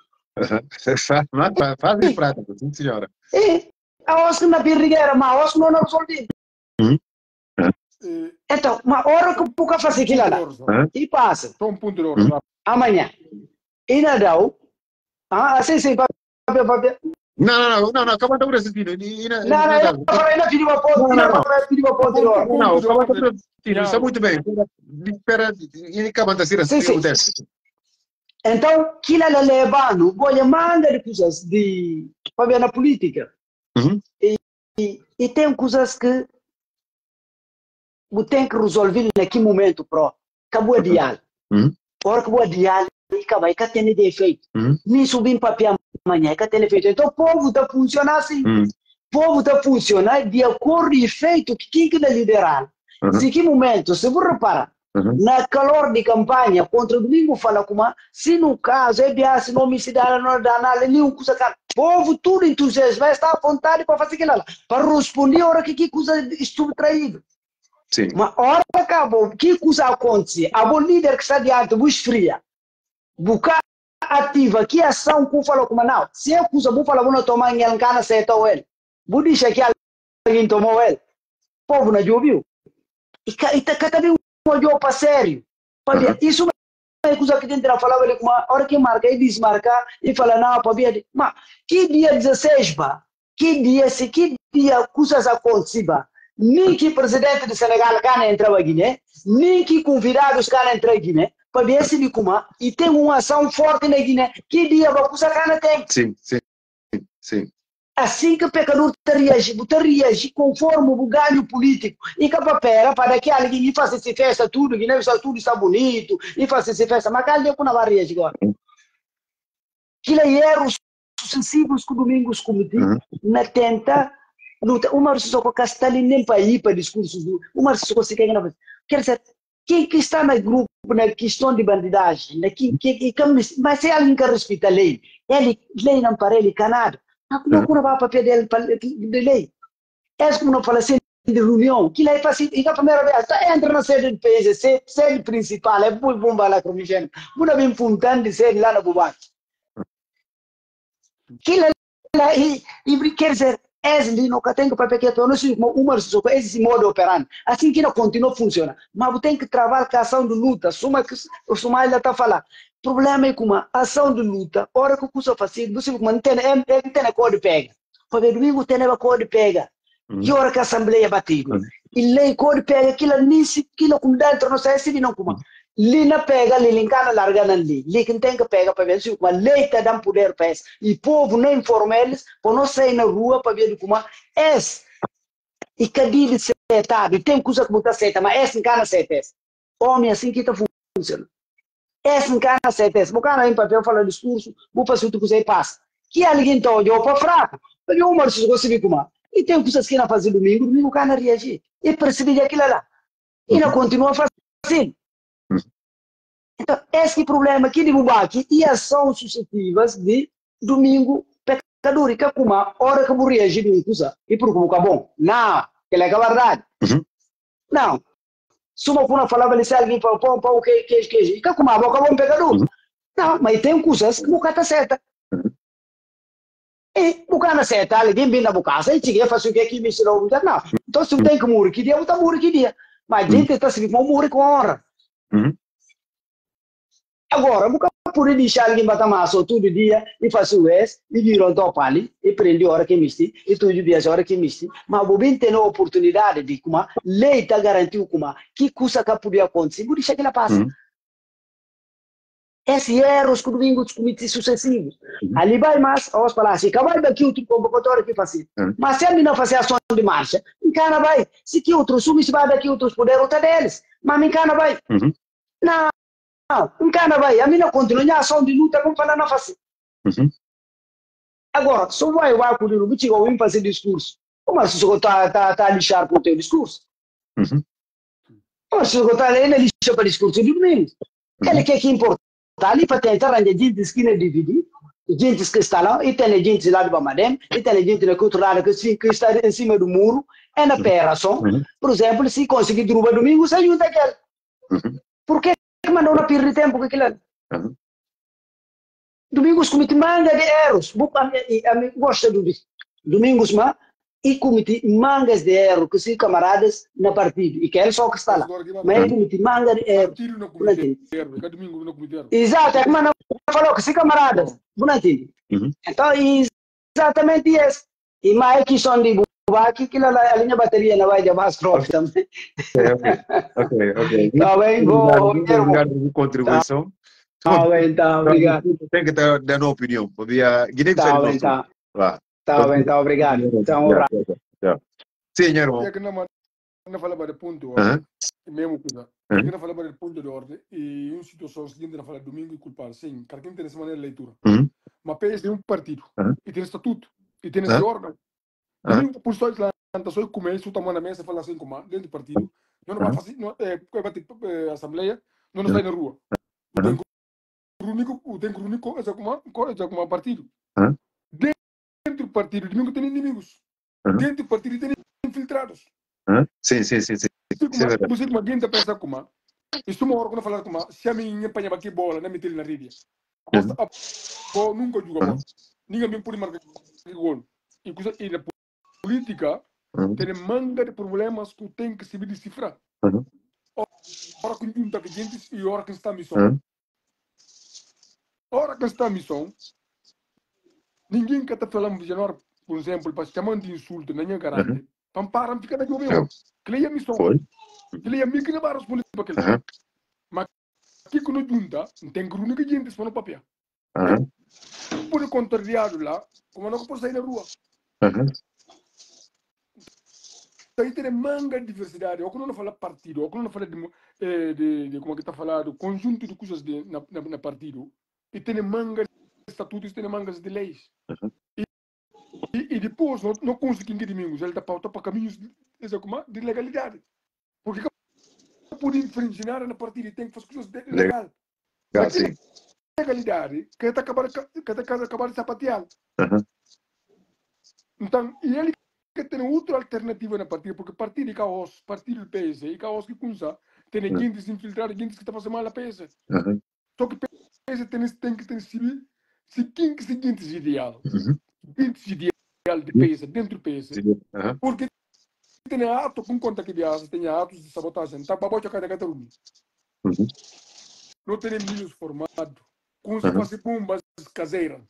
Faz em prática, sim, senhora. A hoje não perder, mas hoje não resolve. Então, uma hora que o pouco fazer aquilo lá, e passa. Só ponto de ordem. Amanhã, e na dau, assim, não, acaba de assistindo. Não, pediu uma ponte. Não, está muito bem. Espera, e acaba de ser assim. Então, aquilo é levando, olha, manda de coisas para ver na política. E tem coisas que você tem que resolver naquele momento, acabou a diálogo. Ora que o diálogo, acaba, que tem de efeito. Nem subir para amanhã, que tem efeito. Então, o povo está funcionando assim. O povo está funcionando de acordo com o efeito que é liderar. Se que momento, se você reparar, na calor de campanha, contra o Domingo fala como, se no caso, se não me se dá, não dá nada, nenhum coisa, o povo tudo entusiasmo, vai estar à vontade para fazer aquilo lá, para responder a hora que coisa subtraído. Mas a hora que acabou, que coisa acontece? A bom líder que está diante, vos fria. Bucar ativa que ação que falou como não. Se eu usa bu fala não tomar em cana certo ou ele. Bu diz que alguém tomou ele. Povo na viu. E cada vez um jogo para sério. Para isso é coisa que dentro falava ele como a hora que marca e desmarca e fala não para ver. Mas que dia 16 ba? Que dia coisas aconteciam? Nem que presidente do Senegal cana entrava aqui, né? Nem que convidados cana entrar aqui, né? Para ver se ele como e tem uma ação forte na Guiné. Que dia a coisa cana tem? Sim. Assim que o pecador reage conforme o ganho político. E que a papel para que alguém faça essa festa tudo, que tudo está bonito, e faça essa festa. Mas cada dia que não vai reagir agora. Que erros sucessivos que o Domingos cometeu, na tenta luta. Uma vez só que está ali nem para ir para discursos. Uma vez só que quer dizer, quem que está no grupo, na questão de bandidagem, mas se alguém que respeita a lei, lei não para ele canado. Não vai para papel de lei. É como não fala assim de reunião, que lei faz e a primeira vez entra na sede do PSC, sede principal, é muito bom para a comissão. Muito bem fundando de sede lá na Bubac. Que lei e quer dizer, esse não tem que papel que não se esse modo operando. Assim que não continua a funcionar. Mas tem que trabalhar com a ação de luta. Suma que o Sumaila está falando. O problema é que uma ação de luta, hora que o curso faz, você mantém a cor de pega. Porque domingo tem a cor de pega. E hora que a Assembleia é batida. E lei cor de pega, aquilo como dentro, não sei se não como. Lei na pega, lei encana larga na lei. Lei que tem que pega para ver se uma lei está dando poder para isso. E povo não informais, para não sair na rua para ver como é. E cadê de setado? E tem coisa que não está certa, mas essa encana certa. Homem assim que está funcionando. Essa encana certeza, porque não é em papel fala discurso, vou fazer o que você passa. Que alguém está olhando para fraco, porque uma vez você viu como e tem coisas que não fazem domingo o cara reagir. E percebi aquilo lá. E não continua fazendo. Então, esse problema aqui de Bubaque e ações sucessivas de domingo pecador, que é como a hora que eu vou reagir de uma coisa, e por como é bom. Não, que é a verdade. Não. Suma kuna falava ali se alguém para o que e que como a boca bom pecador. Não, mas tem coisas que boca tá certa. E boca na certa, alguém vem na boca, sai tinha faz o que aqui me será não. Então se tem que morrer que dia, eu tá morrer que dia. Mas a gente está se vivendo morrer com honra. Agora, boca por deixar alguém bater massa todo dia e faz o S e virou topa ali e prende a hora que misti e todo dia a hora que misti. Mas o bem tem a oportunidade de como lei está garantiu como que coisa que podia acontecer, por deixar que ela passe. Esse erros que o domingo comete sucessivos. Ali vai mais, aos palácios, que vai daqui outro convocatório que faz. Mas se a menina fazer ação de marcha, encana vai. Se que outro sumi, se vai daqui outros poderes, outra deles. Mas encana vai. Não. Não, cara vai, a minha continua a ação de luta como falar na face. Agora, só vai o arco de Rubi, chegou a fazer discurso. Como se você está a lixar para o teu discurso? Como se você está a lixar para o discurso de domingo? Ele quer que importa ali para tentar arranjar gente que não divide, gente que está lá, e tem gente lá de Bamadem, e tem gente na cultura que está em cima do muro, é na operação. Por exemplo, se conseguir derrubar domingo, você ajuda aquele. Por que mandou na perder tempo com aquilo? Domingos comete manga de erros. A gosta do Domingos, mas e comete mangas de erros que se camaradas na partido. E que ele só que está lá. Mas comete manga de erros. Exato, é como não falou que se camaradas. Não entende? Então, exatamente isso. E mais que são de Bubaque, que a linha bateria não vai de mais próprio também. Ok. Tá bem, obrigado pela contribuição. Tá bem, tá, obrigado. Tem que dar uma opinião. Guiné tá bem, tá. Tá bem, tá, obrigado. Então, um abraço. Sim, irmão. É que não fala para ponto, mesmo coisa. Não fala para ponto de ordem e uma situação seguinte não fala domingo e culpar. Sim, cada quem tem essa maneira de leitura. Mas PS tem um partido e tem estatuto e tem esse órgão. Domingo, por só Islândia, só começo, tomando na mesa, fala assim como dentro do partido. Não vai fazer, a assembleia, não vai na rua. O tem único, é como partido. Dentro do partido, domingo tem inimigos. Dentro do partido tem infiltrados. Sim. Você como alguém pensa como Isso uma hora quando falar com uma, se a minha empanha aqui bola, não me tira na rede. A nunca joga bola. Ninguém me pode marcar gol. E na política, tem manga de problemas que tem que se decifrar. Hora que junta que gente e hora que está a missão. Hora que está a missão, ninguém que está falando de janeiro, por exemplo, para chamar de insulto, nem é garante. Pamparam, fica na jovem. Que lhe é missão. Que lhe é mil que não barras política para aquele. Mas aqui quando junta, tem que reunir que gente se no papel. Por contrariado lá, como não pode sair na rua. Então, tem manga de diversidade. Ou quando não fala partido, ou quando não fala de como é que está falado, conjunto de coisas na partido, e tem manga de estatutos, tem mangas de leis. E depois, não conseguimos de mim, ele está pauta para caminhos de legalidade. Porque por infringir na partido tem que fazer coisas legal. Sim. Legalidade, que está acabar de sapatear. Então, e ele que tem outra alternativa na partida, porque partido caos, partido do PS, e caos que começa, tem gente infiltrada, gente que está fazendo mal a PS. Só que o PS tem que ter seguinte ideal. Seguinte ideal de PS, dentro do PS. Porque tem ato com conta que viaja, tem atos de sabotagem, tá para botar cada Cataruna. Não tem meninos formados, com se fazer bombas caseiras.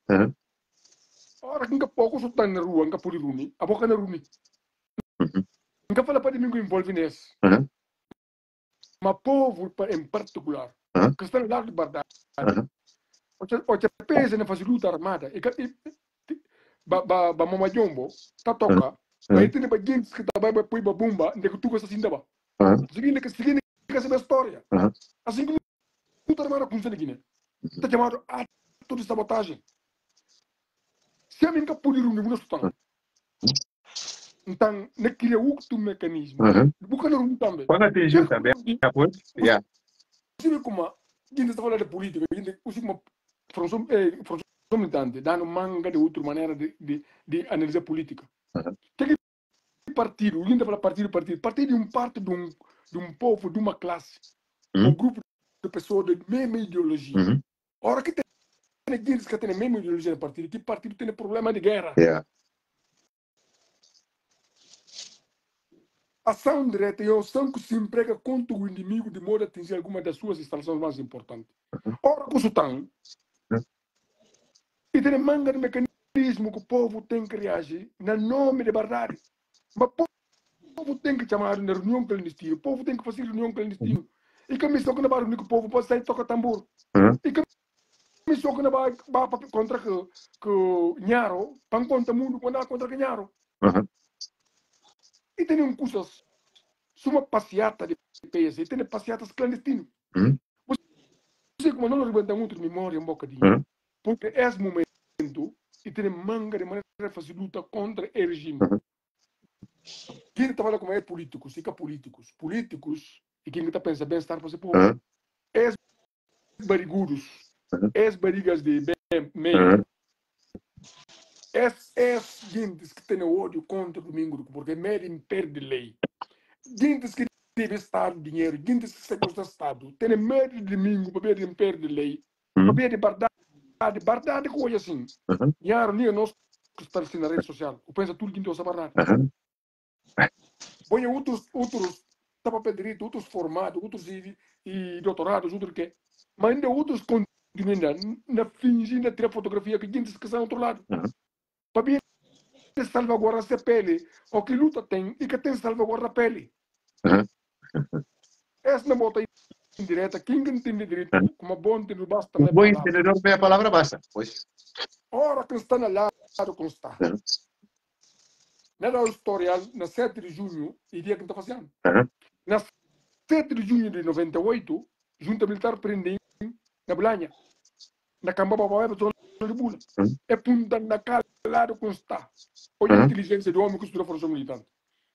Ora, nunca pouco só está na rua, nunca pode reunir, a boca na reunir. Nunca fala para mim que envolve nesse. Mas povo em particular, que está no lado de verdade. O PES não faz luta armada. Ba mama jombo, tá toca. Aí tem gente que tá vai pôr bomba, onde que tu gosta assim daba. Seguindo que essa história. Assim que luta armada com isso aqui, né? Tá chamado ato de sabotagem. Se a mim nunca pode reunir, não estou. Então, naquele outro mecanismo, busca no rumo também. Quando atingiu também, Você como a gente está falando de política, a gente usa uma formação militante, dando manga de outra maneira de analisar política. Que partido, a gente fala partido é parte de um povo, de uma classe, um grupo de pessoas de mesma ideologia. Ora que tem gente que tem a mesma ideologia no partido, que partido tem problema de guerra. A ação direta é a ação que se emprega contra o inimigo de modo a atingir alguma das suas instalações mais importantes. Ora, com o Sultão, e tem manga de mecanismo que o povo tem que reagir no nome de verdade. Mas o povo tem que chamar na reunião clandestina, o povo tem que fazer reunião clandestina. E que a missão que não vai reunir, o povo pode sair e tocar tambor. E que a missão que não vai contra que Nharo, para contra o mundo, quando há contra que Nharo. E tem coisas, uma passeata de PS, e tem passeatas clandestinas. Você como não levanta muito memória um bocadinho, porque é esse momento e tem manga de maneira de fazer luta contra o regime. Quem trabalha com políticos, fica políticos. Políticos, e quem está pensando bem-estar para esse povo, é barigudos, é barrigas de meio. Essas gentes que têm ódio contra o domingo, porque medo perde lei. Gentes que devem estar dinheiro, gentes que se gosta do Estado, têm medo de domingo, para perder lei, para perder verdade, coisa assim. E a reunião nós que está assim na rede social, eu penso tudo que não sabe nada. Põe outros para pedir outros formados, outros e doutorados, outros que. Mas ainda outros continuam na fingindo tirar fotografia que gentes que estão do outro lado. Para salvaguardar a pele, o que luta tem e que tem salvaguardar a pele. Essa não bota indireta, quem não tem direito, como bom entendedor basta. Um bom entendedor bem a palavra basta. Pois. Ora que está na lado como está. Na historial, na 7 de junho, iria que está fazendo. Na 7 de junho de 98, junta militar prendem na Belanha, na Cambaba Baeba, de Bula. É punta na lado como está. Olha a inteligência do homem que estuda a força militante.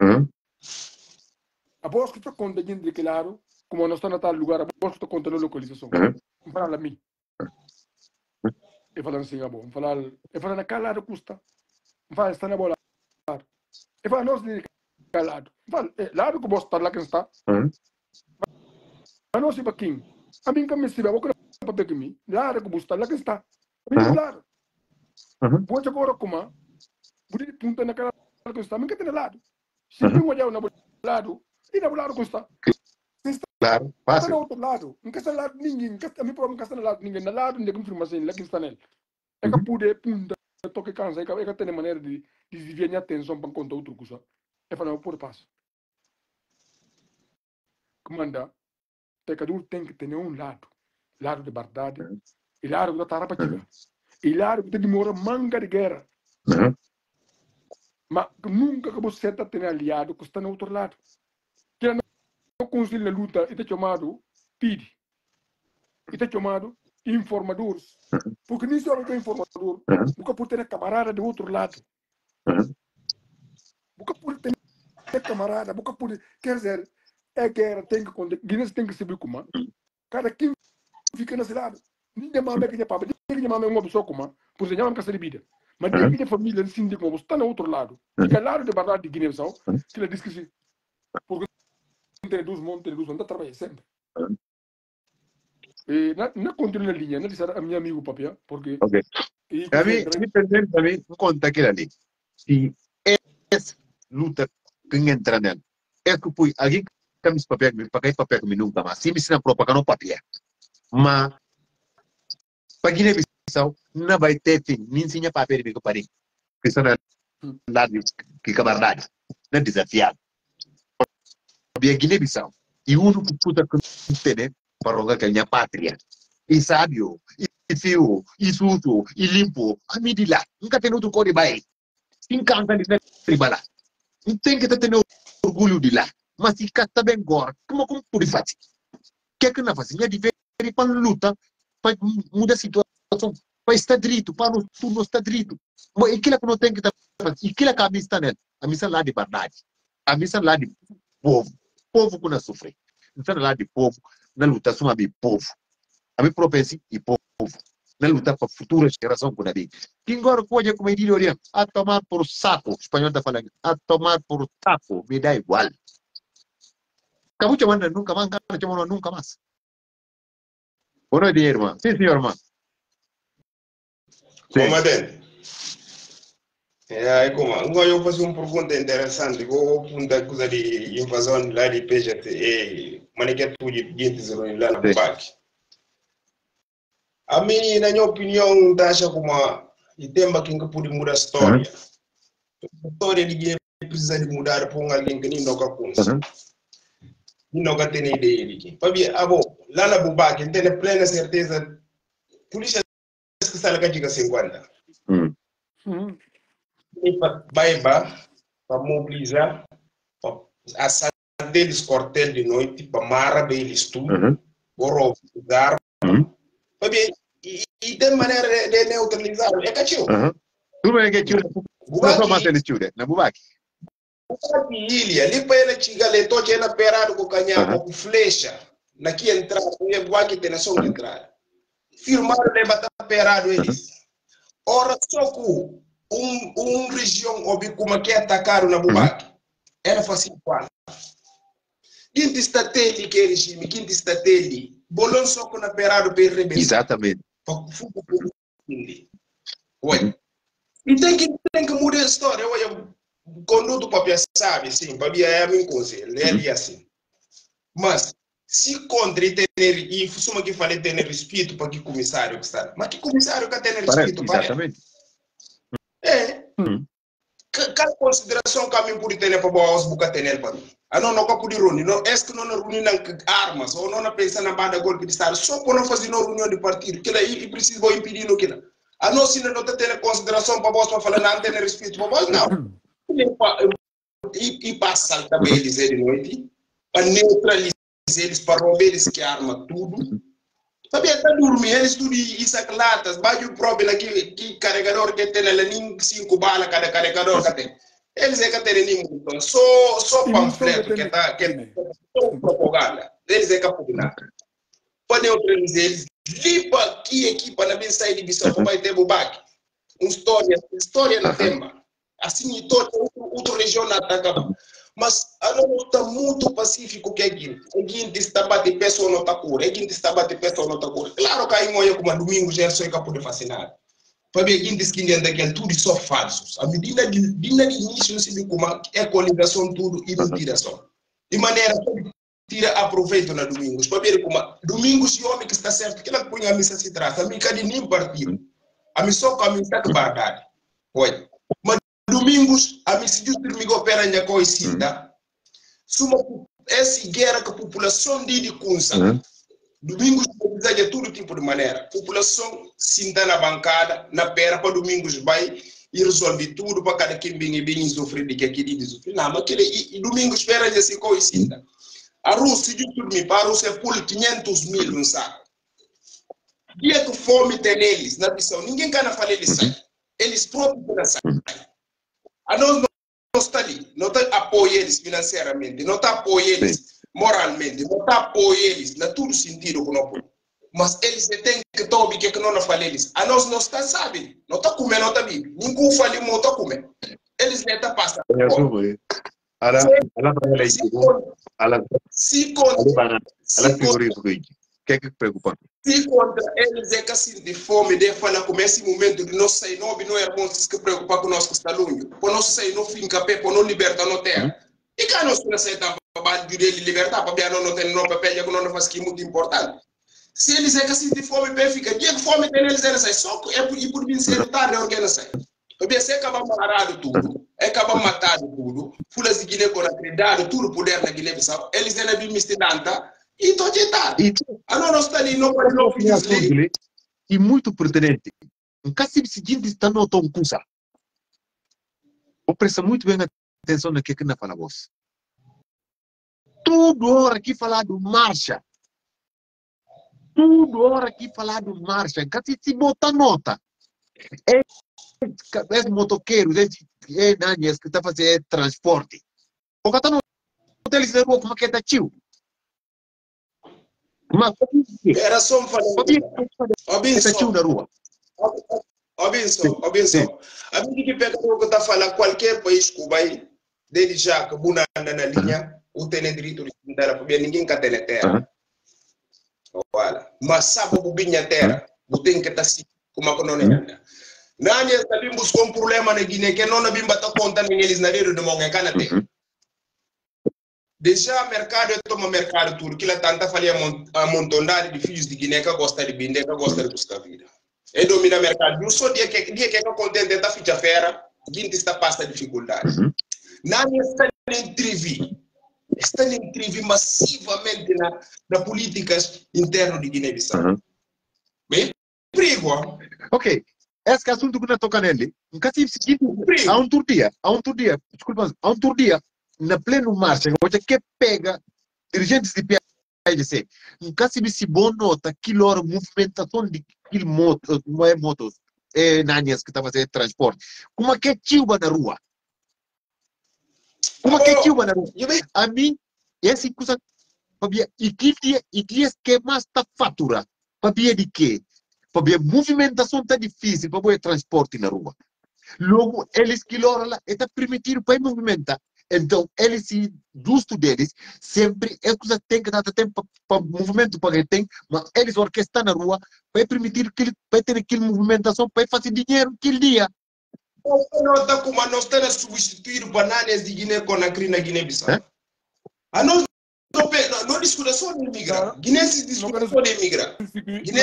A voz que está conta de que lado, como não está na tal lugar, a voz que está conta na localização. Vou falar a mim. E falando assim, bom, falar naquele lado custa. Fala, está na bola. E fala, nós de cada lado. Fala, lado que você está lá que está. não se baquim. A mim que me se vai, vou para pegar mim. Lá que busca, lá que está. A mim lá. Pode agora como? Bude punta naquela que está, a mim que tem lado. Se eu olhar na lado, e na lado que está. Claro, Está fácil. no outro lado. Não está lado ninguém. A mim problema está no lado ninguém. Na lado ninguém confirmação, lá que está nele. É que pude punta, toque cansa, é que tem maneira de desviar minha atenção para contar outra coisa. É falar por passo. Comanda, pecador tem que ter lado de verdade, e lado da tarapa tiga, e lado que demora manga de guerra. Mas nunca que você está tendo aliado que está no outro lado. Que não consegue na luta, e está chamado PID, e está chamado informadores. Porque nem só é informador, nunca pode ter camarada do outro lado. Nunca pode ter camarada, nunca pode, quer dizer, é guerra, tem que contar, Guinness tem que saber como. Cada quem fica nesse lado. Ninguém mais que papa, ninguém mais uma pessoa como, por exemplo, não casa de vida. Mas ninguém família assim de como está no outro lado. Fica lado de verdade de Guiné-Bissau, que ele diz que sim. Porque tem dois montes, está trabalhando sempre. E não continua na linha, não disse a meu amigo papia, porque A mim também conta aquilo ali. Se essa luta que entra nela, é que foi alguém que me papel, me paguei papel que nunca mais. Se me ensina propaganda no papel. Mas para Guiné-Bissau não vai ter fim, nem ensina papel que parei. Que está na lado que é verdade, não é desafiado. Para Guiné-Bissau e o único puta que tem para rogar que é a minha pátria. E sábio, e fio, e sujo, e limpo, a mim de lá. Nunca tem outro cor de baile. Tem canta de tribala. Não tem que ter orgulho de lá. Mas se cata bem agora, como pode fazer? O que é que não faz? Minha diferença para luta, para mudar a situação, para estar direito, para não estar direito. Mas aquilo que não tem que fazer, aquilo que a missa está nela, a missa lá de verdade. A missa lá de povo. Povo que não sofre. Não lá de povo, na luta só de povo. A mim propensi e povo. Na luta para a futura geração que nós quem agora pode como ele diria, a tomar por saco, o espanhol está falando, a tomar por saco, me dá igual. Acabou chamando nunca mais, chamando nunca mais. Bom dia, irmão. Sim, senhor, irmão. Comandante. É, como eu faço uma pergunta interessante, eu pergunto coisa de invasão lá de PJT e maniqueto de gente lá na BAC. A mim, na minha opinião, acha como o tema que pode mudar a história. A história de Guiné precisa de mudar para alguém que nunca conhece. Nunca tem ideia de quem. Lá na BAC, tem plena certeza, a polícia que está lá que diga 50. Vai para mobilizar, para assaltar eles quartel de noite, para marrar eles tudo, para roubar. E tem maneira de neutralizar. É cachorro. Tudo bem que tio. Não só mais eles tio, na Bubaki. Ilha, ali para ele chegar, ele toca na perada com canhão, com flecha, na que entrada, o Bubaki tem nação de entrada. Firmaram de bater perado eles. Ora, só que região ouvi como que atacaram na Bubaki. Era fácil quando. Quem está tendo que regime, quem está tendo, bolão só com a perado para rebentar. Exatamente. E tem que mudar a história. Quando o papel sabe, sim, o papel é a minha conselho, é assim. Mas, se contra e suma que falei ter respeito para que comissário que está. Mas que comissário que tem respeito para ele? Qual consideração que a mim pode ter para boas buca ter para mim? A não pode reunir, não é que não reunir armas ou não pensa na banda golpe de estado só para não fazer uma reunião de partido que aí precisa impedir no que lá. A não se não ter consideração para boas para falar não ter respeito para boas não. E passa também eles de noite para neutralizar eles para roubar eles que arma tudo. Sabia até dormir, eles tudo isso latas, bate o problema que carregador que tem ali, nem 5 balas cada carregador que tem. Eles é que tem nem muito, só panfleto que tá, que é propaganda. Eles é que propaganda. Para neutralizar eles, limpa que equipa na minha saída de Bissau, para ter o baque. Uma história na tema. Assim, outra região ataca. Mas a não está muito pacífico que é Guinti. É Guinti está batendo pessoa não está cura. É Guinti está batendo pessoa não está cura. Claro que aí moia como domingo já é só que pode fascinar. Para ver Guinti que ainda daquele tudo só falsos. A medida de início não se vê como é coligação tudo e mentiração. De maneira que tira aproveito na domingos. Para ver como domingos e homem que está certo que ela põe a missa se trata. A mim cada nem partido. A mim só caminho está que verdade. Olha. Mas domingos a mim se justo me opera na coisinha. Suma essa guerra que a população de Kunsa. Domingos precisa de todo tipo de maneira. A população sinta na bancada, na pera para domingos vai e resolve tudo para cada quem bem sofrer de que aquele sofrer. Não, mas aquele domingos espera de se coisinha. A Rússia de dormir para a Rússia é por 500 mil no saco. Dia que fome tem eles na missão, ninguém quer falar eles saem. Eles próprios não saem. A nós não está ali, não está apoio eles financeiramente, não está apoio eles moralmente, não está apoio eles na todo sentido que não pode. Mas eles têm que tomar que não fala eles. A nós não está sabe, não está comendo, não está bebendo. Ninguém fala não está comendo. Eles nem estão passando. Se contra eles é que assim de fome, de falar como esse momento de não sair, não é irmãos que preocupar com nós que está longe, para não sair, não fica pé, para não libertar não terra. E cá nós não sair da trabalho de libertar, para não ter não papel, que não faz que é muito importante. Se eles é que assim de fome, pé fica, dia que fome tem eles, eles só é por vir ser tarde organizar. Porque se acaba matando tudo, acaba matando tudo, fulas de Guiné com a tudo poder na Guiné-Bissau, eles ainda vêm misturando. E estou ditado. A não está ali, não pode não fazer. E muito pertinente. Um caso seguinte está no tom cursa. Vou prestar muito bem atenção no que na fala voz. Tudo hora aqui falar do marcha. Tudo hora aqui falar do marcha. Caso se botar nota. É motoqueiro, é nanhas que está fazendo transporte. O que está no hotel de rua como é que está tio? Mas era só falar. Obinson. A mim que pega o que está falando qualquer país que vai dele já que buna anda na linha, o tem direito de sentar porque ninguém quer ter terra. Olha, mas sabe o binha terra, o tem que estar assim como a não anda. Nani está buscar um problema na Guiné que não bimba tá contando eles na rede de monga cana tem. Deixa mercado toma mercado tudo que ela tanta falia amontonar de filhos de Guiné que gosta de vender, que gosta de buscar vida. E domina mercado. Eu só dia que contente da ficha fera, Guinti está passa dificuldade. Nani está em entrevista massivamente na políticas internas de Guiné-Bissau. Bem, perigo. Ok. Esse assunto que nós toca nele, há um dia, desculpa, há um dia, na pleno marcha, hoje que pega dirigentes de PLC, um caso de se boa nota, aquilo hora movimentação de aquele motos, nanhas que estão fazendo transporte, como é que é tioba na rua? Como é que é tioba na rua? A mim, essa coisa, e que mais está fatura, para de quê? Porque a movimentação está difícil para o transporte na rua. Logo, eles que lá está permitido para movimentar. Então, eles, justo deles, sempre é que tem que dar tempo para o movimento para ele tem, mas eles orquestram na rua para permitir que ele para ter aquela movimentação para fazer dinheiro aquele dia. Não está como nós estamos a substituir bananas de Guiné com a crina Guiné-Bissau. A nós não discussão de imigra. Guiné se discussão de imigra. Guiné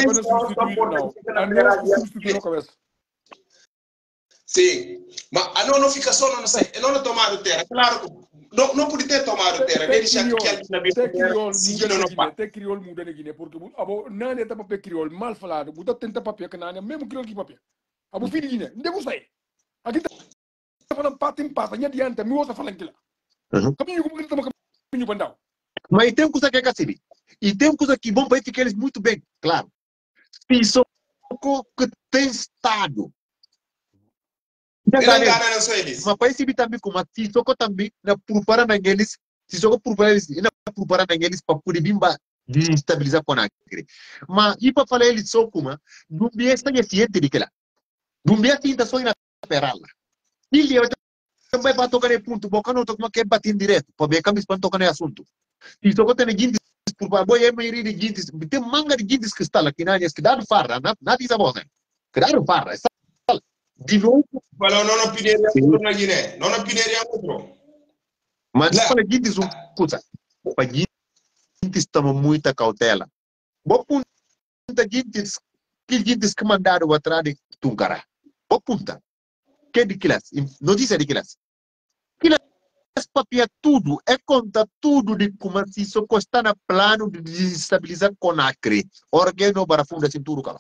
sim, mas não fica só não sei, não tomar terra. Claro, não pode ter tomado terra. Ele já que ali na minha te criol muda na Guiné porque abo nane tá papel criol mal falado, buta tenta papel que nane mesmo criol que papel. Abo filho Guiné, não devo sair. Aqui tá falando patim nya diante, me ouça falando aquilo. Caminho como que tá caminho bandau. Mas tem coisa que é assim. E tem coisa que bom para ficar eles muito bem, claro. Isso que tem estado. Mas para esse também como se só também na preparar eles, se só preparar eles para poder bimba estabilizar com a mas e para falar eles só como não bem está ciente de que lá. Não bem assim da só na perala. Ele vai para tocar no ponto, boca não toca que bater direto, para ver camis para tocar no assunto. E só que tem gente por favor, é maioria de gente, tem manga de gente que está lá, que não é que dá farra, nada isso é que dá farra, de novo. Fala, não opinião na Guiné, não opinião outro. Mas para gente isso, coisa, para gente estamos muita cautela. Bom ponta gente que mandaram atrás de Tuncara. Bom ponta. Que de classe? Notícia de classe. Papia tudo, é conta tudo de como se isso está no plano de desestabilizar Conakry. Organo para funda cintura, cara.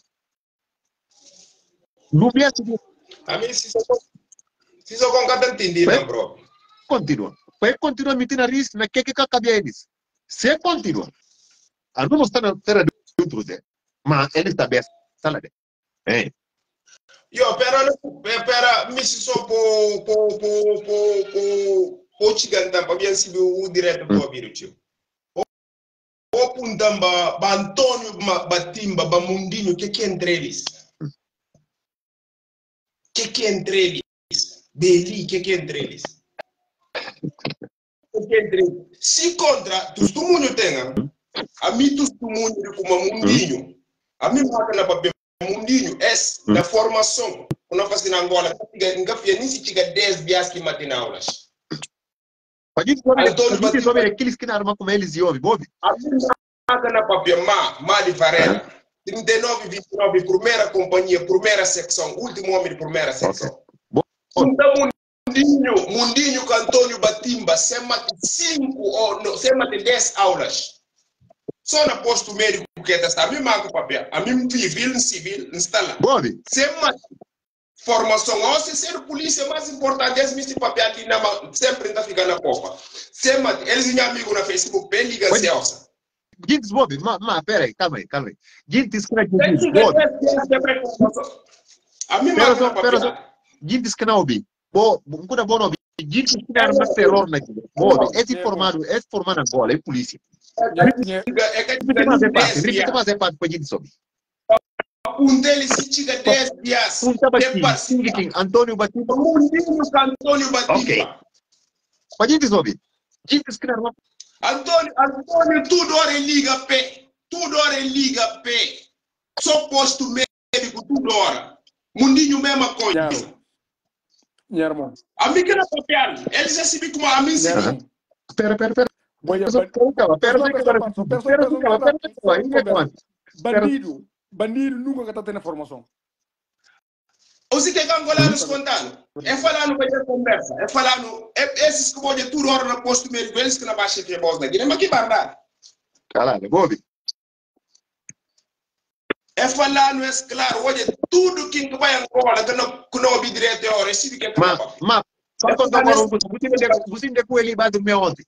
Não me acho. A mim, se só com cada entendido, bro. Continua. Vai continuar metendo risco na que cabe eles. Se continua. A não está na terra de outros, mas ele está bem. Salade. Yo, pera, me se só o chiganta para bien si o direto para vir tio o puntamba ba Antônio Batimba ba Mundinho que entre eles que entre eles Beli que entre eles se contra testemunho tenha a mim testemunho como Mundinho a mim mata na papel Mundinho é na formação quando faz na Angola ninguém nem se chega 10 dias que matem aulas. A gente sabe aqueles que não armam como eles e homem, Bob. A gente na papel Mali Varela, 39, 29, primeira companhia, primeira secção, último homem de primeira secção. Então, Mundinho com Antônio Batimba, se mate 5 ou não, se mate 10 aulas. Só na posto médico que está a mim marca papel, a mim civil, instala. Bob. Se mate formação, ou se ser polícia mais importante, esse papel aqui sempre ainda fica na copa. Se mate, eles têm amigo na Facebook, bem liga se alça. Gente, Bob, pera aí, calma aí. Gente, escreve Bob. A mim marca na papel. Gente, escreve Bob. Um coisa bom, gente, escreve mais terror na Bob. Esse formado agora, é polícia. Repita mais é parte para gente sobre. Um deles se chega 10 dias. Antônio Batimba. Antônio Batimba. Ok. Pode gente ouvir. Gente escreve. Antônio, tudo hora ele liga pé. Só posto médico, tudo hora. Mundinho, mesma coisa. Minha irmã. A mim que era papel. Eles já se viram como a mim se viu. Pera. Bandido nunca está tendo informação. O que é angolanos contando? É falando para a conversa. É falando, esses que podem tudo hora no posto médico, eles que não baixam que é voz daqui. Mas que barra? Caralho, Bob. É falando, é claro, hoje tudo que vai Angola, que não ouvi direto é hora, esse que é claro. Mas, você ainda com ele vai dormir ontem?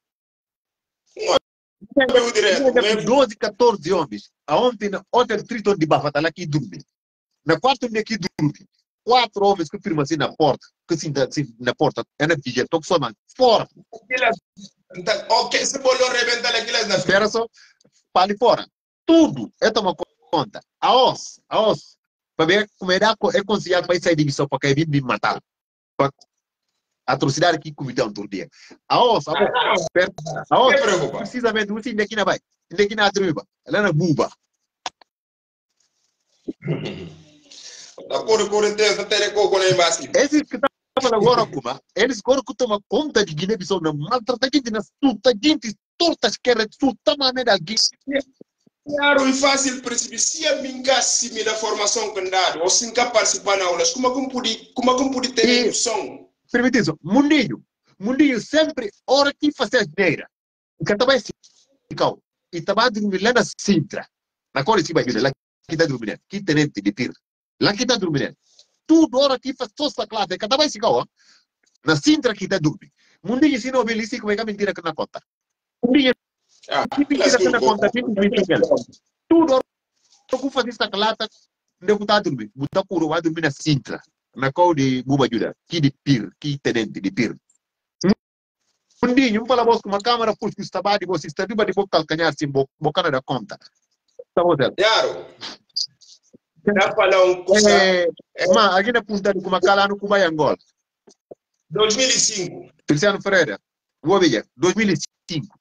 12, 14 homens. Ontem, triton de bafata lá que dorme. Na quarta dia que dorme. 4 homens que firmam assim na porta. Que assim na porta. É na vigília. Estou só na fora. Ok, se bolou rebentar aquelas na espera só. Para ali fora. Tudo. É tomar conta. A os. Para ver como é conciliar para sair de missão para cair me matar. Atrocidade que cometeu todo dia. A os, precisamente, você ainda aqui na vai. Ainda aqui na tribo. Ela na buba. Esses que estavam agora, eles agora que tomam conta de Guiné-Bissau, não maltratam gente, na suta, gente, tortas, que resulta maneira aqui. Claro e fácil perceber se a minha similar formação que dá, ou se não participar na aulas, como pode ter noção? Permite isso, Mundinho sempre, hora que faz a geneira, que estava assim, e estava dormindo lá na Sintra, na cor de Bahia, lá que está dormindo, que tenente de tiro, lá que está dormindo, tudo hora que faz toda essa classe, que estava assim, na Sintra que está dormindo. Mundinho, se não vê isso, como é que mentira que na conta? Mundinho, que mentira que na conta, tudo hora que faz essa classe, não está dormindo, está curo, vai dormir na Sintra. Na cor de Buba Juda, que de pir, que tenente de pir. Mundinho, fala vos com uma câmera, puxa que está bem, você está de boca calcanhar, assim, bocana da conta. Está bom, claro. Dá para falar coisa. Mas aqui na punta de como calano, como vai Angola. 2005. Feliciano Ferreira. Boa Villa, 2005.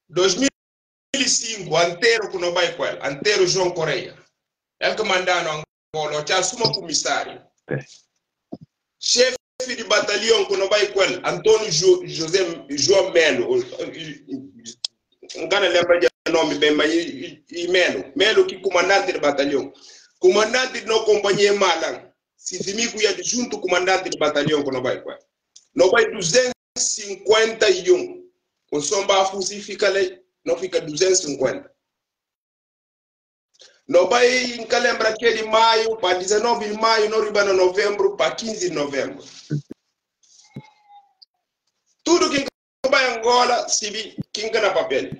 2005, Antero que não vai com ele. Antero João Correia. Ele que mandaram Angola, tinha suma comissário. Chefe de batalhão que não vai com ele, Antônio José João Melo. Não quero lembrar de nome bem, mas Melo. Melo que comandante de batalhão. Comandante de não companhia Malang. Se Zimigo ia junto comandante de batalhão que não vai com ele. Não vai 251. O Somba Fusi fica ali, não fica 250. Não vai em que lembra aquele maio, para 19 de maio, não riba no novembro, para 15 de novembro. Tudo que vai em Angola, se vi, quem na papel.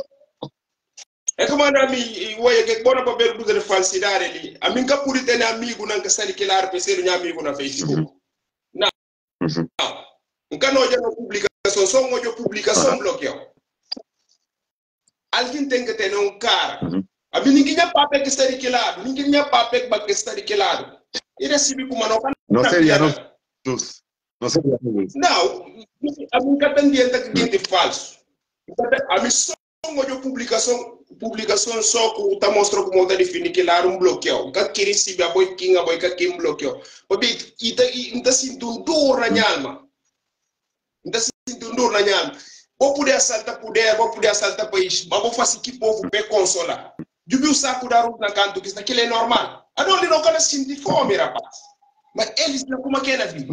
É como a mim, o que bom papel do de falsidade ali. A mim que por ter amigo não que sai que lá PC no amigo na Facebook. Não. Nunca não já publicação, só uma publicação bloqueou. Alguém tem que ter um cara. A mim ninguém é papel que está de que lado, ninguém é papel que está de que lado. E recebi como não seria não. Não seria não. A mim que tem diante que gente falso. A mim só uma publicação só que está mostrando como está definido que lá bloqueio. Que recebi a boi que quem bloqueou. Porque está sentindo dor na minha alma. Está sentindo dor na minha alma. Vou poder assaltar poder, vou poder assaltar país, mas vou fazer que o povo vai consolar. Eu vi o saco da rua na canto, que aquilo é normal. A não quero sentir fome, rapaz. Mas eles não como que é na vida.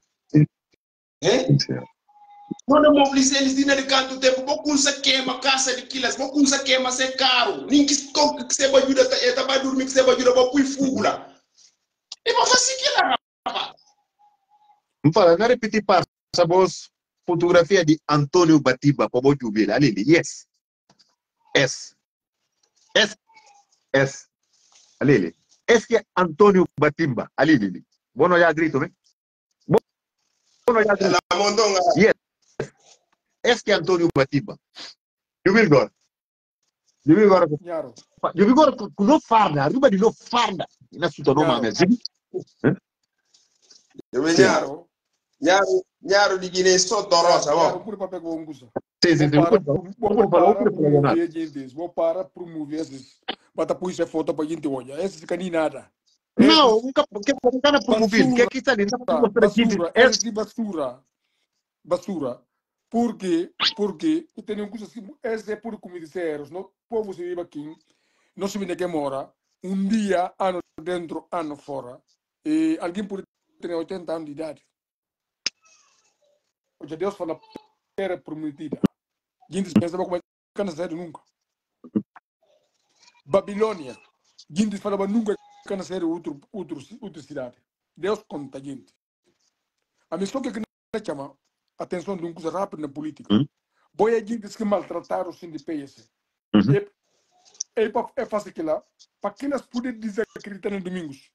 Quando mobilizar eles dizem de canto tempo, vou começar queima caça de quilos, vou começar queima ser caro. Nem que você vai ajudar, eu vai dormir que você vai ajudar, vou pôr fogo lá. E vou fazer aquilo, rapaz. Não fala, não repetir para sabos fotografia de Antônio Batiba para o jubile, ali, yes. Ali, esse que é Antônio Batimba, ali. Bom olhar grito, né? Bom olhar grito. Yes. Esse que é Antônio Batimba. Jubile agora. Jubile agora com não farda, arriba de não farda. Não se tornou uma mesa. Nharo di Guiné sotto rosa, pure para pegar um gusa. Sim. Vou para promover esses. Bata pôr essa foto para gente olhar. Esses que nem nada. Não, nunca promover. Que aqui está ali, basura. Porque eu tenho um coisa assim, esse é por como disseram, no povo se vive aqui, não se vê que mora, dia, ano dentro, ano fora, e alguém pode ter 80 anos de idade. Hoje Deus fala terra prometida. Gente pensava como é que não sai nunca. Babilônia. Gente falava nunca que não sai outra cidade. Deus conta gente. A missão que não chama atenção de uma coisa rápida na política. Boa gente que maltrataram os CNPS. É fácil que lá, para que elas poderem desacreditar em domingos.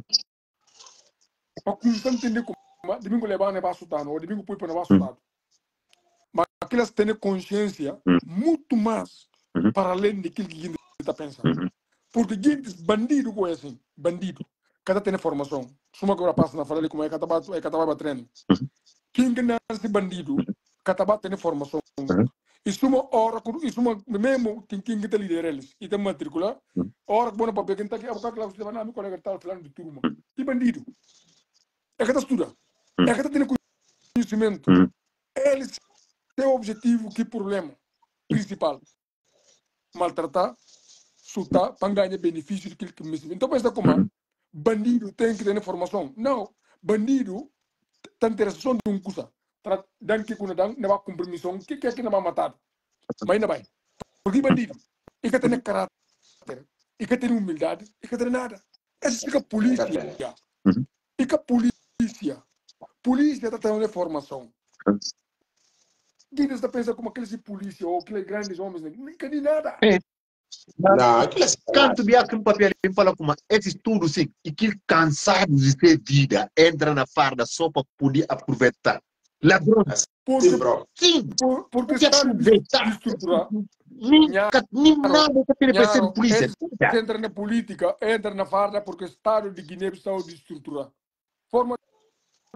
Para que eles entendam como domingo levar no baixo tano, ou domingo põe para no baixo tano. Mas aquelas têm consciência muito mais para além daquilo que a gente está pensando. Porque gente bandido conhecem, bandido. Cada tem formação. Suma que agora passa na fala ali como é que estava treino. Quem que nasce bandido, cada tem formação. E suma hora, e suma mesmo quem que está lidera eles, e tem matrícula, hora que bom para quem está aqui, a boca lá você vai na minha colega está falando de turma. E bandido. É que está estudando. É que está tendo conhecimento. Eles têm o objetivo, que problema principal? Maltratar, chutar, para ganhar benefício daquilo que me. Então, pensa como bandido tem que ter informação. Não, bandido tem interesse de um coisa. Dan que quando dan não vai cumprir missão, que é que não vai matar? Mas não vai. Porque bandido, e que tem caráter, e que tem humildade, e que tem nada. Essa é a polícia. E que a polícia está tendo informação. Quem está pensando como aqueles polícia ou aqueles grandes homens, nem quer nem nada. Não, canto de aquele papel ele fala como esse tudo sim, e que cansado de ter vida entra na farda só para poder aproveitar. Ladrão. Sim, porque está estruturado. Nem nada que ele precisa de polícia. Entra na política, entra na farda porque o Estado de Guiné está destruturado. Forma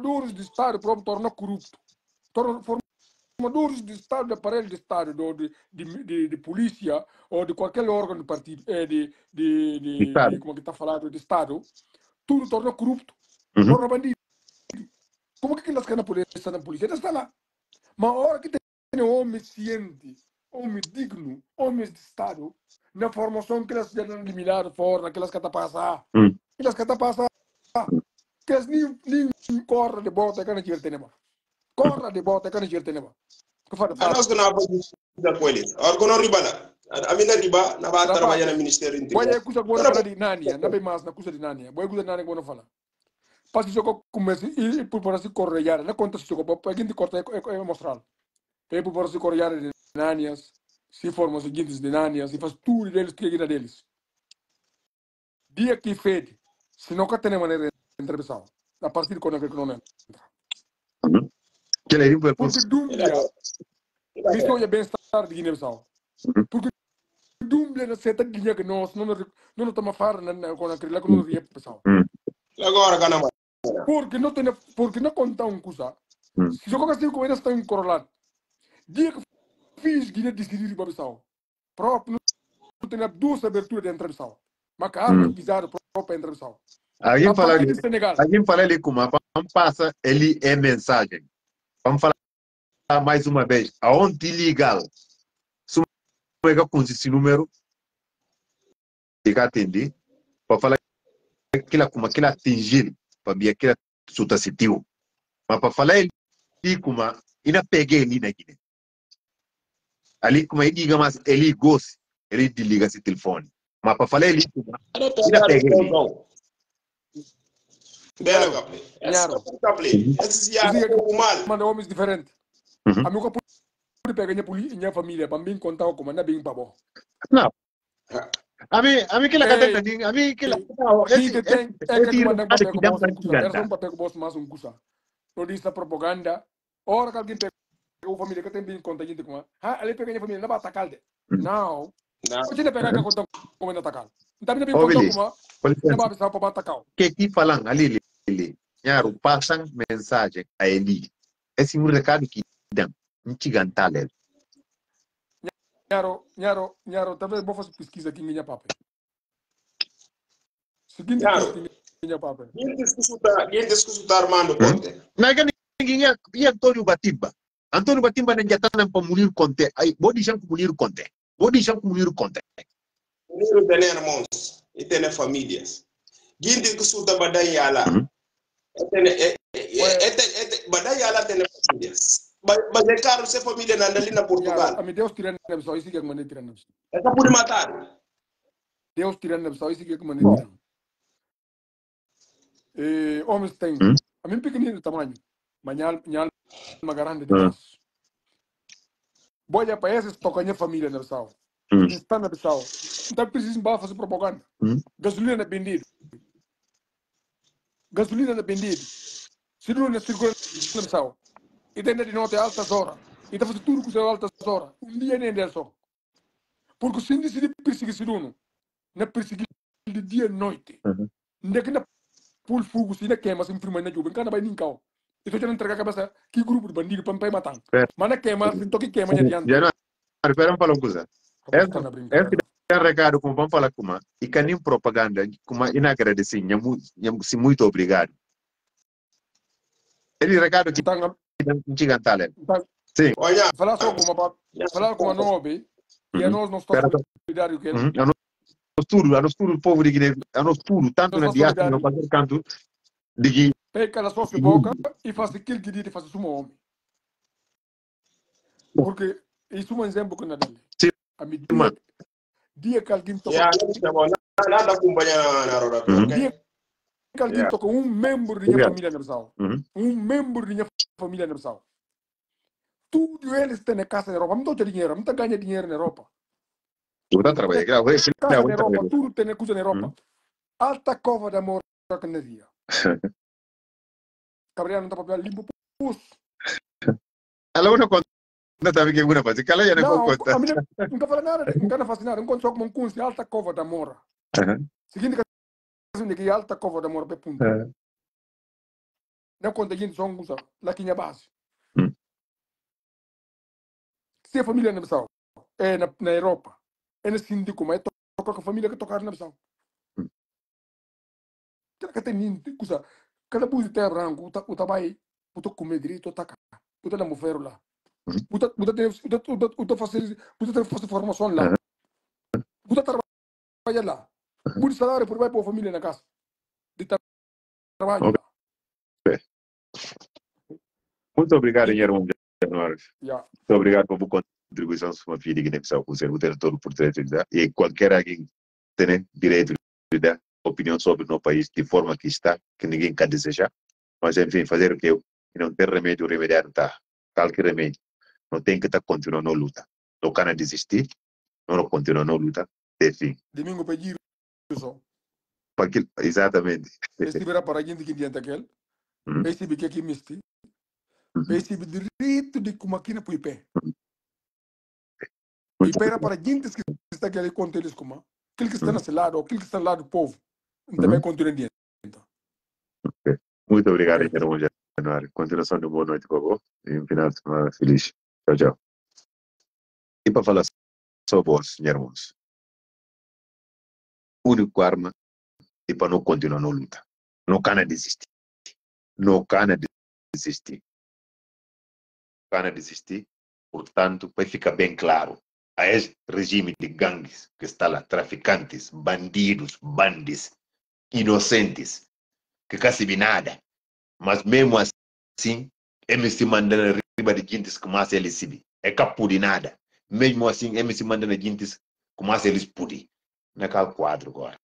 formadores de Estado próprio torna corrupto. Formadores de Estado, de aparelho de Estado, de polícia ou de qualquer órgão do partido, como que está falando, de Estado, tudo torna corrupto, torna bandido. Como que elas querem na polícia? Eles estão lá. Mas a hora que tem homem ciente, homem digno, homens de Estado, na formação que eles já não eliminaram fora, aquelas que está passando, aquelas que está passando, que eles nem correm de bota, que não tiver tema. Corra de bota, que não tiver tema. Nós que não vamos com eles. Agora, quando riba lá, a minha riba, não vai trabalhar no Ministério Interior. Boa coisa boa falar de Nania, não bem mais na coisa de Nania. Boa coisa de Nania boa falar. Passa isso que começa e por para se correr, não conta isso que para quem te corta é mostrar. E por para se correr de Nanias, se forma os seguintes de Nanias e faz tudo deles que é deles. Dia que fede, se não tem maneira de entrevistar, a partir de quando que não entra. Porque dúvida, isso é bem-estar de Guiné-Bissau. Porque dúvida na certa linha que nós não estamos a falar com aquele que não ria pessoal. Agora, ganha. Porque não conta uma coisa. Se eu colocar com eles estão encorolados. Dia que fiz Guiné decidir para pessoal. Próprio não tem duas aberturas de entrevista. Mas que arma bizarra própria entrevista. Alguém fala ali como vamos passar ele é mensagem. Vamos falar mais uma vez. Aonde ilegal? Se eu com esse número, fica atender para falar como aquilo atingir para ver aquilo suta sitiu. Mas para falar ele como ainda peguei ali na Guiné. Ali como ele diga mas ele gosta, ele desliga esse telefone. Mas para falar ele como ainda peguei ali. Bela Gabriel. Esse é o mal. Manda homens diferentes. A minha coisa pode pegar minha família para me contar como anda bem para bom. Não. A mim que ela canta, a mim que ela tem que mandar para pegar o boss mais um coisa. Não diz a propaganda. Ora que alguém pega a família que tem bem conta gente com ele pega a família não vai atacar. Não. Você não pega que conta como anda atacar. Então não bem conta como não vai pensar para atacar. Que falam ali Nharo passam mensagem a ele. Esse é um recado que dão. Não te gantale. Nharo, talvez vou fazer pesquisa aqui em minha papa. Seguinte pesquisa em minha papa. Quem discuta Armando Conte? Não é que ninguém é Antônio Batimba. Antônio Batimba não já está para morir Conte. Vou deixar que morir Conte. Munir tem irmãos e tem famílias. Quem discuta Badayala? Badayala tem famílias. Mas é caro ser família ali na Portugal. A Deus tirando a pessoa, isso que é que mandei tirando. É por matar. Deus tirando a pessoa, isso que é que mandei tirando. Homens têm. A mim pequenino de tamanho. Mas uma grande de braço. Boia para esses tocam a família na pessoa. Está na pessoa. Então precisa fazer propaganda. Gasolina é vendido. Se não é circulando na pessoa. E tem de noite altas horas. E está fazendo tudo com altas horas. Dia nem der só. Porque se decidir perseguir se não é perseguir de dia e noite. Não é que não pula fogo, se não queima, se firma na juba. Não vai nem cá. E estou tentando entregar a cabeça. Que grupo de bandido para me matar? Mas não queima, se toque queima, já adianta. Espera falar uma coisa. Esse recado, como vamos falar com e que nem propaganda, como inagradecer, muito obrigado. Ele recado que gigantale. Sim. Olha, falar só com a nove, e a nós não estamos solidários com ele. A nós tudo o povo de Guiné, a nós tudo, tanto na diáspora, no fazer canto, de Guiné. Pega a sua boca e faz aquilo que diz de fazer o homem. Porque isso é um exemplo que não é dele. A medida dia que alguém toca. Nada acompanha na roda. Dia que alguém toca membro de minha família na Bissau. Membro de minha família na Bissau. Tudo eles têm na casa na Europa. Não tem dinheiro, não ganha dinheiro na Europa. Tudo está trabalhando. Casa na Europa, tudo tem coisa na Europa. Alta cova de amor que não dia. Gabriel não está para limpo pus. Ela não conta. Não sabe que é uma coisa. Cala já não conta. Nunca fala nada, nunca faz nada. Nunca só como um curso de alta cova de amor. Seguinte que alta cova de amor, ponto. não conta gente só um lá que base. Se a família na Bissau é na Europa, é na síndico, mas toca com a família que tocar na Bissau. Que tem coisa, cada buzi tem branco, o tabai, o to comer direito, o taca, o to damo ferro lá. O to fazer formação lá. O to trabalhar lá. O salário por vai para a família na casa. De trabalho lá. Muito obrigado, Guilherme. Yeah. Muito obrigado por sua contribuição sobre a vida de Guiné-Bissau, por ser o todo por direito e qualquer alguém tem direito de dar opinião sobre o nosso país de forma que está, que ninguém quer desejar. Mas, enfim, fazer o que eu não tem remédio, remediar tá. Tal que remédio. Não tem que estar continuando a luta. Não quer desistir, não continua a luta, até fim. Domingo pedir só. Exatamente. Esse verá para a gente que diante aquele. Esse bique aqui misti. Esse direito de como aqui na Puipé. E para a gente que está aqui contra eles como. Aquele que está nesse lado, ou aquele que está no lado do povo. Também continua diante. Muito obrigado, Guilherme. Continuação de boa noite, por favor. E um final de semana feliz. Tchau, tchau. E para falar sobre vós, irmãos, o único arma é para não continuar na luta. Não cana desistir. Não cana desistir. Cana desistir. Portanto, para ficar bem claro, a esse regime de gangues que está lá, traficantes, bandidos, bandes, inocentes, que quase vi nada. Mas mesmo assim, eles se mandam riba de gente que mais eles se vi. É capo de nada. Mesmo assim, eles se mandam gente que mais eles podem. Naquele quadro agora.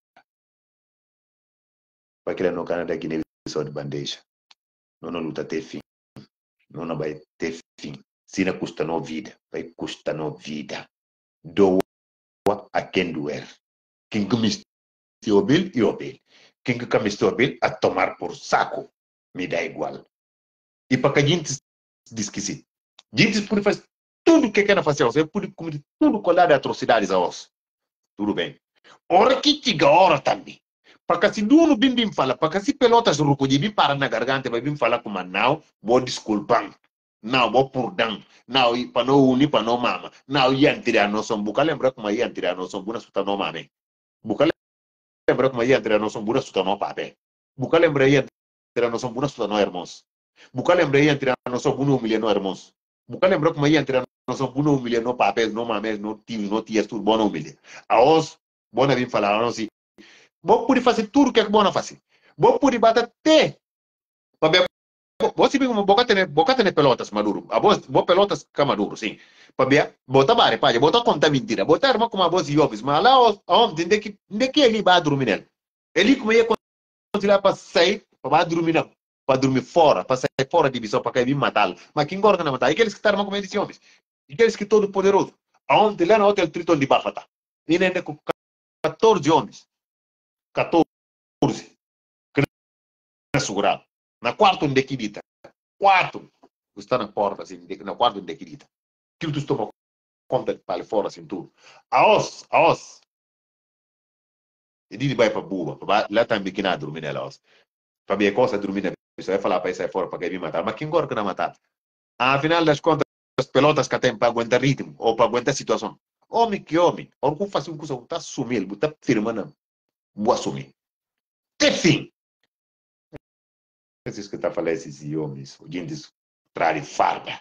Para que ele não canal da Guiné só de bandeja. Não luta até fim. Não vai ter fim. Se não custa não vida, vai custar não vida. Doa a quem doer. Quem comiste o bil e o bil. Quem comiste o bil a tomar por saco. Me dá igual. E para que a gente diz que sim. A gente pode fazer tudo o que quer fazer. Você pode cometer tudo com de atrocidades a nós. Tudo bem. Ora que chega a hora também. Para que se duno bim fala, para que se pelotas ruco de bim para na garganta, vai bim falar como não, vou desculpar. Não, vou perdão. Não, para não unir, para não mama. Não, ia tirar a noção. Buca lembra como ia tirar a noção. Buna suta não mame. Buca lembra como ia tirar a noção. Buna suta não pape. Buca lembra ia tirar a noção. Buna suta não hermoso. Buca lembra ia tirar a noção. Buna humilha não hermoso. Buca lembra como ia tirar a noção. Buna humilha não pape, não mame, não tio, não tia, tudo bom humilha. A os, bona vim falar a nós. Vou poder fazer tudo que é bom fazer. Vou poder bater até. Você vê como boca tem pelotas maduro. A voz pelotas que maduro, sim. Para ver, bota bare, pai, bota conta mentira. Bota arma como a voz e ovos, mas lá onde que ele vai dormir. Ele como ia continuar para sair, para dormir fora, para sair fora de visão, para cair matar. Mas quem gosta de matar? Aqueles que estão como esses homens. Aqueles que todo poderoso. Aonde lá no hotel Triton de Bafata. Ele ainda com 14 homens. 14 que não é segurado. Na quarto onde quilita. Quarto. Está na porta, assim, na quarto onde quilita. Aquilo tu toma conta para fora, assim, tudo. A os. Ele vai para Buba. Lá também que nada dormir nela, os. Para ver coisa dormir na pessoa. Vai falar para sair fora para me matar. Mas quem gosta que não matar? Afinal das contas, as pelotas que tem para aguentar ritmo ou para aguentar situação. Homem que homem. Ou faz uma coisa, está sumindo, está firmando. Vou assumir. Que fim? Esses que está falando esses homens, gente traz farda.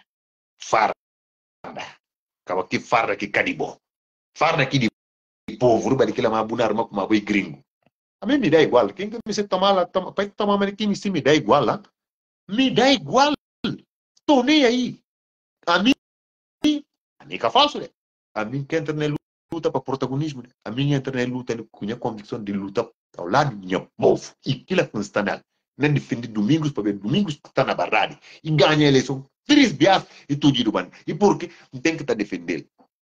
Acaba que farda que cadibó. Farda que de povo, ruba de que ela uma arma com uma boi gringo. A mim me dá igual. Quem que me se tomar lá, vai tomar mas quem me dá igual lá? Me dá igual. Tô nem aí. A mim que falso, né? A mim que entra na luta para protagonismo, né? A mim entra na luta com a convicção de luta ao lado do meu povo. E aquilo é está na nem defender Domingos para ver Domingos está na barrada e ganha a eleição. Três bias e tudo de bando. E por que tem que estar defendendo?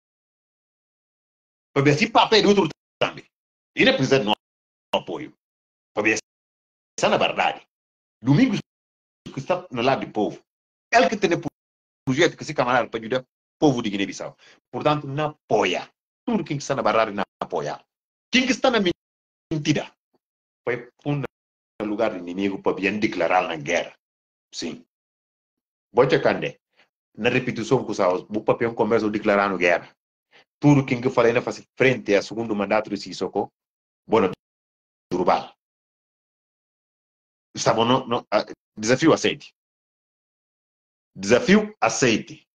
Para ver se papel do outro também. E não precisa de apoio. Para ver se está na barrada. Domingos que está no lado do povo. Ele que tem o projeto que se camarada para ajudar o povo de Guiné-Bissau. Portanto, não apoia. Tudo quem está na barrada não apoia. Quem que está na mentira vai pôr no lugar do inimigo para bien declarar na guerra. Sim. Bote cande. Na repetição que usamos, o papel começa declarando guerra. Tudo que falei na fase frente ao segundo mandato de Sissoko, bueno, Durval. Estamos no desafio aceite. Desafio aceite.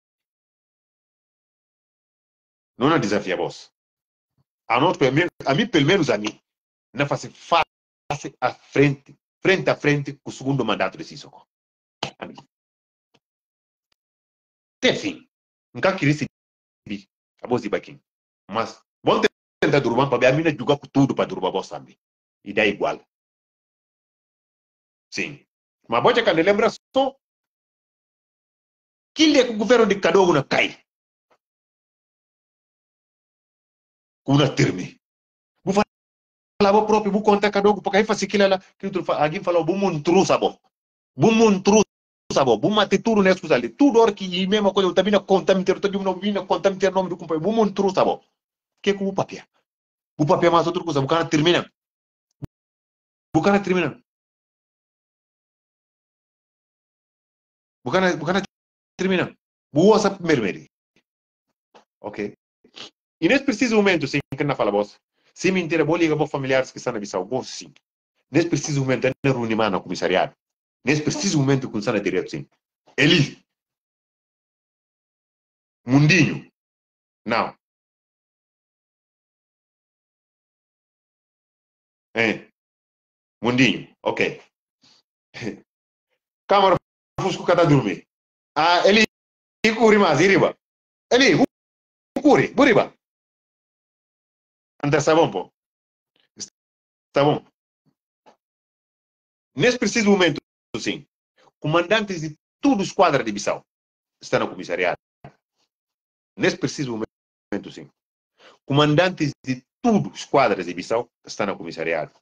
Não é desafio a vós. A mim, pelo menos a mim, na fase à frente a frente com o segundo mandato de Sissoko. A mim. Tem fim. Nunca queria se vir. A voz de Baquim. Mas, bom tentar Durban para ver a mina jogar com tudo para Durban vós também. E dá igual. Sim. Mas pode que lembra só que o governo de cada um cai. Com uma terme. Vou falar o próprio, vou contar cada um, porque aí faz aquilo lá, que alguém falou, vou montru, sabo. Vou montru, sabo. Vou matar tudo nessa coisa ali. Tudo hora que e mesma coisa, eu também não contaminer, eu também não vim contaminar o nome do companheiro. Vou montru, sabo. Que é com o papel? O papel é mais outra coisa, o cara termina. O cara termina. O cara termina. O WhatsApp primeiro. Ok? E nesse preciso momento, sim, que não fala voz. Se me inteira, vou ligar para familiares que estão na Bissau. Bom, sim. Nesse preciso momento, é reunimento no comissariado. Nesse preciso momento, com o Sana direto, sim. Eli. Mundinho. Não. Mundinho. Ok. Câmara Fusco cada dormir. Ah, Eli. Curi mais, iriba. Eli, curi, buriba. Anda, está bom, pô. Está bom. Nesse preciso momento, sim. Comandantes de todos os quadros de Bissau estão no comissariado. Nesse preciso momento, sim. Comandantes de todos os quadros de Bissau estão no comissariado.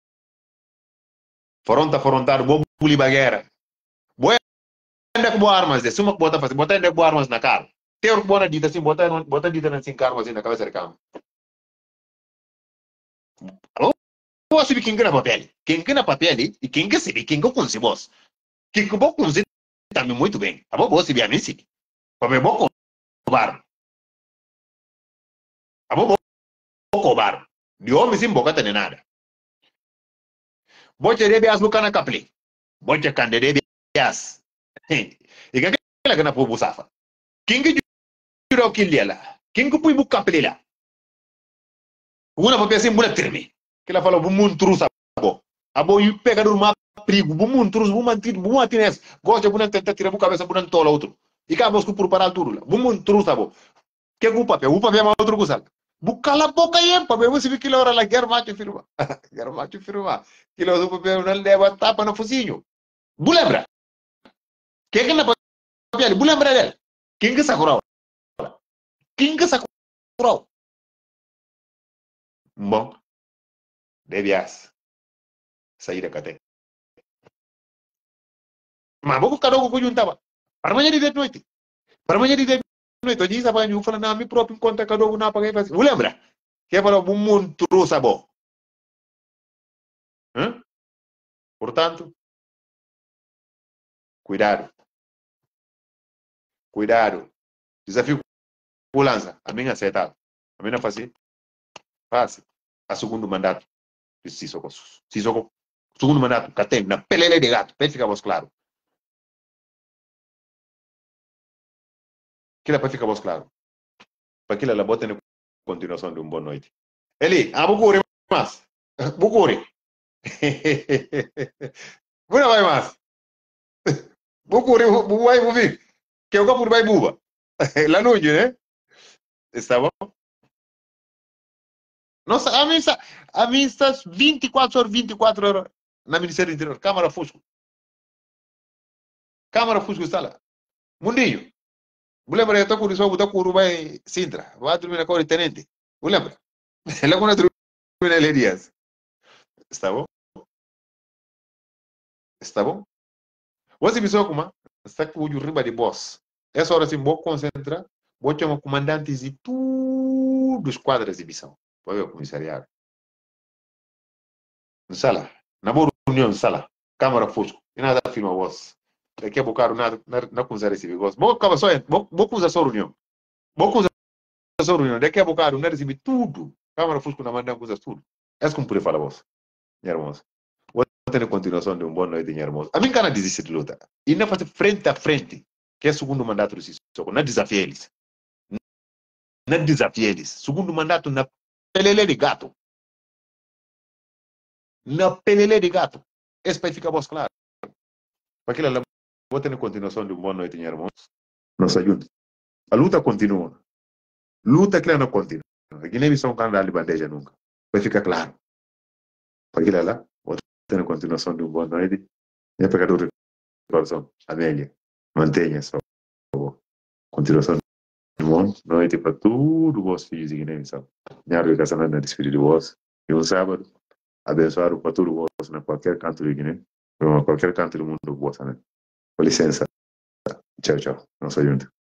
Forontar, vou bulir guerra. Vou andar com boas armas, se uma bota fazer, botar andar com boas armas na cara. Tem uma boa dita assim, bota dita assim, carro assim na cabeça da cama. Alô? Vou saber quem ganha papel. Quem ganha papel e quem quer saber quem ganha com si, boss. Quem que vou com si também muito bem. A vou saber a mim sim. Para mim, vou cobrar. A vou cobrar. De homem sim, boca tem nada. Vou te rever as lucas na capli. Vou te candear as. E que aquela que na povo safa. Quem que jurou que ele lá? Quem que põe buca capli lá? Uma papel assim, mulher termi. Que ela falou, vamos truça, abo. Abo, e pegar uma perigo, vamos truça, vamos atirar. Gosta de tentar tirar a cabeça, vamos tola outro. E cá, vamos preparar tudo lá. Vamos truça, abo. Que é o papel? O papel é uma outra coisa. Bucala a boca aí, papel. Você vê que ele hora lá, quer mate firma. Quer mate firma. Que ele usa o papel, não leva tapa no focinho. Bu lembra? Quem que na papel? Bu lembra dele? Quem que sacurau? Quem que sacurau? Bom. Devias sair da cadeia. Mas vou cada um que juntava. Para amanhã de noite. Para amanhã de noite. Eu disse para mim, falando, mim próprio conta cada um na pagar. Você lembra? Que é para o mundo trouxe a boa. Portanto, cuidado. Cuidado. Desafio que lança. A minha aceitável. A minha fácil. Fácil. A segundo mandato de Sissoko. Segundo mandato. Catem. Na pelele de gato. Para ficar claro. Que para ficar claro. Para que ela bota na continuação de boa noite. Eli, bucuri mais. Bucuri. Não vai mais. Bucuri, vai ouvir. Que eu capuro vai buba. Lá no né? Está bom? Nossa, a mim está 24 horas na Ministério do Interior. Câmara Fusco está lá. Mundinho. Você lembra? Eu estou com o Risol, estou com o Urubai Sintra. Vai dormir na cor de tenente. Você lembra? Ela quando dormir na Dias. Está bom? Está bom? Você me soa como? Está com o riba de boss. Essa hora sim, vou concentrar. Vou chamar comandantes de todos os quadros de missão. Vai ver o comissariado. Sala. Na boa reunião, sala. Câmara Fusco. E nada afirma voz. daqui a bocado na coisa receber gosto. Vou acabar só, vou coisa só reunião. Vou coisa só reunião, daqui a bocado não receber tudo. Câmara Fusco na manda coisas tudo. É como por falar vos, minha irmã. Vou ter continuação de boa noite, minha irmã. A mim cana desiste de luta. E não fazer frente a frente, que é o segundo mandato do Sissoko, não desafia eles. Não desafia eles. Segundo mandato na pelele de gato. Na pelele de gato. Esse vai ficar vos claro. Para aquilo, vou ter continuação de boa noite, minha irmã. Nos ajude. A luta continua. Luta que não continua. Aqui nem missão canal de bandeja nunca. Vai ficar claro. Para aquilo lá, vou ter continuação de boa noite. E a pecador de coração, Amélia, mantenha sua continuação de boa noite para todos os vossos filhos e nem missão. Minha educação na despedida de vós. E um sábado, abençoado para todos vós na qualquer canto de Guiné, ou qualquer canto do mundo, vós, né? Com licença. Tchau, tchau. Nossa junta.